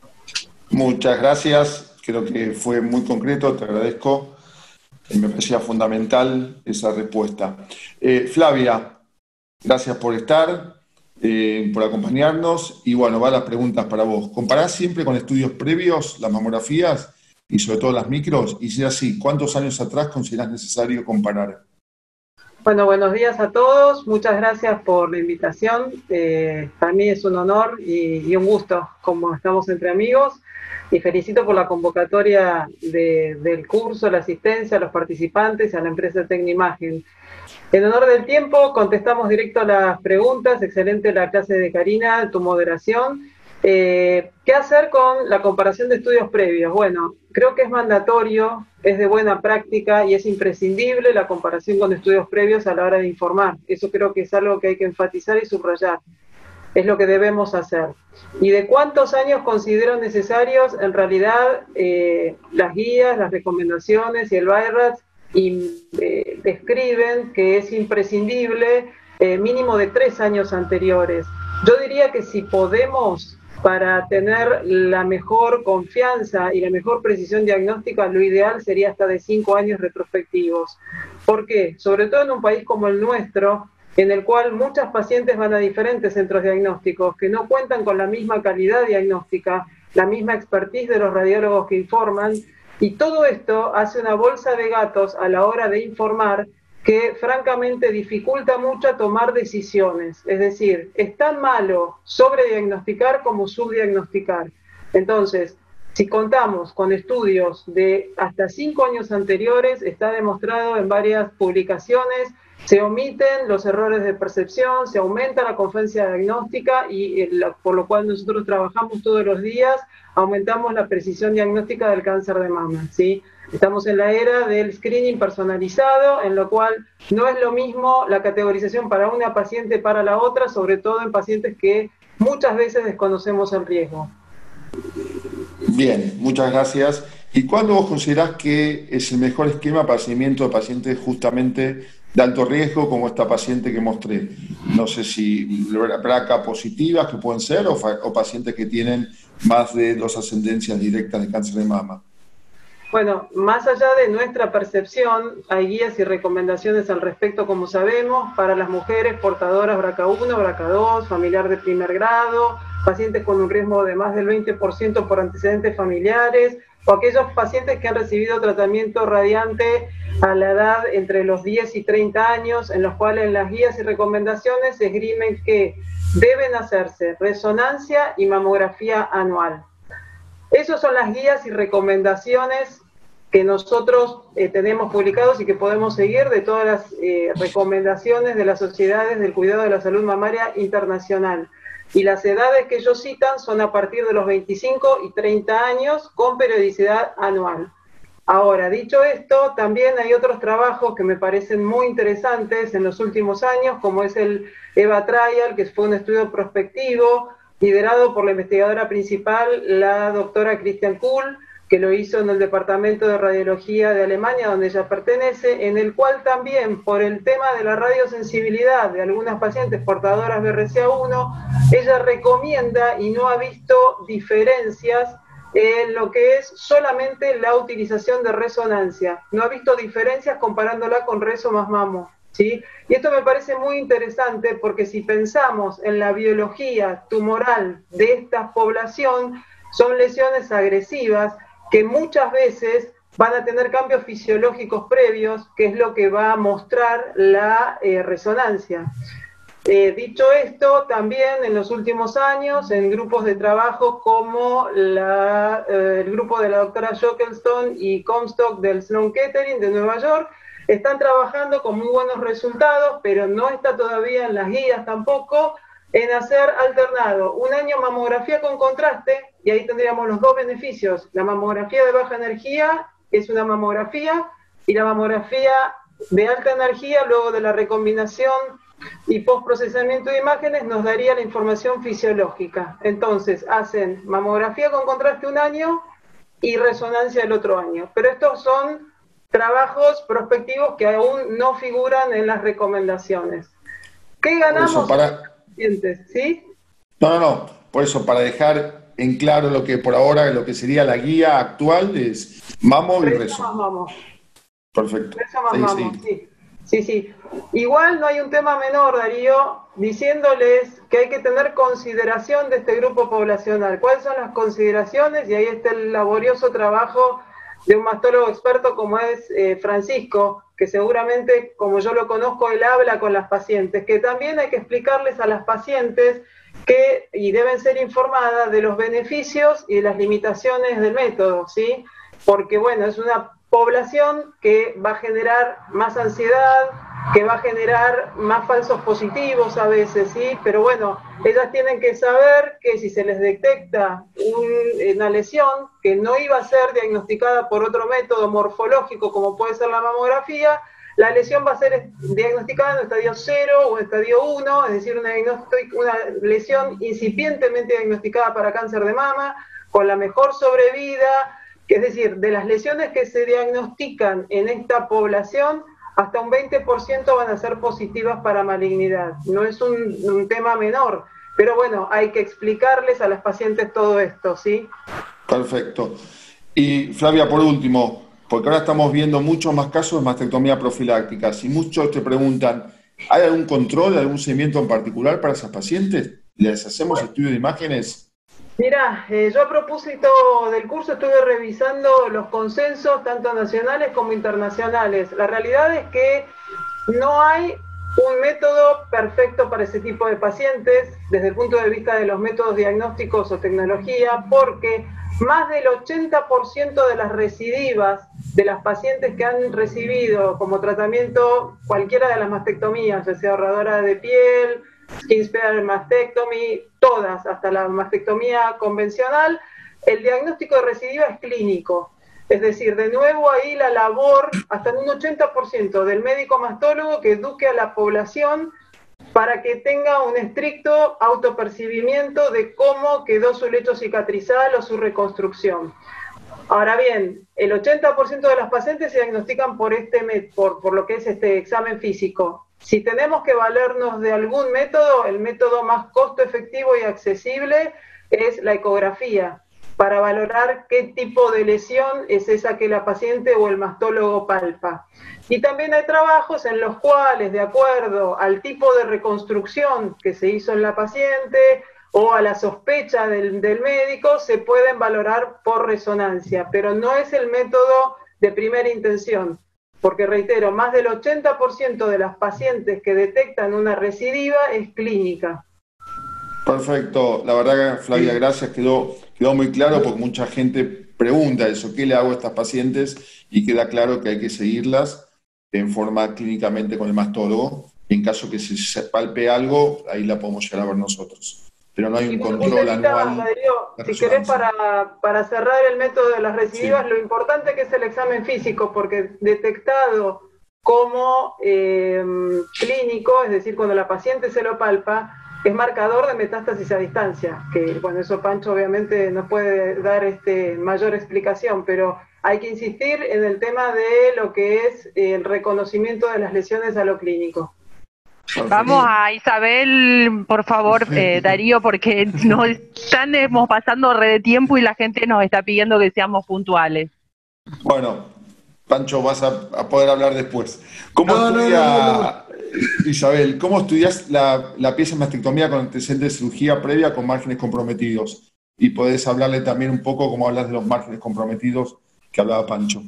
Muchas gracias, creo que fue muy concreto, te agradezco. Me parecía fundamental esa respuesta. Eh, Flavia, gracias por estar. Eh, por acompañarnos y bueno, van las preguntas para vos. ¿Comparás siempre con estudios previos las mamografías y sobre todo las micros? Y si es así, ¿cuántos años atrás considerás necesario comparar? Bueno, buenos días a todos. Muchas gracias por la invitación. Eh, para mí es un honor y, y un gusto, como estamos entre amigos. Y felicito por la convocatoria de, del curso, la asistencia, a los participantes y a la empresa Tecnimagen. En honor del tiempo, contestamos directo a las preguntas. Excelente la clase de Karina, tu moderación. Eh, ¿Qué hacer con la comparación de estudios previos? Bueno, creo que es mandatorio, es de buena práctica y es imprescindible la comparación con estudios previos a la hora de informar. Eso creo que es algo que hay que enfatizar y subrayar. Es lo que debemos hacer. ¿Y de cuántos años considero necesarios? En realidad, eh, las guías, las recomendaciones y el B I R A T y, eh, describen que es imprescindible eh, mínimo de tres años anteriores. Yo diría que si podemos, para tener la mejor confianza y la mejor precisión diagnóstica, lo ideal sería hasta de cinco años retrospectivos. ¿Por qué? Sobre todo en un país como el nuestro, en el cual muchas pacientes van a diferentes centros diagnósticos que no cuentan con la misma calidad diagnóstica, la misma expertise de los radiólogos que informan, y todo esto hace una bolsa de gatos a la hora de informar que francamente dificulta mucho tomar decisiones. Es decir, es tan malo sobrediagnosticar como subdiagnosticar. Entonces, si contamos con estudios de hasta cinco años anteriores, está demostrado en varias publicaciones, se omiten los errores de percepción, se aumenta la confianza diagnóstica y eh, la, por lo cual nosotros trabajamos todos los días, aumentamos la precisión diagnóstica del cáncer de mama, ¿sí? Estamos en la era del screening personalizado, en lo cual no es lo mismo la categorización para una paciente para la otra, sobre todo en pacientes que muchas veces desconocemos el riesgo. Bien, muchas gracias. ¿Y cuándo vos considerás que es el mejor esquema para seguimiento de pacientes justamente de alto riesgo, como esta paciente que mostré? No sé si B R C A positivas, que pueden ser, o, o pacientes que tienen más de dos ascendencias directas de cáncer de mama. Bueno, más allá de nuestra percepción, hay guías y recomendaciones al respecto, como sabemos, para las mujeres portadoras B R C A uno, B R C A dos, familiar de primer grado, pacientes con un riesgo de más del veinte por ciento por antecedentes familiares, o aquellos pacientes que han recibido tratamiento radiante a la edad entre los diez y treinta años, en los cuales en las guías y recomendaciones se esgrimen que deben hacerse resonancia y mamografía anual. Esas son las guías y recomendaciones que nosotros eh, tenemos publicados y que podemos seguir de todas las eh, recomendaciones de las sociedades del cuidado de la salud mamaria internacional. Y las edades que ellos citan son a partir de los veinticinco y treinta años con periodicidad anual. Ahora, dicho esto, también hay otros trabajos que me parecen muy interesantes en los últimos años, como es el EVA Trial, que fue un estudio prospectivo, liderado por la investigadora principal, la doctora Christian Kuhl, que lo hizo en el Departamento de Radiología de Alemania, donde ella pertenece, en el cual también, por el tema de la radiosensibilidad de algunas pacientes portadoras de B R C A uno, ella recomienda y no ha visto diferencias en lo que es solamente la utilización de resonancia. No ha visto diferencias comparándola con reso más mamo, ¿sí? Y esto me parece muy interesante porque si pensamos en la biología tumoral de esta población, son lesiones agresivas que muchas veces van a tener cambios fisiológicos previos, que es lo que va a mostrar la eh, resonancia. Eh, dicho esto, también en los últimos años, en grupos de trabajo como la, eh, el grupo de la doctora Jockelstone y Comstock del Sloan Kettering de Nueva York, están trabajando con muy buenos resultados, pero no está todavía en las guías tampoco, en hacer alternado un año mamografía con contraste, y ahí tendríamos los dos beneficios. La mamografía de baja energía es una mamografía, y la mamografía de alta energía, luego de la recombinación y postprocesamiento de imágenes, nos daría la información fisiológica. Entonces, hacen mamografía con contraste un año y resonancia el otro año. Pero estos son trabajos prospectivos que aún no figuran en las recomendaciones. ¿Qué ganamos? Por eso, para... ¿Sí? No, no, no. Por eso, para dejar en claro lo que por ahora, lo que sería la guía actual es mamo y reso. Más mamo. Perfecto. Reso más sí, mamo, sí. sí. Sí, sí. Igual no hay un tema menor, Darío, diciéndoles que hay que tener consideración de este grupo poblacional. ¿Cuáles son las consideraciones? Y ahí está el laborioso trabajo de un mastólogo experto como es eh, Francisco, que seguramente, como yo lo conozco, él habla con las pacientes, que también hay que explicarles a las pacientes que, y deben ser informadas de los beneficios y de las limitaciones del método, ¿sí? Porque, bueno, es una población que va a generar más ansiedad, que va a generar más falsos positivos a veces, ¿sí? Pero bueno, ellas tienen que saber que si se les detecta un, una lesión que no iba a ser diagnosticada por otro método morfológico como puede ser la mamografía, la lesión va a ser diagnosticada en estadio cero o estadio uno, es decir, una, una lesión incipientemente diagnosticada para cáncer de mama, con la mejor sobrevida, que es decir, de las lesiones que se diagnostican en esta población, hasta un veinte por ciento van a ser positivas para malignidad. No es un, un tema menor, pero bueno, hay que explicarles a las pacientes todo esto, ¿sí? Perfecto. Y Flavia, por último, porque ahora estamos viendo muchos más casos de mastectomía profiláctica. Si muchos te preguntan, ¿hay algún control, algún seguimiento en particular para esas pacientes? ¿Les hacemos estudio de imágenes? Mira, eh, yo a propósito del curso estuve revisando los consensos, tanto nacionales como internacionales. La realidad es que no hay un método perfecto para ese tipo de pacientes, desde el punto de vista de los métodos diagnósticos o tecnología, porque más del ochenta por ciento de las recidivas de las pacientes que han recibido como tratamiento cualquiera de las mastectomías, ya sea ahorradora de piel, skin sparing mastectomy, todas, hasta la mastectomía convencional, el diagnóstico de recidiva es clínico. Es decir, de nuevo ahí la labor, hasta en un ochenta por ciento del médico mastólogo que eduque a la población para que tenga un estricto autopercibimiento de cómo quedó su lecho cicatrizal o su reconstrucción. Ahora bien, el ochenta por ciento de las pacientes se diagnostican por, este, por, por lo que es este examen físico. Si tenemos que valernos de algún método, el método más costo efectivo y accesible es la ecografía, para valorar qué tipo de lesión es esa que la paciente o el mastólogo palpa. Y también hay trabajos en los cuales, de acuerdo al tipo de reconstrucción que se hizo en la paciente o a la sospecha del, del médico, se pueden valorar por resonancia, pero no es el método de primera intención. Porque, reitero, más del ochenta por ciento de las pacientes que detectan una recidiva es clínica. Perfecto. La verdad, Flavia, gracias. Quedó, quedó muy claro porque mucha gente pregunta eso, ¿qué le hago a estas pacientes? Y queda claro que hay que seguirlas en forma clínicamente con el mastólogo. En caso que se palpe algo, ahí la podemos llegar a ver nosotros. Pero no hay un control anual. Darío, si querés, para, para cerrar el método de las recidivas, sí, lo importante que es el examen físico, porque detectado como eh, clínico, es decir, cuando la paciente se lo palpa, es marcador de metástasis a distancia, que bueno, eso Pancho obviamente nos puede dar este, mayor explicación, pero hay que insistir en el tema de lo que es el reconocimiento de las lesiones a lo clínico. Vamos a Isabel, por favor, eh, Darío, porque nos estamos pasando re de tiempo y la gente nos está pidiendo que seamos puntuales. Bueno, Pancho, vas a, a poder hablar después. ¿Cómo no, estudia, no, no, no. Isabel, cómo estudias la, la pieza de mastectomía con antecedentes de cirugía previa con márgenes comprometidos? Y podés hablarle también un poco cómo hablas de los márgenes comprometidos que hablaba Pancho.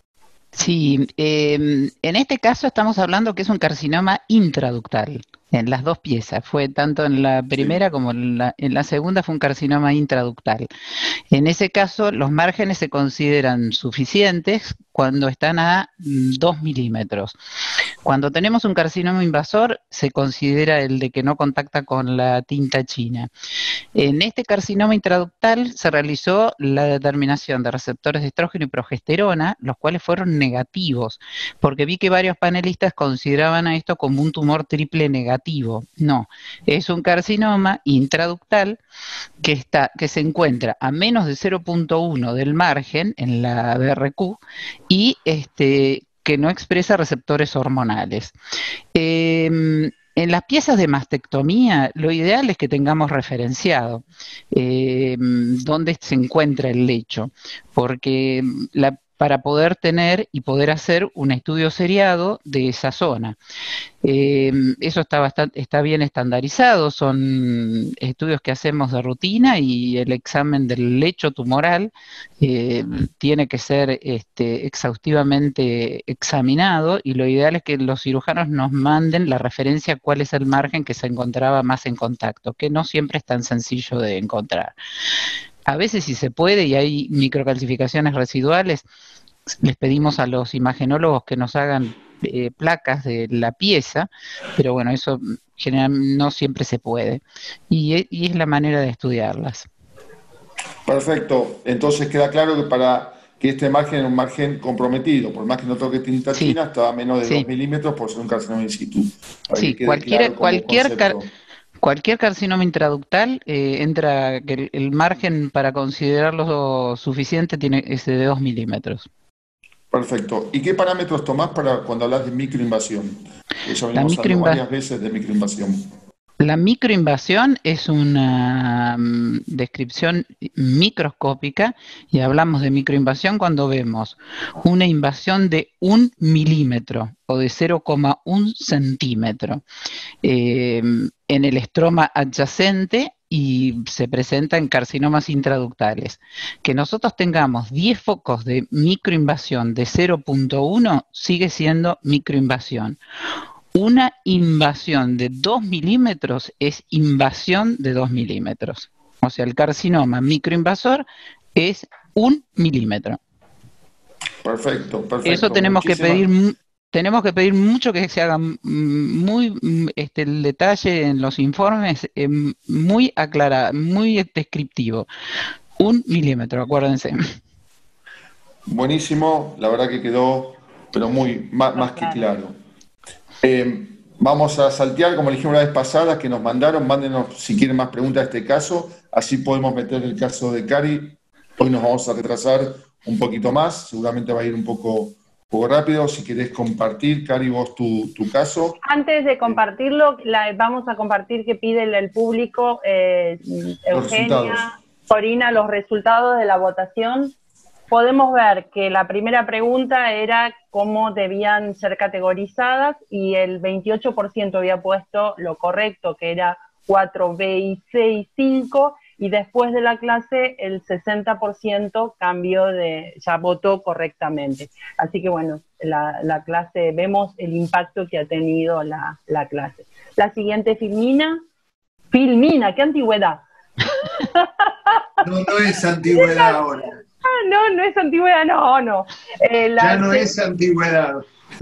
Sí, eh, en este caso estamos hablando que es un carcinoma intraductal, en las dos piezas, fue tanto en la primera sí. como en la, en la segunda fue un carcinoma intraductal. En ese caso los márgenes se consideran suficientes cuando están a dos milímetros. Cuando tenemos un carcinoma invasor se considera el de que no contacta con la tinta china. En este carcinoma intraductal se realizó la determinación de receptores de estrógeno y progesterona, los cuales fueron negativos, porque vi que varios panelistas consideraban a esto como un tumor triple negativo. No, es un carcinoma intraductal que, está, que se encuentra a menos de cero punto uno del margen en la B R Q y este, que no expresa receptores hormonales. Eh, En las piezas de mastectomía, lo ideal es que tengamos referenciado eh, dónde se encuentra el lecho, porque la para poder tener y poder hacer un estudio seriado de esa zona. Eh, eso está, bastante, está bien estandarizado, son estudios que hacemos de rutina y el examen del lecho tumoral eh, tiene que ser este, exhaustivamente examinado, y lo ideal es que los cirujanos nos manden la referencia a cuál es el margen que se encontraba más en contacto, que no siempre es tan sencillo de encontrar. A veces si se puede y hay microcalcificaciones residuales, les pedimos a los imagenólogos que nos hagan eh, placas de la pieza, pero bueno, eso generalmente no siempre se puede, y, y es la manera de estudiarlas. Perfecto, entonces queda claro que para que este margen es un margen comprometido, por más que no toque tinta Sí. china, estaba a menos de Sí. dos milímetros por ser un carcinoma in situ. Para Sí, que quede cualquier, claro como cualquier, car- concepto. cualquier carcinoma intraductal eh, entra, que el, el margen para considerarlo suficiente tiene es de dos milímetros. Perfecto. ¿Y qué parámetros tomás para cuando hablas de microinvasión? Ya La venimos hablando microinva- varias veces de microinvasión. La microinvasión es una mm, descripción microscópica, y hablamos de microinvasión cuando vemos una invasión de un milímetro o de cero coma uno centímetro eh, en el estroma adyacente, y se presenta en carcinomas intraductales. Que nosotros tengamos diez focos de microinvasión de cero punto uno sigue siendo microinvasión. Una invasión de dos milímetros es invasión de dos milímetros. O sea, el carcinoma microinvasor es un milímetro. Perfecto, perfecto. Eso tenemos que Muchísimas- pedir, tenemos que pedir mucho que se haga mm, muy mm, este, el detalle en los informes, eh, muy aclarado, muy descriptivo. Un milímetro, acuérdense. Buenísimo, la verdad que quedó, pero muy, más, más que claro. Eh, vamos a saltear, como le dijimos la vez pasada, que nos mandaron, mándenos si quieren más preguntas de este caso, así podemos meter el caso de Cari. Hoy nos vamos a retrasar un poquito más, seguramente va a ir un poco, un poco rápido. Si querés compartir, Cari, vos tu, tu caso. Antes de compartirlo, la- vamos a compartir que pide el, el público, eh, Los resultados. Eugenia, Corina, los resultados de la votación. Podemos ver que la primera pregunta era cómo debían ser categorizadas, y el veintiocho por ciento había puesto lo correcto, que era cuatro B y C y cinco, y después de la clase el sesenta por ciento cambió de, ya votó correctamente. Así que bueno, la, la clase, vemos el impacto que ha tenido la, la clase. La siguiente, Filmina. Filmina, qué antigüedad. No, no es antigüedad ahora. Ah, no, no es antigüedad, no, no. Eh, la Ya no se- es antigüedad.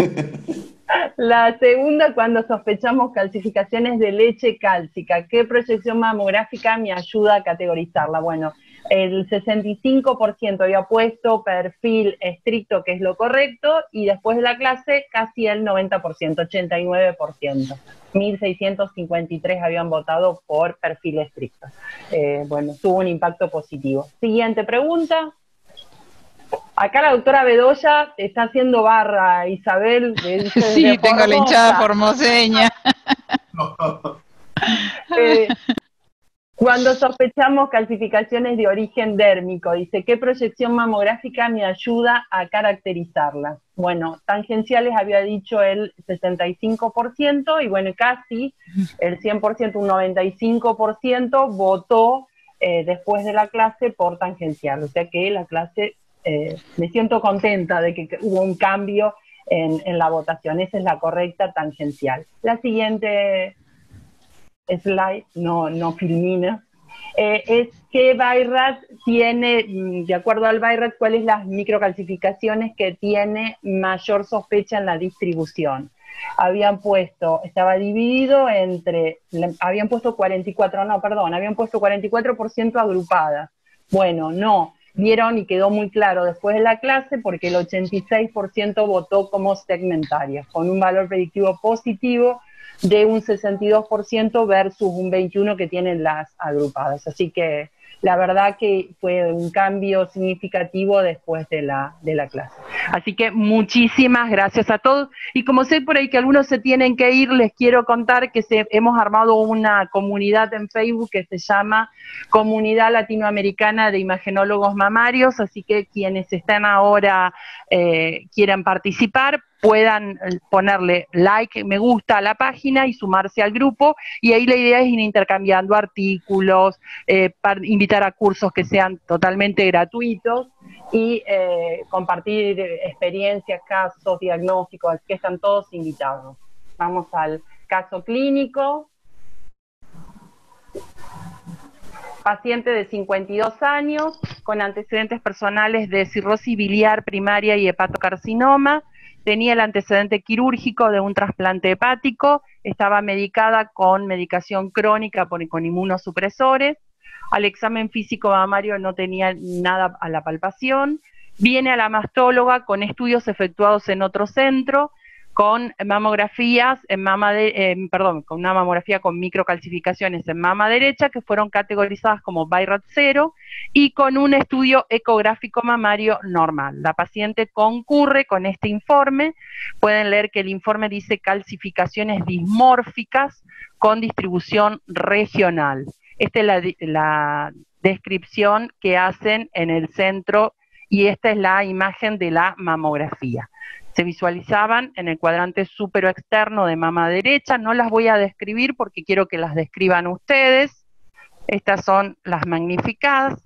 La segunda, cuando sospechamos calcificaciones de leche cálcica, ¿qué proyección mamográfica me ayuda a categorizarla? Bueno, el sesenta y cinco por ciento había puesto perfil estricto, que es lo correcto, y después de la clase casi el noventa por ciento, ochenta y nueve por ciento. mil seiscientos cincuenta y tres habían votado por perfil estricto. Eh, bueno, tuvo un impacto positivo. Siguiente pregunta. Acá la doctora Bedoya está haciendo barra, Isabel. de- dice Sí, desde tengo la Formosa. hinchada formoseña. Eh, cuando sospechamos calcificaciones de origen dérmico, dice, ¿qué proyección mamográfica me ayuda a caracterizarlas? Bueno, tangenciales había dicho el sesenta y cinco por ciento, y bueno, casi el cien por ciento, un noventa y cinco por ciento votó eh, después de la clase por tangencial. O sea que la clase, eh, me siento contenta de que hubo un cambio en, en la votación. Esa es la correcta, tangencial. La siguiente slide, no, no Filmina, eh, es que Bayrat tiene, mm, de acuerdo al Bayrat, cuáles las microcalcificaciones que tiene mayor sospecha en la distribución. Habían puesto, estaba dividido entre, le- habían puesto cuarenta y cuatro, no, perdón, habían puesto cuarenta y cuatro por ciento agrupadas. Bueno, no, vieron y quedó muy claro después de la clase, porque el ochenta y seis por ciento votó como segmentarias, con un valor predictivo positivo de un sesenta y dos por ciento versus un veintiuno por ciento que tienen las agrupadas. Así que la verdad que fue un cambio significativo después de la, de la clase. Así que muchísimas gracias a todos. Y como sé por ahí que algunos se tienen que ir, les quiero contar que se, hemos armado una comunidad en Facebook que se llama Comunidad Latinoamericana de Imagenólogos Mamarios, así que quienes están ahora, eh, quieran participar, puedan ponerle like, me gusta a la página y sumarse al grupo, y ahí la idea es ir intercambiando artículos, eh, para invitar a cursos que sean totalmente gratuitos y eh, compartir experiencias, casos, diagnósticos, así que están todos invitados. Vamos al caso clínico. Paciente de cincuenta y dos años, con antecedentes personales de cirrosis biliar primaria y hepatocarcinoma. Tenía el antecedente quirúrgico de un trasplante hepático, estaba medicada con medicación crónica por, con inmunosupresores. Al examen físico mamario no tenía nada a la palpación. Viene a la mastóloga con estudios efectuados en otro centro, con mamografías en mama de, eh, perdón, con una mamografía con microcalcificaciones en mama derecha que fueron categorizadas como BI-RADS cero y con un estudio ecográfico mamario normal. La paciente concurre con este informe, pueden leer que el informe dice calcificaciones dismórficas con distribución regional. Esta es la, la descripción que hacen en el centro y esta es la imagen de la mamografía. Se visualizaban en el cuadrante superoexterno de mama derecha, no las voy a describir porque quiero que las describan ustedes. Estas son las magnificadas.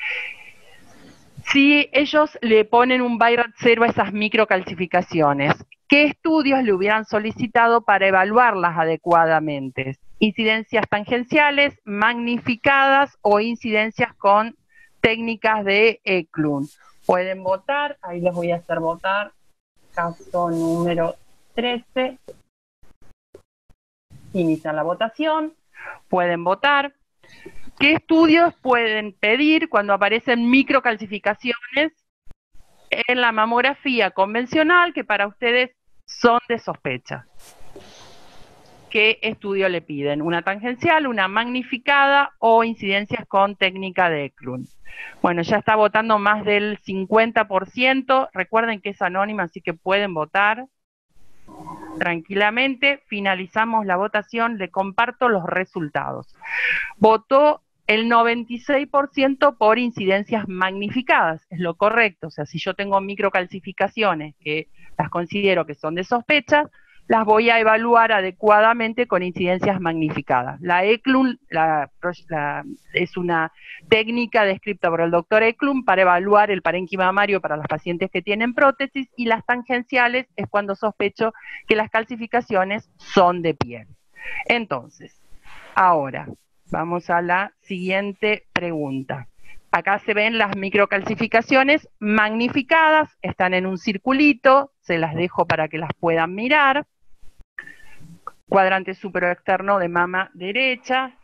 Si ellos le ponen un BI-RADS cero a esas microcalcificaciones, ¿qué estudios le hubieran solicitado para evaluarlas adecuadamente? Incidencias tangenciales, magnificadas o incidencias con técnicas de Eklund. Pueden votar, ahí les voy a hacer votar. Caso número trece. Inician la votación. Pueden votar. ¿Qué estudios pueden pedir cuando aparecen microcalcificaciones en la mamografía convencional que para ustedes son de sospecha? ¿Qué estudio le piden? ¿Una tangencial, una magnificada o incidencias con técnica de Eklund? Bueno, ya está votando más del cincuenta por ciento. Recuerden que es anónima, así que pueden votar tranquilamente. Finalizamos la votación, le comparto los resultados. Votó el noventa y seis por ciento por incidencias magnificadas, es lo correcto. O sea, si yo tengo microcalcificaciones que las considero que son de sospecha, las voy a evaluar adecuadamente con incidencias magnificadas. La Eklund la, la, es una técnica descrita por el doctor Eklund para evaluar el parénquima mamario para las pacientes que tienen prótesis, y las tangenciales es cuando sospecho que las calcificaciones son de piel. Entonces, ahora vamos a la siguiente pregunta. Acá se ven las microcalcificaciones magnificadas, están en un circulito, se las dejo para que las puedan mirar. Cuadrante superoexterno de mama derecha.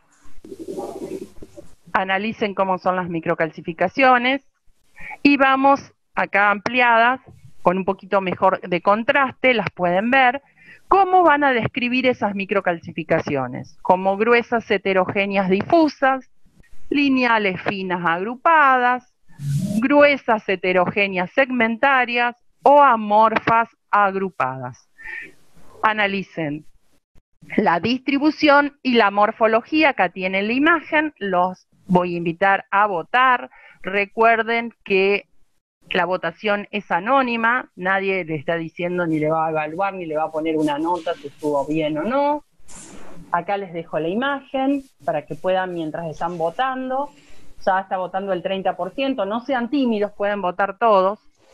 Analicen cómo son las microcalcificaciones. Y vamos acá ampliadas, con un poquito mejor de contraste, las pueden ver. ¿Cómo van a describir esas microcalcificaciones? Como gruesas heterogéneas difusas, lineales finas agrupadas, gruesas heterogéneas segmentarias o amorfas agrupadas. Analicen la distribución y la morfología. Acá tienen la imagen, los voy a invitar a votar. Recuerden que la votación es anónima, nadie le está diciendo ni le va a evaluar ni le va a poner una nota si estuvo bien o no. Acá les dejo la imagen para que puedan, mientras están votando, ya está votando el treinta por ciento, no sean tímidos, pueden votar todos.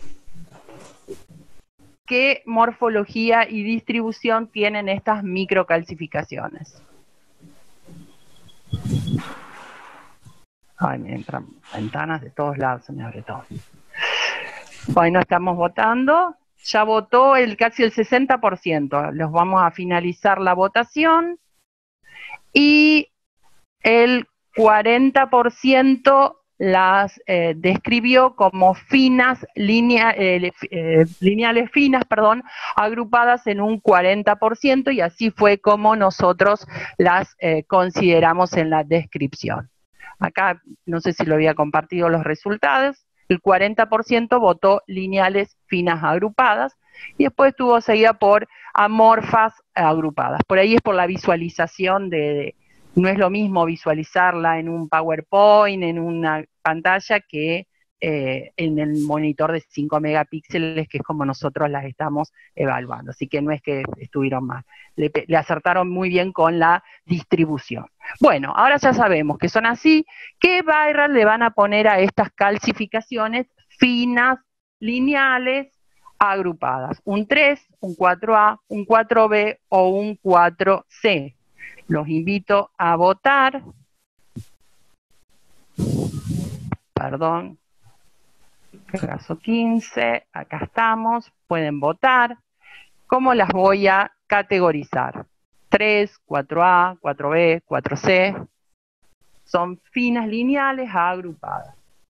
¿Qué morfología y distribución tienen estas microcalcificaciones? Ay, me entran ventanas de todos lados, se me abre todo. Bueno, estamos votando. Ya votó el casi el sesenta por ciento. Los vamos a finalizar la votación. Y el cuarenta por ciento las eh, describió como finas, linea, eh, eh, lineales finas, perdón, agrupadas en un cuarenta por ciento, y así fue como nosotros las eh, consideramos en la descripción. Acá no sé si lo había compartido los resultados, el cuarenta por ciento votó lineales finas agrupadas, y después estuvo seguida por amorfas agrupadas. Por ahí es por la visualización de, de no es lo mismo visualizarla en un PowerPoint, en una pantalla, que eh, en el monitor de cinco megapíxeles, que es como nosotros las estamos evaluando. Así que no es que estuvieron mal. Le, le acertaron muy bien con la distribución. Bueno, ahora ya sabemos que son así. ¿Qué barras le van a poner a estas calcificaciones finas, lineales, agrupadas? Un tres, un cuatro A, un cuatro B o un cuatro C. Los invito a votar. Perdón. Caso quince, acá estamos. Pueden votar. ¿Cómo las voy a categorizar? tres, cuatro A, cuatro B, cuatro C. Son finas lineales agrupadas.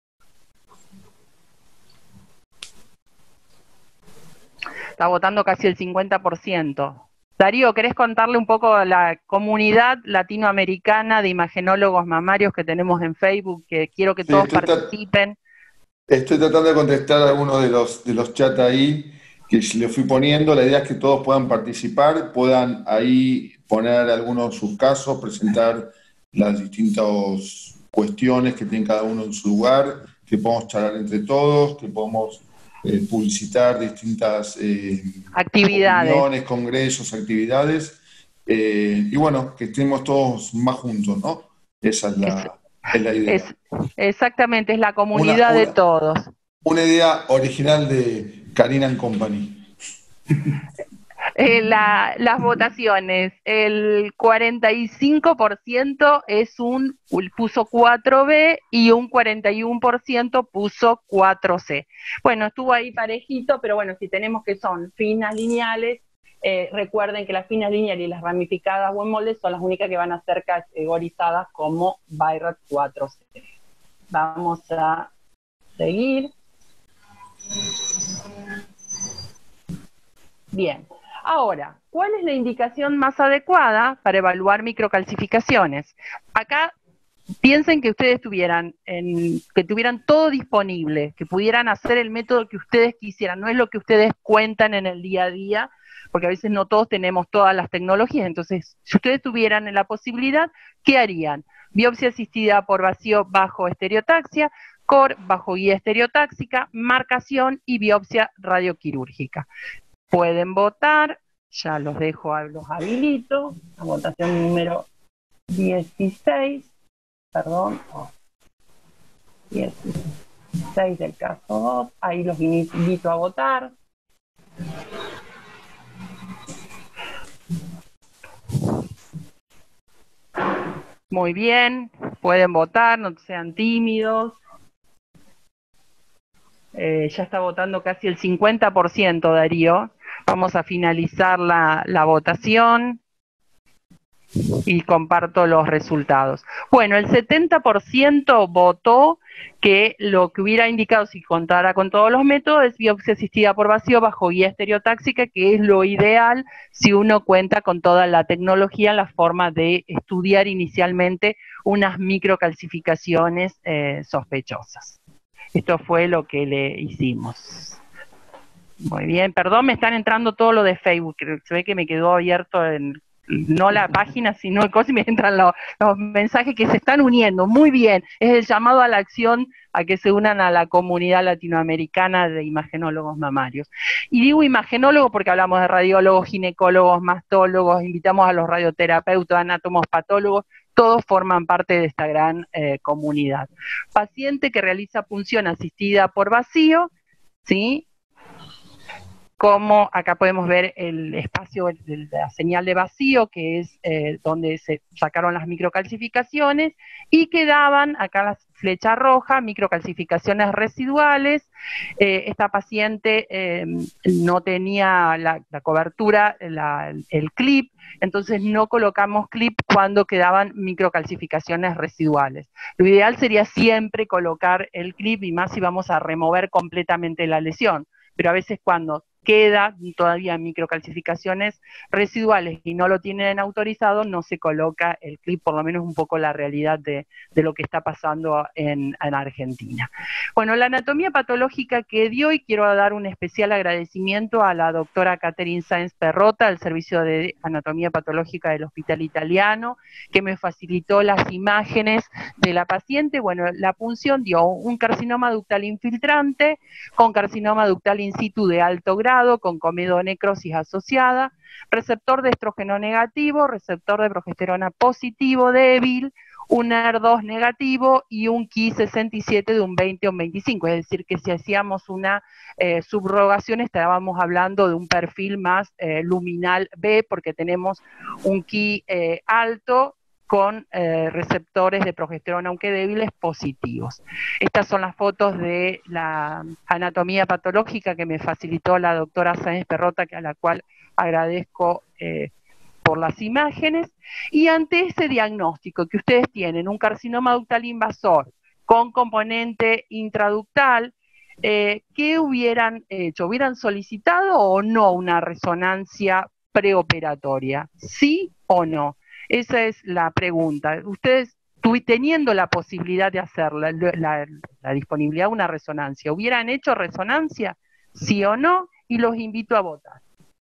Está votando casi el cincuenta por ciento. Darío, ¿querés contarle un poco a la comunidad latinoamericana de imagenólogos mamarios que tenemos en Facebook, que quiero que Sí, todos estoy, participen? estoy tratando de contestar algunos de los, de los chats ahí que le fui poniendo. La idea es que todos puedan participar, puedan ahí poner algunos de sus casos, presentar las distintas cuestiones que tiene cada uno en su lugar, que podamos charlar entre todos, que podamos eh, publicitar distintas eh, actividades, opiniones, congresos, actividades, eh, y bueno, que estemos todos más juntos, ¿no? Esa es la, es, es la idea. Es, exactamente, es la comunidad una, una, de todos. Una idea original de Karina and Company. Eh, la, las votaciones, el cuarenta y cinco por ciento es un, puso cuatro B y un cuarenta y uno por ciento puso cuatro C. Bueno, estuvo ahí parejito, pero bueno, si tenemos que son finas lineales, eh, recuerden que las finas lineales y las ramificadas o en moldes son las únicas que van a ser categorizadas como Bhairath cuatro C. Vamos a seguir. Bien. Ahora, ¿cuál es la indicación más adecuada para evaluar microcalcificaciones? Acá piensen que ustedes tuvieran, en, que tuvieran todo disponible, que pudieran hacer el método que ustedes quisieran, no es lo que ustedes cuentan en el día a día, porque a veces no todos tenemos todas las tecnologías. Entonces, si ustedes tuvieran la posibilidad, ¿qué harían? Biopsia asistida por vacío bajo estereotaxia, C O R bajo guía estereotáxica, marcación y biopsia radioquirúrgica. Pueden votar, ya los dejo, los habilito, la votación número dieciséis, perdón, oh, dieciséis del caso dos, ahí los invito a votar. Muy bien, pueden votar, no sean tímidos. Eh, ya está votando casi el cincuenta por ciento, Darío. Vamos a finalizar la, la votación y comparto los resultados. Bueno, el setenta por ciento votó que lo que hubiera indicado si contara con todos los métodos es biopsia asistida por vacío bajo guía estereotáxica, que es lo ideal si uno cuenta con toda la tecnología en la forma de estudiar inicialmente unas microcalcificaciones eh, sospechosas. Esto fue lo que le hicimos. Muy bien, perdón, me están entrando todo lo de Facebook, se ve que me quedó abierto en, no la página, sino el coso, y me entran los, los mensajes que se están uniendo. Muy bien, es el llamado a la acción a que se unan a la comunidad latinoamericana de imagenólogos mamarios. Y digo imagenólogos porque hablamos de radiólogos, ginecólogos, mastólogos, invitamos a los radioterapeutas, anátomos, patólogos, todos forman parte de esta gran eh, comunidad. Paciente que realiza punción asistida por vacío, ¿sí? Como acá podemos ver el espacio de la señal de vacío, que es eh, donde se sacaron las microcalcificaciones, y quedaban, acá la flecha roja, microcalcificaciones residuales. Eh, esta paciente eh, no tenía la, la cobertura, la, el clip, entonces no colocamos clip cuando quedaban microcalcificaciones residuales. Lo ideal sería siempre colocar el clip, y más si vamos a remover completamente la lesión, pero a veces cuando queda todavía microcalcificaciones residuales y no lo tienen autorizado, no se coloca el clip, por lo menos un poco la realidad de, de lo que está pasando en, en Argentina. Bueno, la anatomía patológica que dio, y quiero dar un especial agradecimiento a la doctora Catherine Sáenz Perrota, del Servicio de Anatomía Patológica del Hospital Italiano, que me facilitó las imágenes de la paciente. Bueno, la punción dio un carcinoma ductal infiltrante, con carcinoma ductal in situ de alto grado, con comedonecrosis asociada, receptor de estrógeno negativo, receptor de progesterona positivo débil, un E R dos negativo y un Ki sesenta y siete de un veinte o un veinticinco, es decir, que si hacíamos una eh, subrogación estábamos hablando de un perfil más eh, luminal B, porque tenemos un Ki eh, alto con eh, receptores de progesterona, aunque débiles, positivos. Estas son las fotos de la anatomía patológica que me facilitó la doctora Sáenz Perrota, a la cual agradezco eh, por las imágenes. Y ante ese diagnóstico que ustedes tienen, un carcinoma ductal invasor con componente intraductal, eh, ¿qué hubieran hecho? ¿Hubieran solicitado o no una resonancia preoperatoria? ¿Sí o no? Esa es la pregunta. Ustedes, teniendo la posibilidad de hacerla, la, la, la disponibilidad de una resonancia, ¿hubieran hecho resonancia? ¿Sí o no? Y los invito a votar.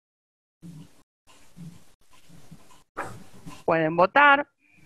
Pueden votar.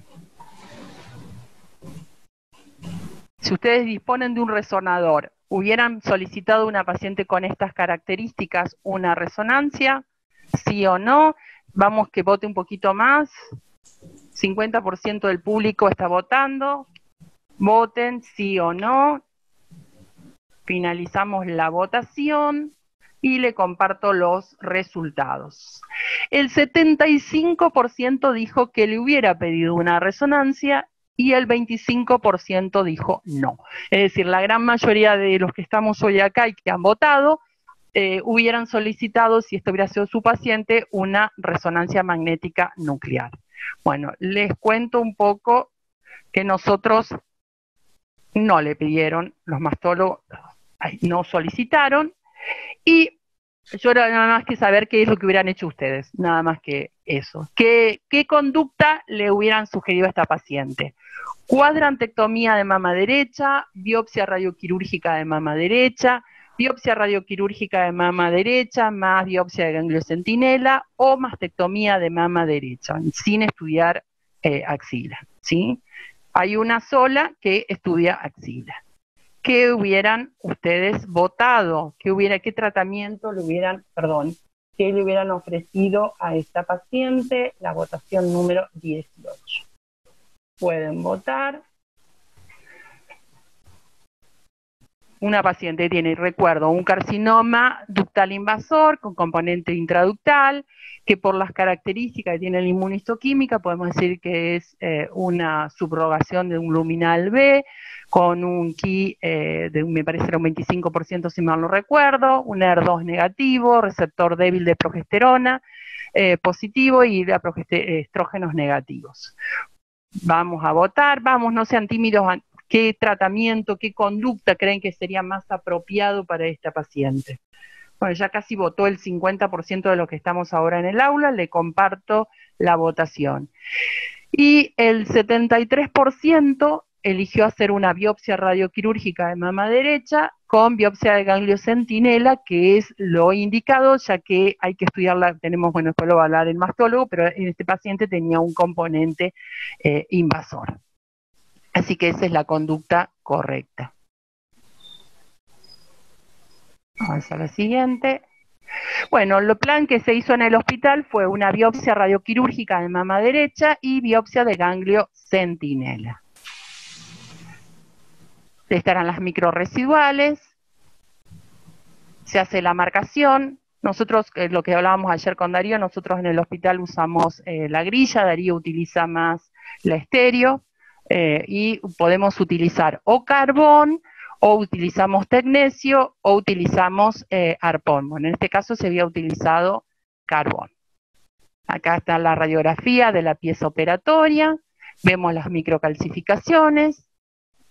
Si ustedes disponen de un resonador, ¿hubieran solicitado a una paciente con estas características una resonancia? ¿Sí o no? Vamos que vote un poquito más. cincuenta por ciento del público está votando. Voten sí o no. Finalizamos la votación y le comparto los resultados. El setenta y cinco por ciento dijo que le hubiera pedido una resonancia y el veinticinco por ciento dijo no. Es decir, la gran mayoría de los que estamos hoy acá y que han votado eh, hubieran solicitado, si esto hubiera sido su paciente, una resonancia magnética nuclear. Bueno, les cuento un poco que nosotros no le pidieron, los mastólogos no solicitaron, y yo era nada más que saber qué es lo que hubieran hecho ustedes, nada más que eso. ¿Qué, qué conducta le hubieran sugerido a esta paciente? Cuadrantectomía de mama derecha, biopsia radioquirúrgica de mama derecha, biopsia radioquirúrgica de mama derecha, más biopsia de ganglio centinela, o mastectomía de mama derecha, sin estudiar eh, axila, ¿sí? Hay una sola que estudia axila. ¿Qué hubieran ustedes votado? ¿Qué, hubiera, qué tratamiento le hubieran, perdón, qué le hubieran ofrecido a esta paciente? La votación número dieciocho. Pueden votar. Una paciente tiene, recuerdo, un carcinoma ductal invasor con componente intraductal, que por las características que tiene la inmunistoquímica podemos decir que es eh, una subrogación de un luminal B, con un Ki, eh, de, me parece era un veinticinco por ciento si mal no recuerdo, un E R dos negativo, receptor débil de progesterona eh, positivo y de estrógenos negativos. Vamos a votar, vamos, no sean tímidos. ¿Qué tratamiento, qué conducta creen que sería más apropiado para esta paciente? Bueno, ya casi votó el cincuenta por ciento de los que estamos ahora en el aula, le comparto la votación. Y el setenta y tres por ciento eligió hacer una biopsia radioquirúrgica de mama derecha con biopsia de ganglio centinela, que es lo indicado, ya que hay que estudiarla, tenemos, bueno, después lo va a hablar el mastólogo, pero en este paciente tenía un componente eh, invasor. Así que esa es la conducta correcta. Vamos a la siguiente. Bueno, el plan que se hizo en el hospital fue una biopsia radioquirúrgica de mama derecha y biopsia de ganglio centinela. Estarán las microresiduales, se hace la marcación. Nosotros, eh, lo que hablábamos ayer con Darío, nosotros en el hospital usamos eh, la grilla, Darío utiliza más la estéreo. Eh, y podemos utilizar o carbón, o utilizamos tecnesio, o utilizamos eh, arpón. Bueno, en este caso se había utilizado carbón. Acá está la radiografía de la pieza operatoria, vemos las microcalcificaciones,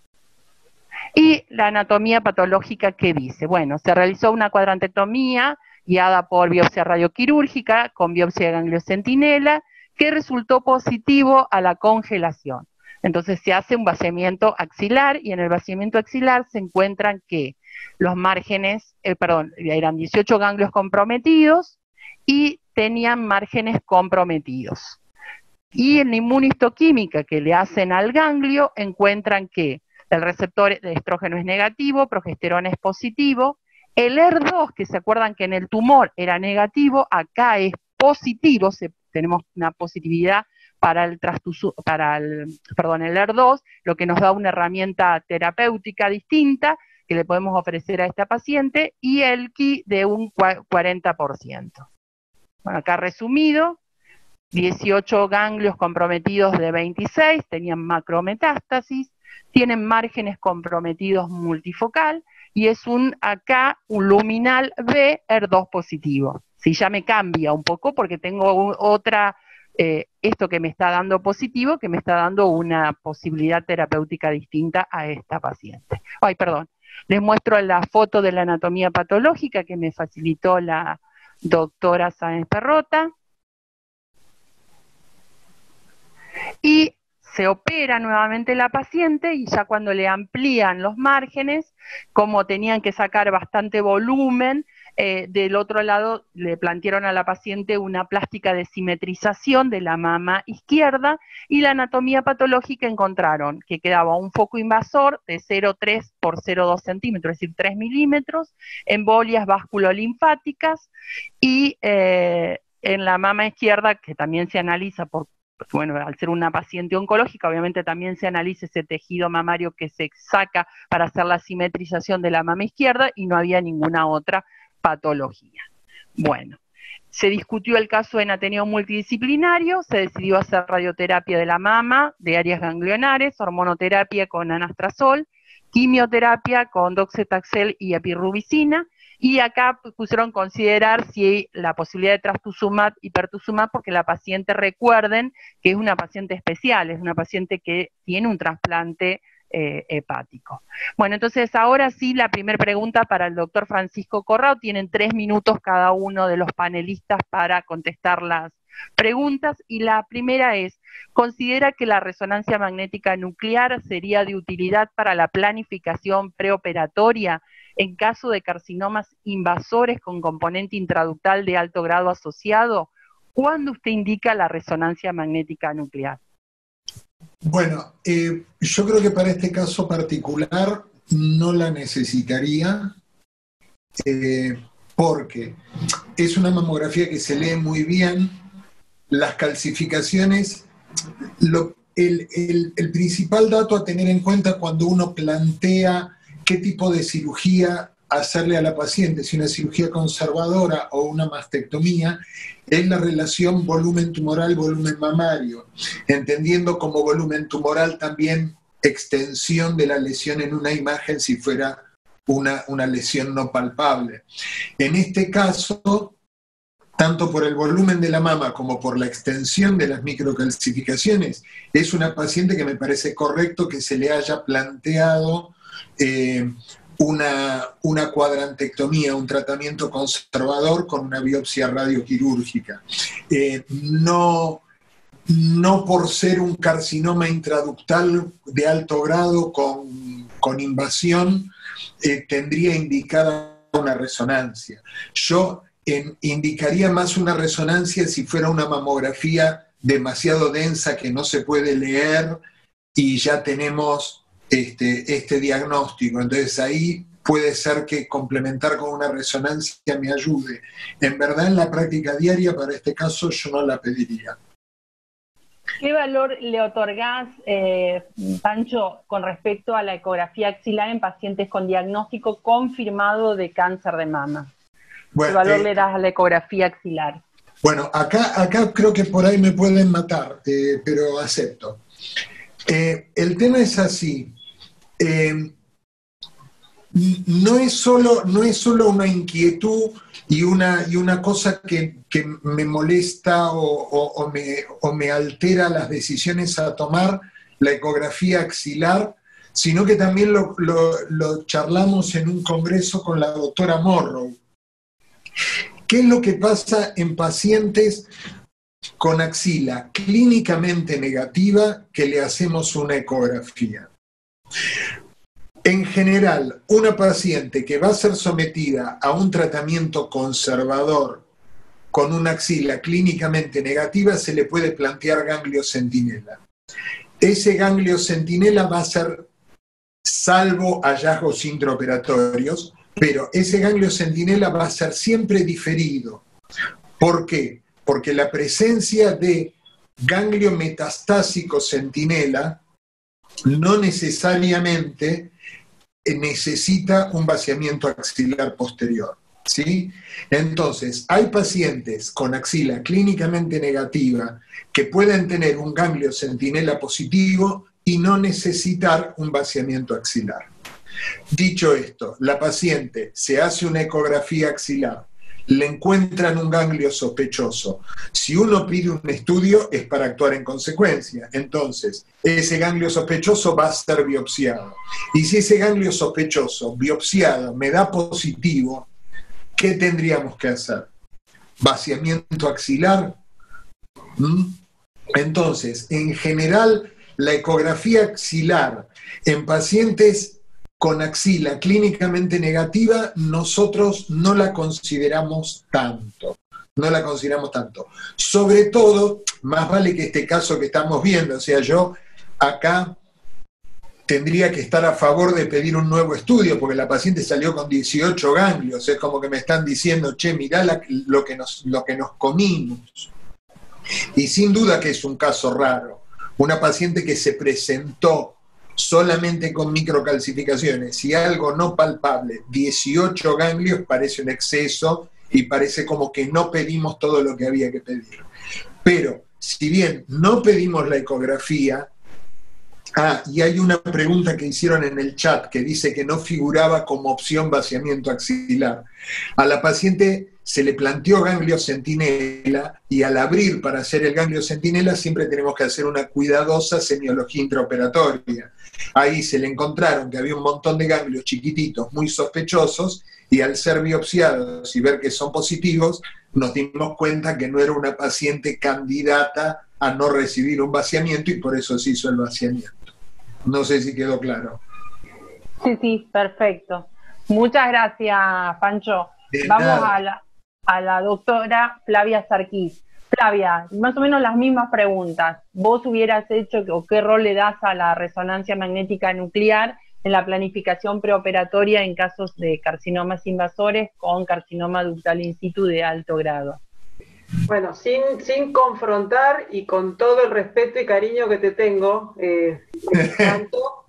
y la anatomía patológica que dice, bueno, se realizó una cuadrantectomía guiada por biopsia radioquirúrgica con biopsia de ganglio centinela, que resultó positivo a la congelación. Entonces se hace un vaciamiento axilar y en el vaciamiento axilar se encuentran que los márgenes, eh, perdón, eran dieciocho ganglios comprometidos y tenían márgenes comprometidos. Y en la inmunohistoquímica que le hacen al ganglio encuentran que el receptor de estrógeno es negativo, progesterona es positivo, el E R dos, que se acuerdan que en el tumor era negativo, acá es positivo, se, tenemos una positividad para el, para el, perdón, el E R dos, lo que nos da una herramienta terapéutica distinta que le podemos ofrecer a esta paciente, y el K I de un cuarenta por ciento. Bueno, acá resumido, dieciocho ganglios comprometidos de veintiséis, tenían macrometástasis, tienen márgenes comprometidos multifocal, y es un acá un luminal B E R dos positivo. Si ya me cambia un poco porque tengo un, otra, eh, esto que me está dando positivo, que me está dando una posibilidad terapéutica distinta a esta paciente. Ay, perdón. Les muestro la foto de la anatomía patológica que me facilitó la doctora Sáenz Perrota. Y se opera nuevamente la paciente y ya cuando le amplían los márgenes, como tenían que sacar bastante volumen, eh, del otro lado le plantearon a la paciente una plástica de simetrización de la mama izquierda y la anatomía patológica encontraron que quedaba un foco invasor de cero coma tres por cero coma dos centímetros, es decir, tres milímetros, embolias vasculolinfáticas y eh, en la mama izquierda, que también se analiza por bueno, al ser una paciente oncológica, obviamente también se analiza ese tejido mamario que se saca para hacer la simetrización de la mama izquierda y no había ninguna otra patología. Bueno, se discutió el caso en Ateneo multidisciplinario, se decidió hacer radioterapia de la mama, de áreas ganglionares, hormonoterapia con anastrozol, quimioterapia con docetaxel y epirubicina, y acá pusieron considerar si la posibilidad de trastuzumab y pertuzumab, porque la paciente, recuerden, que es una paciente especial, es una paciente que tiene un trasplante eh, hepático. Bueno, entonces ahora sí, la primera pregunta para el doctor Francisco Corrao, tienen tres minutos cada uno de los panelistas para contestar las preguntas, y la primera es, ¿considera que la resonancia magnética nuclear sería de utilidad para la planificación preoperatoria en caso de carcinomas invasores con componente intraductal de alto grado asociado? ¿Cuándo usted indica la resonancia magnética nuclear? Bueno, eh, yo creo que para este caso particular no la necesitaría, eh, porque es una mamografía que se lee muy bien, las calcificaciones, lo, el, el, el principal dato a tener en cuenta cuando uno plantea qué tipo de cirugía hacerle a la paciente, si una cirugía conservadora o una mastectomía, es la relación volumen tumoral, volumen mamario, entendiendo como volumen tumoral también extensión de la lesión en una imagen si fuera una, una lesión no palpable. En este caso, tanto por el volumen de la mama como por la extensión de las microcalcificaciones, es una paciente que me parece correcto que se le haya planteado eh, una, una cuadrantectomía, un tratamiento conservador con una biopsia radioquirúrgica. Eh, no, no por ser un carcinoma intraductal de alto grado con, con invasión, eh, tendría indicada una resonancia. Yo en, indicaría más una resonancia si fuera una mamografía demasiado densa que no se puede leer y ya tenemos Este, este diagnóstico. Entonces ahí puede ser que complementar con una resonancia me ayude. En verdad, en la práctica diaria, para este caso, yo no la pediría. ¿Qué valor le otorgás, eh, Pancho, con respecto a la ecografía axilar en pacientes con diagnóstico confirmado de cáncer de mama? Bueno, ¿qué valor eh, le das a la ecografía axilar? Bueno, acá, acá creo que por ahí me pueden matar, eh, pero acepto. Eh, el tema es así. Eh, no, es solo, no es solo una inquietud y una, y una cosa que, que me molesta o, o, o, me, o me altera las decisiones a tomar la ecografía axilar, sino que también lo, lo, lo charlamos en un congreso con la doctora Morrow. ¿Qué es lo que pasa en pacientes con axila clínicamente negativa que le hacemos una ecografía? En general, una paciente que va a ser sometida a un tratamiento conservador con una axila clínicamente negativa se le puede plantear ganglio centinela. Ese ganglio centinela va a ser, salvo hallazgos intraoperatorios, pero ese ganglio centinela va a ser siempre diferido. ¿Por qué? Porque la presencia de ganglio metastásico centinela no necesariamente necesita un vaciamiento axilar posterior, ¿sí? Entonces, hay pacientes con axila clínicamente negativa que pueden tener un ganglio centinela positivo y no necesitar un vaciamiento axilar. Dicho esto, la paciente se hace una ecografía axilar, le encuentran un ganglio sospechoso. Si uno pide un estudio es para actuar en consecuencia. Entonces, ese ganglio sospechoso va a ser biopsiado. Y si ese ganglio sospechoso, biopsiado, me da positivo, ¿qué tendríamos que hacer? ¿Vaciamiento axilar? ¿Mm? Entonces, en general, la ecografía axilar en pacientes con axila clínicamente negativa, nosotros no la consideramos tanto, no la consideramos tanto. Sobre todo, más vale que este caso que estamos viendo, o sea, yo acá tendría que estar a favor de pedir un nuevo estudio, porque la paciente salió con dieciocho ganglios, es como que me están diciendo, che, mirá la, lo, que nos, lo que nos comimos. Y sin duda que es un caso raro, una paciente que se presentó solamente con microcalcificaciones y algo no palpable, dieciocho ganglios, parece un exceso y parece como que no pedimos todo lo que había que pedir. Pero, si bien no pedimos la ecografía, ah, y hay una pregunta que hicieron en el chat que dice que no figuraba como opción vaciamiento axilar. A la paciente se le planteó ganglio centinela y al abrir para hacer el ganglio centinela siempre tenemos que hacer una cuidadosa semiología intraoperatoria. Ahí se le encontraron que había un montón de ganglios chiquititos, muy sospechosos, y al ser biopsiados y ver que son positivos, nos dimos cuenta que no era una paciente candidata a no recibir un vaciamiento y por eso se hizo el vaciamiento. No sé si quedó claro. Sí, sí, perfecto. Muchas gracias, Pancho. De Vamos nada. a la, a la doctora Flavia Sarquís. Flavia, más o menos las mismas preguntas. ¿Vos hubieras hecho o qué rol le das a la resonancia magnética nuclear en la planificación preoperatoria en casos de carcinomas invasores con carcinoma ductal in situ de alto grado? Bueno, sin, sin confrontar y con todo el respeto y cariño que te tengo, eh, tanto,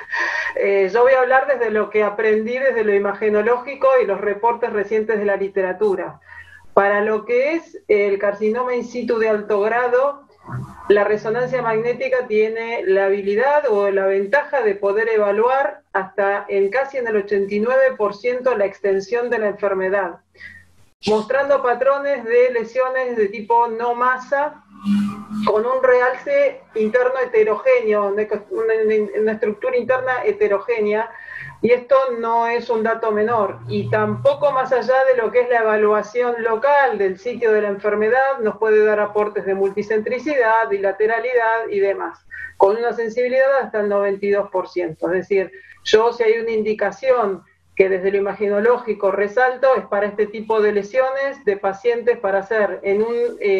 eh, yo voy a hablar desde lo que aprendí desde lo imagenológico y los reportes recientes de la literatura. Para lo que es el carcinoma in situ de alto grado, la resonancia magnética tiene la habilidad o la ventaja de poder evaluar hasta en casi en el ochenta y nueve por ciento la extensión de la enfermedad, mostrando patrones de lesiones de tipo no masa con un realce interno heterogéneo, una, una estructura interna heterogénea, y esto no es un dato menor, y tampoco más allá de lo que es la evaluación local del sitio de la enfermedad, nos puede dar aportes de multicentricidad, bilateralidad y demás, con una sensibilidad hasta el noventa y dos por ciento. Es decir, yo si hay una indicación que desde lo imaginológico resalto, es para este tipo de lesiones de pacientes para hacer en un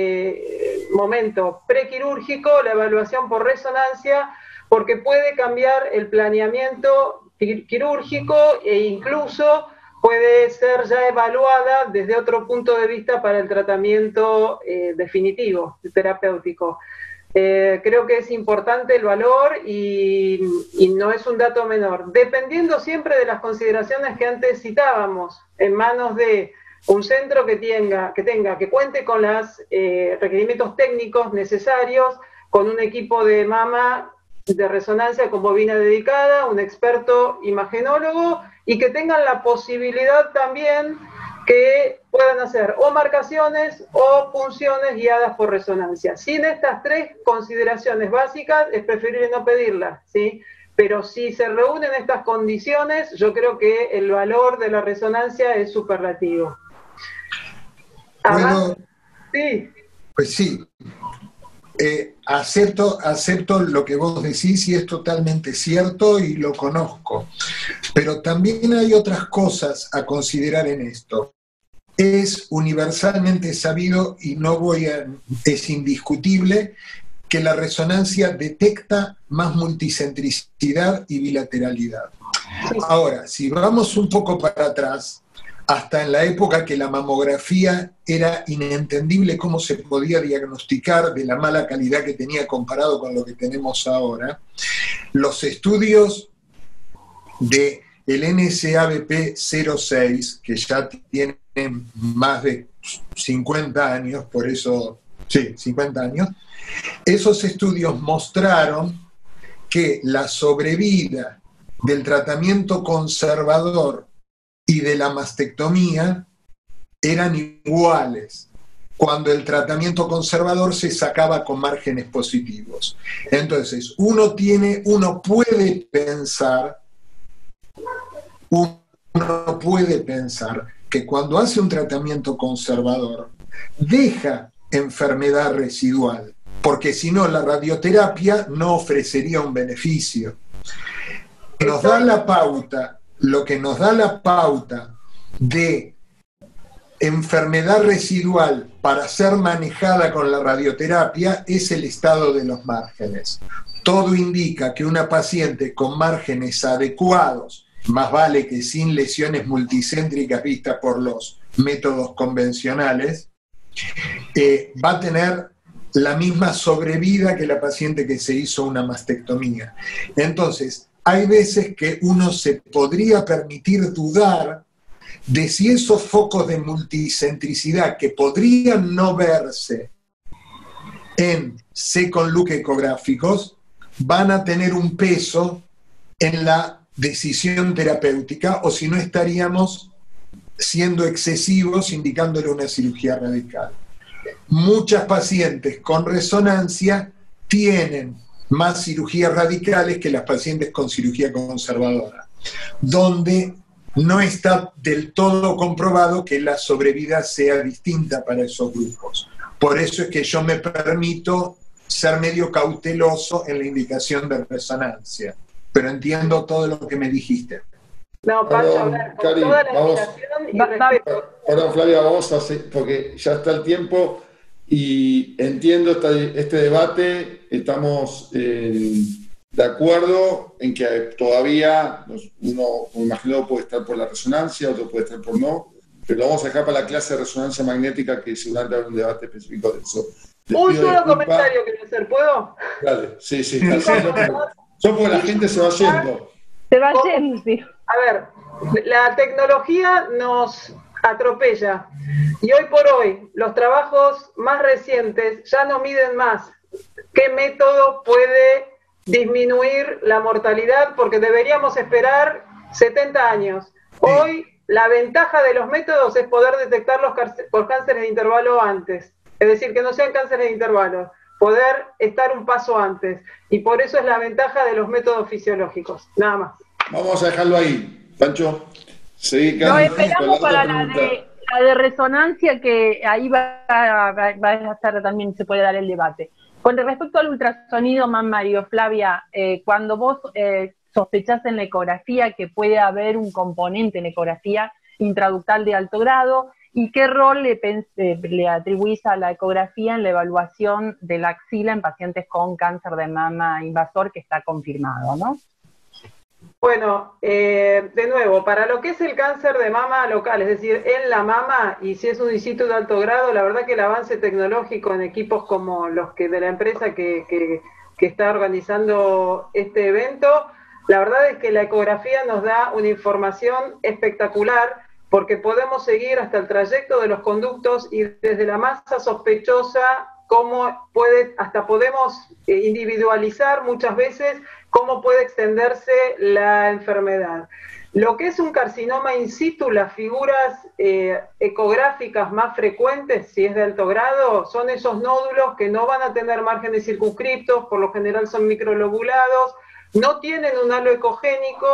eh, momento prequirúrgico la evaluación por resonancia, porque puede cambiar el planeamiento quirúrgico e incluso puede ser ya evaluada desde otro punto de vista para el tratamiento eh, definitivo, terapéutico. Eh, creo que es importante el valor y, y no es un dato menor, dependiendo siempre de las consideraciones que antes citábamos, en manos de un centro que tenga, que, tenga, que cuente con los eh, requerimientos técnicos necesarios, con un equipo de mama de resonancia con bobina dedicada, un experto imagenólogo, y que tengan la posibilidad también que puedan hacer o marcaciones o punciones guiadas por resonancia. Sin estas tres consideraciones básicas es preferible no pedirlas, ¿sí? Pero si se reúnen estas condiciones, yo creo que el valor de la resonancia es superlativo. ¿Puedo? Sí. Pues sí. Eh, acepto, acepto lo que vos decís y es totalmente cierto y lo conozco. Pero también hay otras cosas a considerar en esto. Es universalmente sabido y no voy a, es indiscutible que la resonancia detecta más multicentricidad y bilateralidad. Ahora, si vamos un poco para atrás, hasta en la época que la mamografía era inentendible cómo se podía diagnosticar de la mala calidad que tenía comparado con lo que tenemos ahora, los estudios de el N S A B P cero seis, que ya tienen más de cincuenta años, por eso, sí, cincuenta años, esos estudios mostraron que la sobrevida del tratamiento conservador y de la mastectomía eran iguales cuando el tratamiento conservador se sacaba con márgenes positivos. Entonces, uno tiene, uno puede pensar, uno puede pensar que cuando hace un tratamiento conservador, deja enfermedad residual, porque si no, la radioterapia no ofrecería un beneficio. Nos da la pauta, lo que nos da la pauta de enfermedad residual para ser manejada con la radioterapia es el estado de los márgenes. Todo indica que una paciente con márgenes adecuados, más vale que sin lesiones multicéntricas vistas por los métodos convencionales, eh, va a tener la misma sobrevida que la paciente que se hizo una mastectomía. Entonces, hay veces que uno se podría permitir dudar de si esos focos de multicentricidad que podrían no verse en second look ecográficos van a tener un peso en la decisión terapéutica o si no estaríamos siendo excesivos indicándole una cirugía radical. Muchas pacientes con resonancia tienen más cirugías radicales que las pacientes con cirugía conservadora, donde no está del todo comprobado que la sobrevida sea distinta para esos grupos. Por eso es que yo me permito ser medio cauteloso en la indicación de resonancia, pero entiendo todo lo que me dijiste. No, Pancho, a ver, con Cari, toda la vamos. admiración y Va- va- respeto. Ahora, Flavia, vamos a hacer, porque ya está el tiempo y entiendo esta, este debate, estamos eh, de acuerdo en que todavía nos- uno, me imagino, puede estar por la resonancia, otro puede estar por no, pero lo vamos a dejar para la clase de resonancia magnética que seguramente habrá un debate específico de eso. Les Un pido solo disculpas. comentario quiero hacer, ¿puedo? Dale, sí, sí, está haciendo, pero yo porque la gente se va yendo. Se va yendo, sí. A ver, la tecnología nos atropella y hoy por hoy los trabajos más recientes ya no miden más qué método puede disminuir la mortalidad porque deberíamos esperar setenta años. Hoy la ventaja de los métodos es poder detectar los por cánceres de intervalo antes, es decir, que no sean cánceres de intervalo, poder estar un paso antes y por eso es la ventaja de los métodos fisiológicos, nada más. Vamos a dejarlo ahí. Pancho, seguí, Nos Cari, esperamos con la para otra la pregunta. de, la de resonancia, que ahí va, va, va a estar también, se puede dar el debate. Con respecto al ultrasonido mamario, Flavia, eh, cuando vos eh, sospechás en la ecografía que puede haber un componente en la ecografía intraductal de alto grado, ¿y qué rol le, eh, le atribuís a la ecografía en la evaluación de la axila en pacientes con cáncer de mama invasor que está confirmado, ¿no? Bueno, eh, de nuevo, para lo que es el cáncer de mama local, es decir, en la mama, y si es un in situ de alto grado, la verdad que el avance tecnológico en equipos como los que de la empresa que, que, que está organizando este evento, la verdad es que la ecografía nos da una información espectacular porque podemos seguir hasta el trayecto de los conductos y desde la masa sospechosa, cómo puede, hasta podemos individualizar muchas veces cómo puede extenderse la enfermedad. Lo que es un carcinoma in situ, las figuras eh, ecográficas más frecuentes, si es de alto grado, son esos nódulos que no van a tener márgenes circunscriptos, por lo general son microlobulados, no tienen un halo ecogénico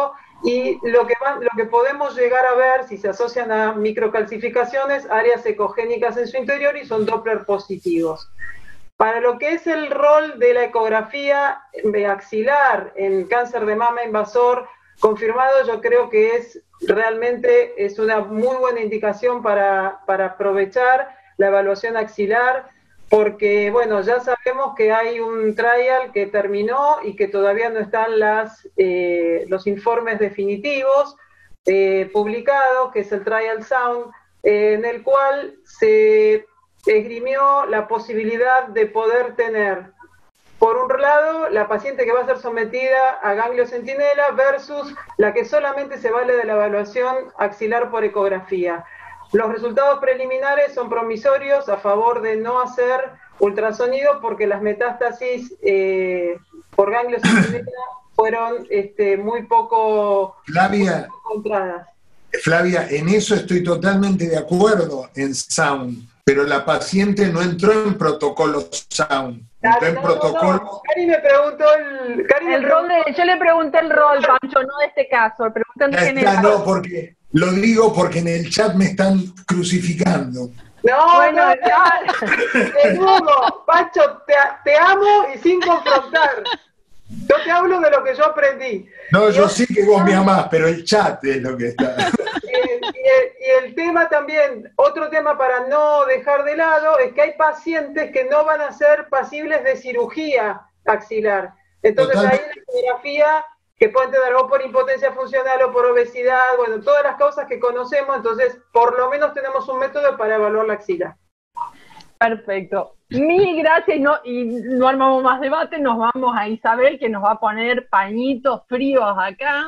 y lo que, va, lo que podemos llegar a ver si se asocian a microcalcificaciones, áreas ecogénicas en su interior y son Doppler positivos. Para lo que es el rol de la ecografía axilar en cáncer de mama invasor confirmado, yo creo que es realmente es una muy buena indicación para, para aprovechar la evaluación axilar, porque bueno, ya sabemos que hay un trial que terminó y que todavía no están las, eh, los informes definitivos eh, publicados, que es el Trial Sound, eh, en el cual se esgrimió la posibilidad de poder tener, por un lado, la paciente que va a ser sometida a ganglio centinela versus la que solamente se vale de la evaluación axilar por ecografía. Los resultados preliminares son promisorios a favor de no hacer ultrasonido porque las metástasis eh, por ganglio centinela fueron este, muy poco Flavia, encontradas. Flavia, en eso estoy totalmente de acuerdo en Sound, pero la paciente no entró en protocolo Sound. Entró en no, protocolo... no, no. Cari me preguntó el... Cari me El rol preguntó... de, yo le pregunté el rol, Pancho, no de este caso, le pregunté en Ya general. está, no, porque lo digo porque en el chat me están crucificando. No, Bueno, no, ya. de nuevo, Pacho, te, te amo y sin confrontar. Yo te hablo de lo que yo aprendí. No, Y yo o- sé que vos me amás, pero el chat es lo que está. Y el, y el- y el tema también, otro tema para no dejar de lado, es que hay pacientes que no van a ser pasibles de cirugía axilar. Entonces ahí Totalmente. la ecografía, que pueden tener o por impotencia funcional o por obesidad, bueno, todas las causas que conocemos, entonces por lo menos tenemos un método para evaluar la axila. Perfecto. Mil gracias y no, y no armamos más debate, nos vamos a Isabel que nos va a poner pañitos fríos acá.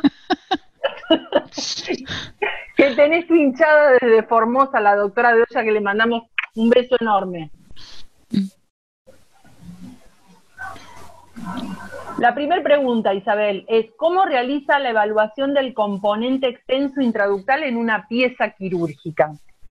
Que tenés tu hinchada desde Formosa, la doctora de Olla, que le mandamos un beso enorme. La primera pregunta, Isabel, es ¿cómo realiza la evaluación del componente extenso intraductal en una pieza quirúrgica?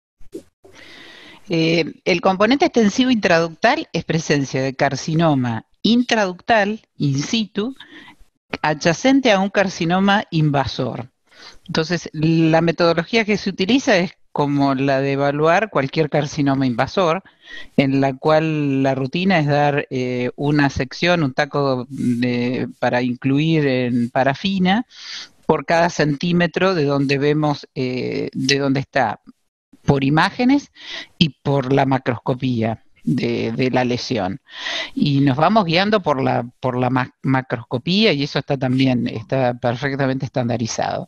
Eh, el componente extensivo intraductal es presencia de carcinoma intraductal in situ adyacente a un carcinoma invasor. Entonces, la metodología que se utiliza es como la de evaluar cualquier carcinoma invasor, en la cual la rutina es dar eh, una sección, un taco de, para incluir en parafina por cada centímetro de donde vemos, eh, de donde está, por imágenes y por la macroscopía de, de la lesión. Y nos vamos guiando por la, por la ma macroscopía y eso está también, está perfectamente estandarizado.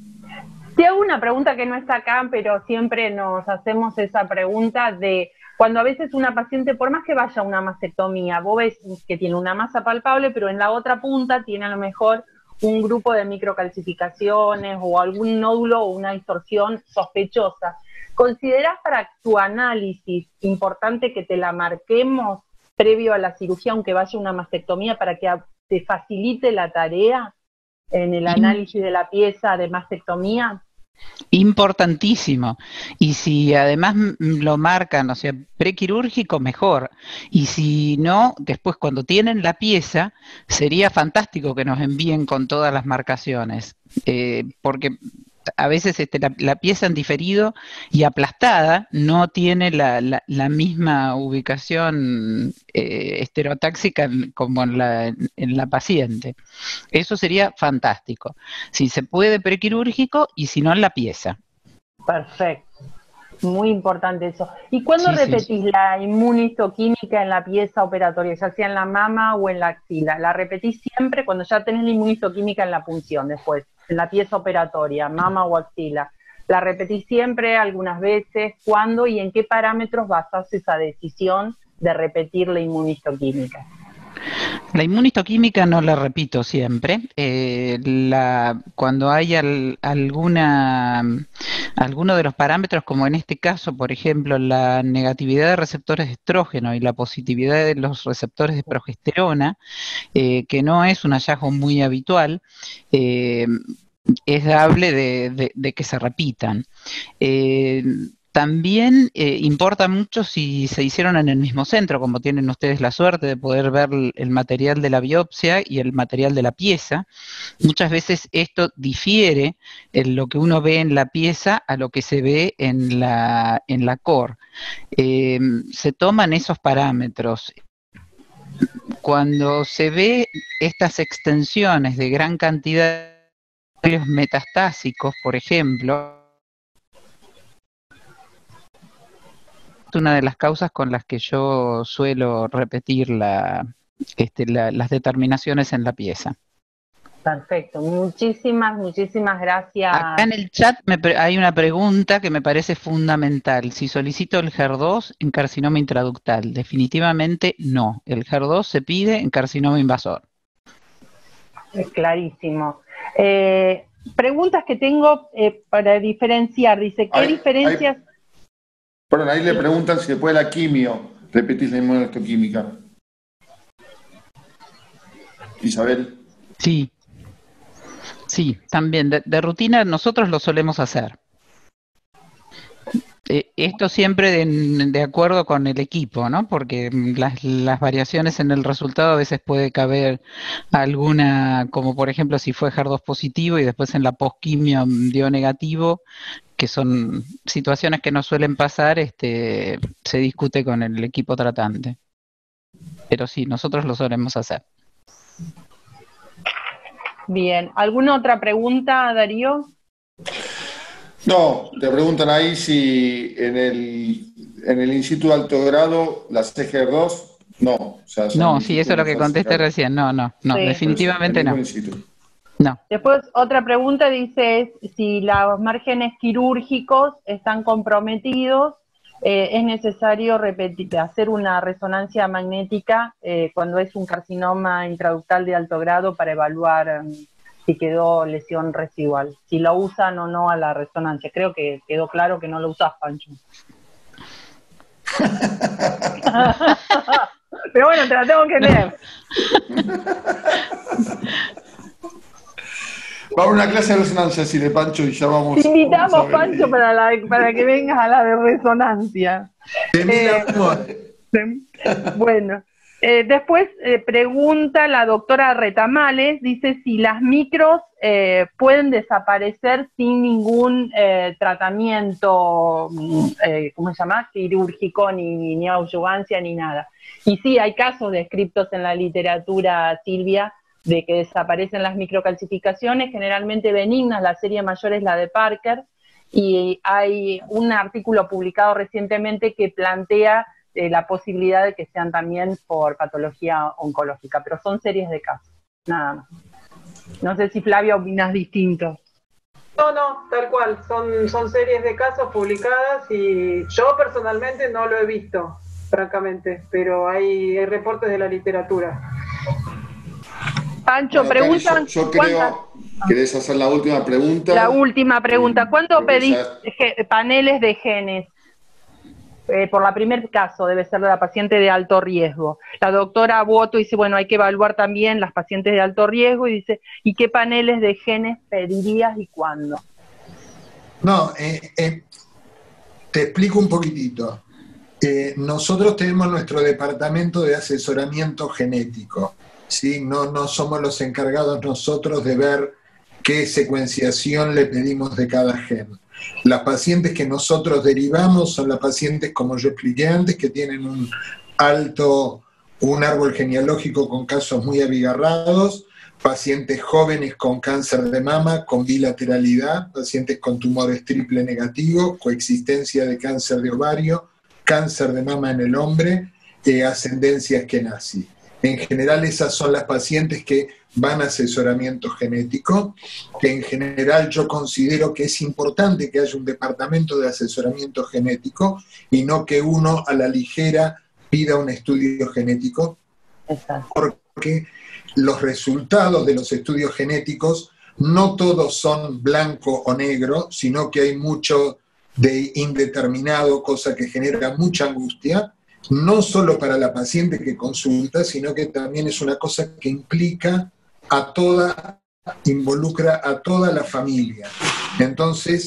Te hago una pregunta que no está acá, pero siempre nos hacemos esa pregunta de cuando a veces una paciente, por más que vaya a una mastectomía, vos ves que tiene una masa palpable, pero en la otra punta tiene a lo mejor un grupo de microcalcificaciones o algún nódulo o una distorsión sospechosa. ¿Considerás para tu análisis importante que te la marquemos previo a la cirugía, aunque vaya una mastectomía, para que te facilite la tarea en el análisis de la pieza de mastectomía? Importantísimo. Y si además lo marcan, o sea, prequirúrgico, mejor. Y si no, después cuando tienen la pieza, sería fantástico que nos envíen con todas las marcaciones. Eh, porque a veces este, la, la pieza en diferido y aplastada no tiene la, la, la misma ubicación eh, estereotáxica como en la, en la paciente. Eso sería fantástico. Si se puede prequirúrgico y si no en la pieza. Perfecto. Muy importante eso. ¿Y cuándo Sí, repetís sí. la inmunistoquímica en la pieza operatoria, ya sea en la mama o en la axila? ¿La repetís siempre cuando ya tenés la inmunistoquímica en la punción después, en la pieza operatoria, mama o axila? ¿La repetís siempre, algunas veces? ¿Cuándo y en qué parámetros basás esa decisión de repetir la inmunistoquímica? La inmunistoquímica no la repito siempre. Eh, la, cuando hay al, alguna, alguno de los parámetros, como en este caso, por ejemplo, la negatividad de receptores de estrógeno y la positividad de los receptores de progesterona, eh, que no es un hallazgo muy habitual, eh, es dable de, de, de que se repitan. Eh, También eh, importa mucho si se hicieron en el mismo centro, como tienen ustedes la suerte de poder ver el material de la biopsia y el material de la pieza. Muchas veces esto difiere en lo que uno ve en la pieza a lo que se ve en la, en la core. Eh, se toman esos parámetros. Cuando se ve estas extensiones de gran cantidad de metastásicos, por ejemplo, una de las causas con las que yo suelo repetir la, este, la, las determinaciones en la pieza. Perfecto, muchísimas, muchísimas gracias. Acá en el chat me hay una pregunta que me parece fundamental. Si solicito el H E R dos en carcinoma intraductal, definitivamente no. El H E R dos se pide en carcinoma invasor. Es clarísimo. Eh, preguntas que tengo eh, para diferenciar. Dice, ¿qué hay, diferencias...? Hay... Perdón, ahí le preguntan si después de la quimio repetís la inmunohistoquímica. Isabel. Sí, sí, también. De, de rutina nosotros lo solemos hacer. Eh, esto siempre de, de acuerdo con el equipo, ¿no? Porque las, las variaciones en el resultado a veces puede caber alguna, como por ejemplo si fue H E R dos positivo y después en la postquimio dio negativo, que son situaciones que no suelen pasar, este, se discute con el equipo tratante. Pero sí, nosotros lo solemos hacer. Bien, ¿alguna otra pregunta, Darío? No, te preguntan ahí si en el, en el in situ de alto grado, la C G R dos, no. O sea, no, sí, eso es lo que contesté recién, no, no, no, sí. Definitivamente no. No. Después, otra pregunta dice es si los márgenes quirúrgicos están comprometidos, eh, es necesario repetir, hacer una resonancia magnética eh, cuando es un carcinoma intraductal de alto grado para evaluar um, si quedó lesión residual, si lo usan o no a la resonancia. Creo que quedó claro que no lo usás, Pancho. Pero bueno, te la tengo que leer. Vamos a una clase de resonancia, si de Pancho, y ya vamos. Te invitamos, Pancho, para, la, para que vengas a la de resonancia. Eh, bueno, eh, después eh, pregunta la doctora Retamales, dice si las micros eh, pueden desaparecer sin ningún eh, tratamiento, eh, ¿cómo se llama? Quirúrgico, ni, ni adyuvancia, ni nada. Y sí, hay casos descritos en la literatura, Silvia, de que desaparecen las microcalcificaciones, generalmente benignas, la serie mayor es la de Parker, y hay un artículo publicado recientemente que plantea eh, la posibilidad de que sean también por patología oncológica, pero son series de casos, nada más. No sé si Flavia opinas distinto. No, no, tal cual, son, son series de casos publicadas y yo personalmente no lo he visto, francamente, pero hay, hay reportes de la literatura. Pancho, bueno, preguntan... Yo, yo creo, ¿querés hacer la última pregunta? La última pregunta. ¿Cuándo pedís ya... paneles de genes? Eh, por la primer caso, debe ser de la paciente de alto riesgo. La doctora Boto dice, bueno, hay que evaluar también las pacientes de alto riesgo, y dice, ¿y qué paneles de genes pedirías y cuándo? No, eh, eh, te explico un poquitito. Eh, nosotros tenemos nuestro departamento de asesoramiento genético. ¿Sí? No, no somos los encargados nosotros de ver qué secuenciación le pedimos de cada gen. Las pacientes que nosotros derivamos son las pacientes, como yo expliqué antes, que tienen un alto, un árbol genealógico con casos muy abigarrados, pacientes jóvenes con cáncer de mama, con bilateralidad, pacientes con tumores triple negativo, coexistencia de cáncer de ovario, cáncer de mama en el hombre, eh, ascendencia Ashkenazi. En general esas son las pacientes que van a asesoramiento genético, que en general yo considero que es importante que haya un departamento de asesoramiento genético y no que uno a la ligera pida un estudio genético, porque los resultados de los estudios genéticos no todos son blanco o negro, sino que hay mucho de indeterminado, cosa que genera mucha angustia, no solo para la paciente que consulta, sino que también es una cosa que implica a toda, involucra a toda la familia. Entonces,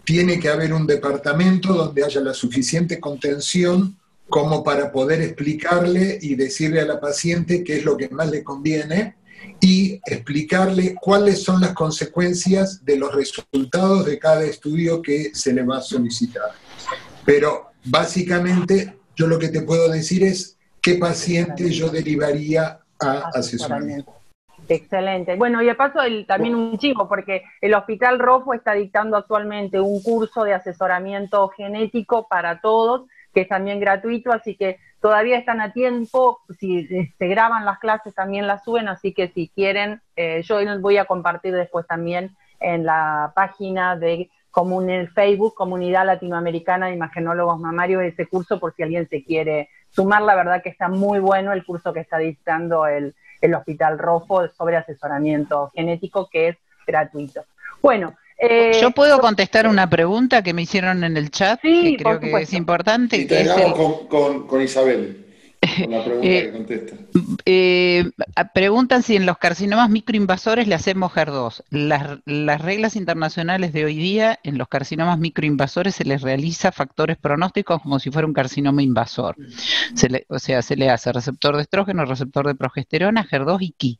tiene que haber un departamento donde haya la suficiente contención como para poder explicarle y decirle a la paciente qué es lo que más le conviene y explicarle cuáles son las consecuencias de los resultados de cada estudio que se le va a solicitar. Pero básicamente yo lo que te puedo decir es qué paciente yo derivaría a asesoramiento. Excelente. Bueno, y de paso el, también un chivo, porque el Hospital Rofo está dictando actualmente un curso de asesoramiento genético para todos, que es también gratuito, así que todavía están a tiempo, si se graban las clases también las suben, así que si quieren, eh, yo los voy a compartir después también en la página de comun el Facebook, Comunidad Latinoamericana de Imagenólogos Mamarios, ese curso por si alguien se quiere sumar. La verdad que está muy bueno el curso que está dictando el, el Hospital Rofo sobre asesoramiento genético, que es gratuito. Bueno, Eh, Yo puedo contestar una pregunta que me hicieron en el chat, sí, que creo que es importante. Y terminamos el... con, con, con Isabel, con la pregunta eh, que contesta. Eh, preguntan si en los carcinomas microinvasores le hacemos H E R dos. Las, las reglas internacionales de hoy día, en los carcinomas microinvasores se les realiza factores pronósticos como si fuera un carcinoma invasor. Se le, o sea, se le hace receptor de estrógeno, receptor de progesterona, H E R dos y Q I.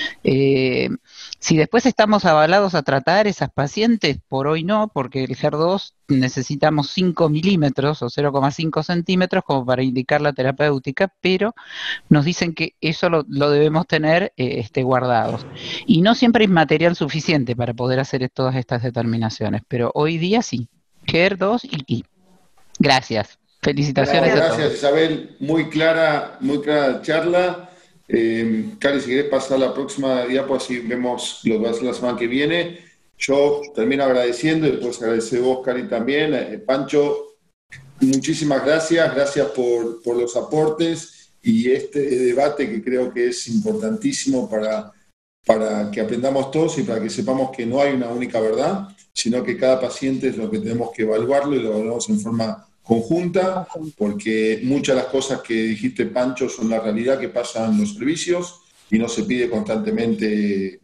Eh, si después estamos avalados a tratar esas pacientes, por hoy no, porque el H E R dos necesitamos cinco milímetros o cero coma cinco centímetros como para indicar la terapéutica, pero nos dicen que eso lo, lo debemos tener eh, este, guardados. Y no siempre hay material suficiente para poder hacer todas estas determinaciones, pero hoy día sí, H E R dos y Q I. Gracias. Felicitaciones no, a todos. Gracias, Isabel. Muy clara, muy clara charla. Eh, Cari, si querés pasar la próxima diapo, así vemos lo que va a ser la semana que viene. Yo termino agradeciendo y después agradecer a vos, Cari, también. Eh, Pancho, muchísimas gracias, gracias por, por los aportes y este debate que creo que es importantísimo para, para que aprendamos todos y para que sepamos que no hay una única verdad, sino que cada paciente es lo que tenemos que evaluarlo y lo evaluamos en forma conjunta, porque muchas de las cosas que dijiste, Pancho, son la realidad que pasa en los servicios y no se pide constantemente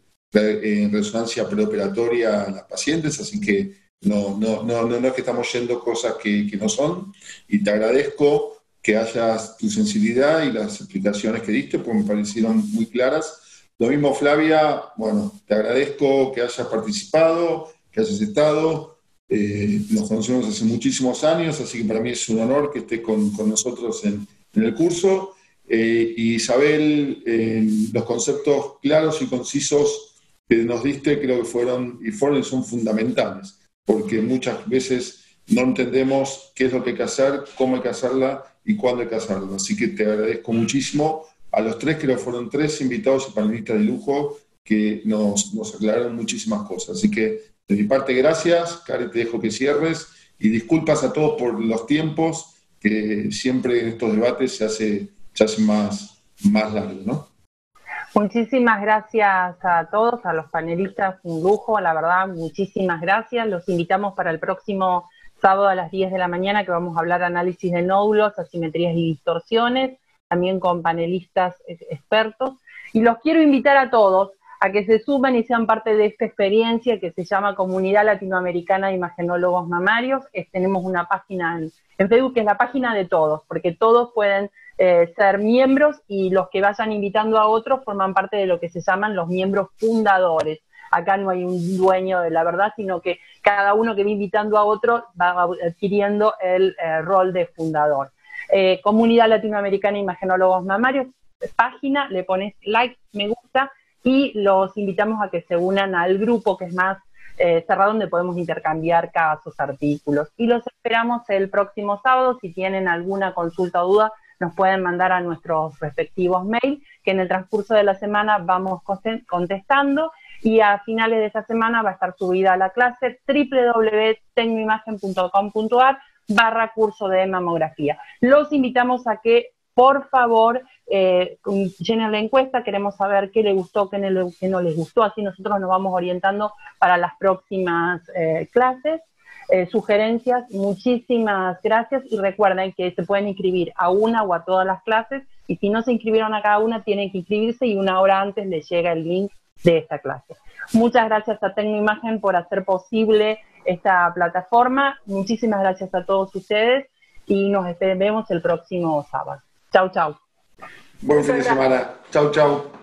en resonancia preoperatoria a las pacientes, así que no, no, no, no es que estamos yendo cosas que, que no son, y te agradezco que hayas tu sensibilidad y las explicaciones que diste, porque me parecieron muy claras. Lo mismo, Flavia, bueno, te agradezco que hayas participado, que hayas estado. Eh, nos conocemos hace muchísimos años, así que para mí es un honor que esté con, con nosotros en, en el curso. Eh, y Isabel, eh, los conceptos claros y concisos que nos diste creo que fueron y fueron y son fundamentales, porque muchas veces no entendemos qué es lo que hay que hacer, cómo hay que hacerla y cuándo hay que hacerla. Así que te agradezco muchísimo a los tres, creo que fueron tres invitados y panelistas de lujo que nos, nos aclararon muchísimas cosas. Así que de mi parte, gracias. Cari, te dejo que cierres. Y disculpas a todos por los tiempos, que siempre en estos debates se hace, se hace más, más largo, ¿no? Muchísimas gracias a todos, a los panelistas, un lujo, la verdad, muchísimas gracias. Los invitamos para el próximo sábado a las diez de la mañana, que vamos a hablar de análisis de nódulos, asimetrías y distorsiones, también con panelistas expertos. Y los quiero invitar a todos a que se sumen y sean parte de esta experiencia que se llama Comunidad Latinoamericana de Imagenólogos Mamarios. Es, tenemos una página en, en Facebook que es la página de todos, porque todos pueden eh, ser miembros y los que vayan invitando a otros forman parte de lo que se llaman los miembros fundadores. Acá no hay un dueño de la verdad, sino que cada uno que va invitando a otro va adquiriendo el eh, rol de fundador. Eh, Comunidad Latinoamericana de Imagenólogos Mamarios, página, le pones like, me gusta, y los invitamos a que se unan al grupo que es más eh, cerrado, donde podemos intercambiar casos, artículos. Y los esperamos el próximo sábado. Si tienen alguna consulta o duda, nos pueden mandar a nuestros respectivos mails, que en el transcurso de la semana vamos contestando, y a finales de esta semana va a estar subida la clase doble u doble u doble u punto tecnoimagen punto com punto a r barra curso de mamografía. Los invitamos a que por favor, eh, llenen la encuesta, queremos saber qué les gustó, qué no, qué no les gustó, así nosotros nos vamos orientando para las próximas eh, clases, eh, sugerencias. Muchísimas gracias y recuerden que se pueden inscribir a una o a todas las clases, y si no se inscribieron a cada una, tienen que inscribirse y una hora antes les llega el link de esta clase. Muchas gracias a Tecnoimagen por hacer posible esta plataforma. Muchísimas gracias a todos ustedes y nos vemos el próximo sábado. Chau, chau. Buen fin de semana. Chau, chau.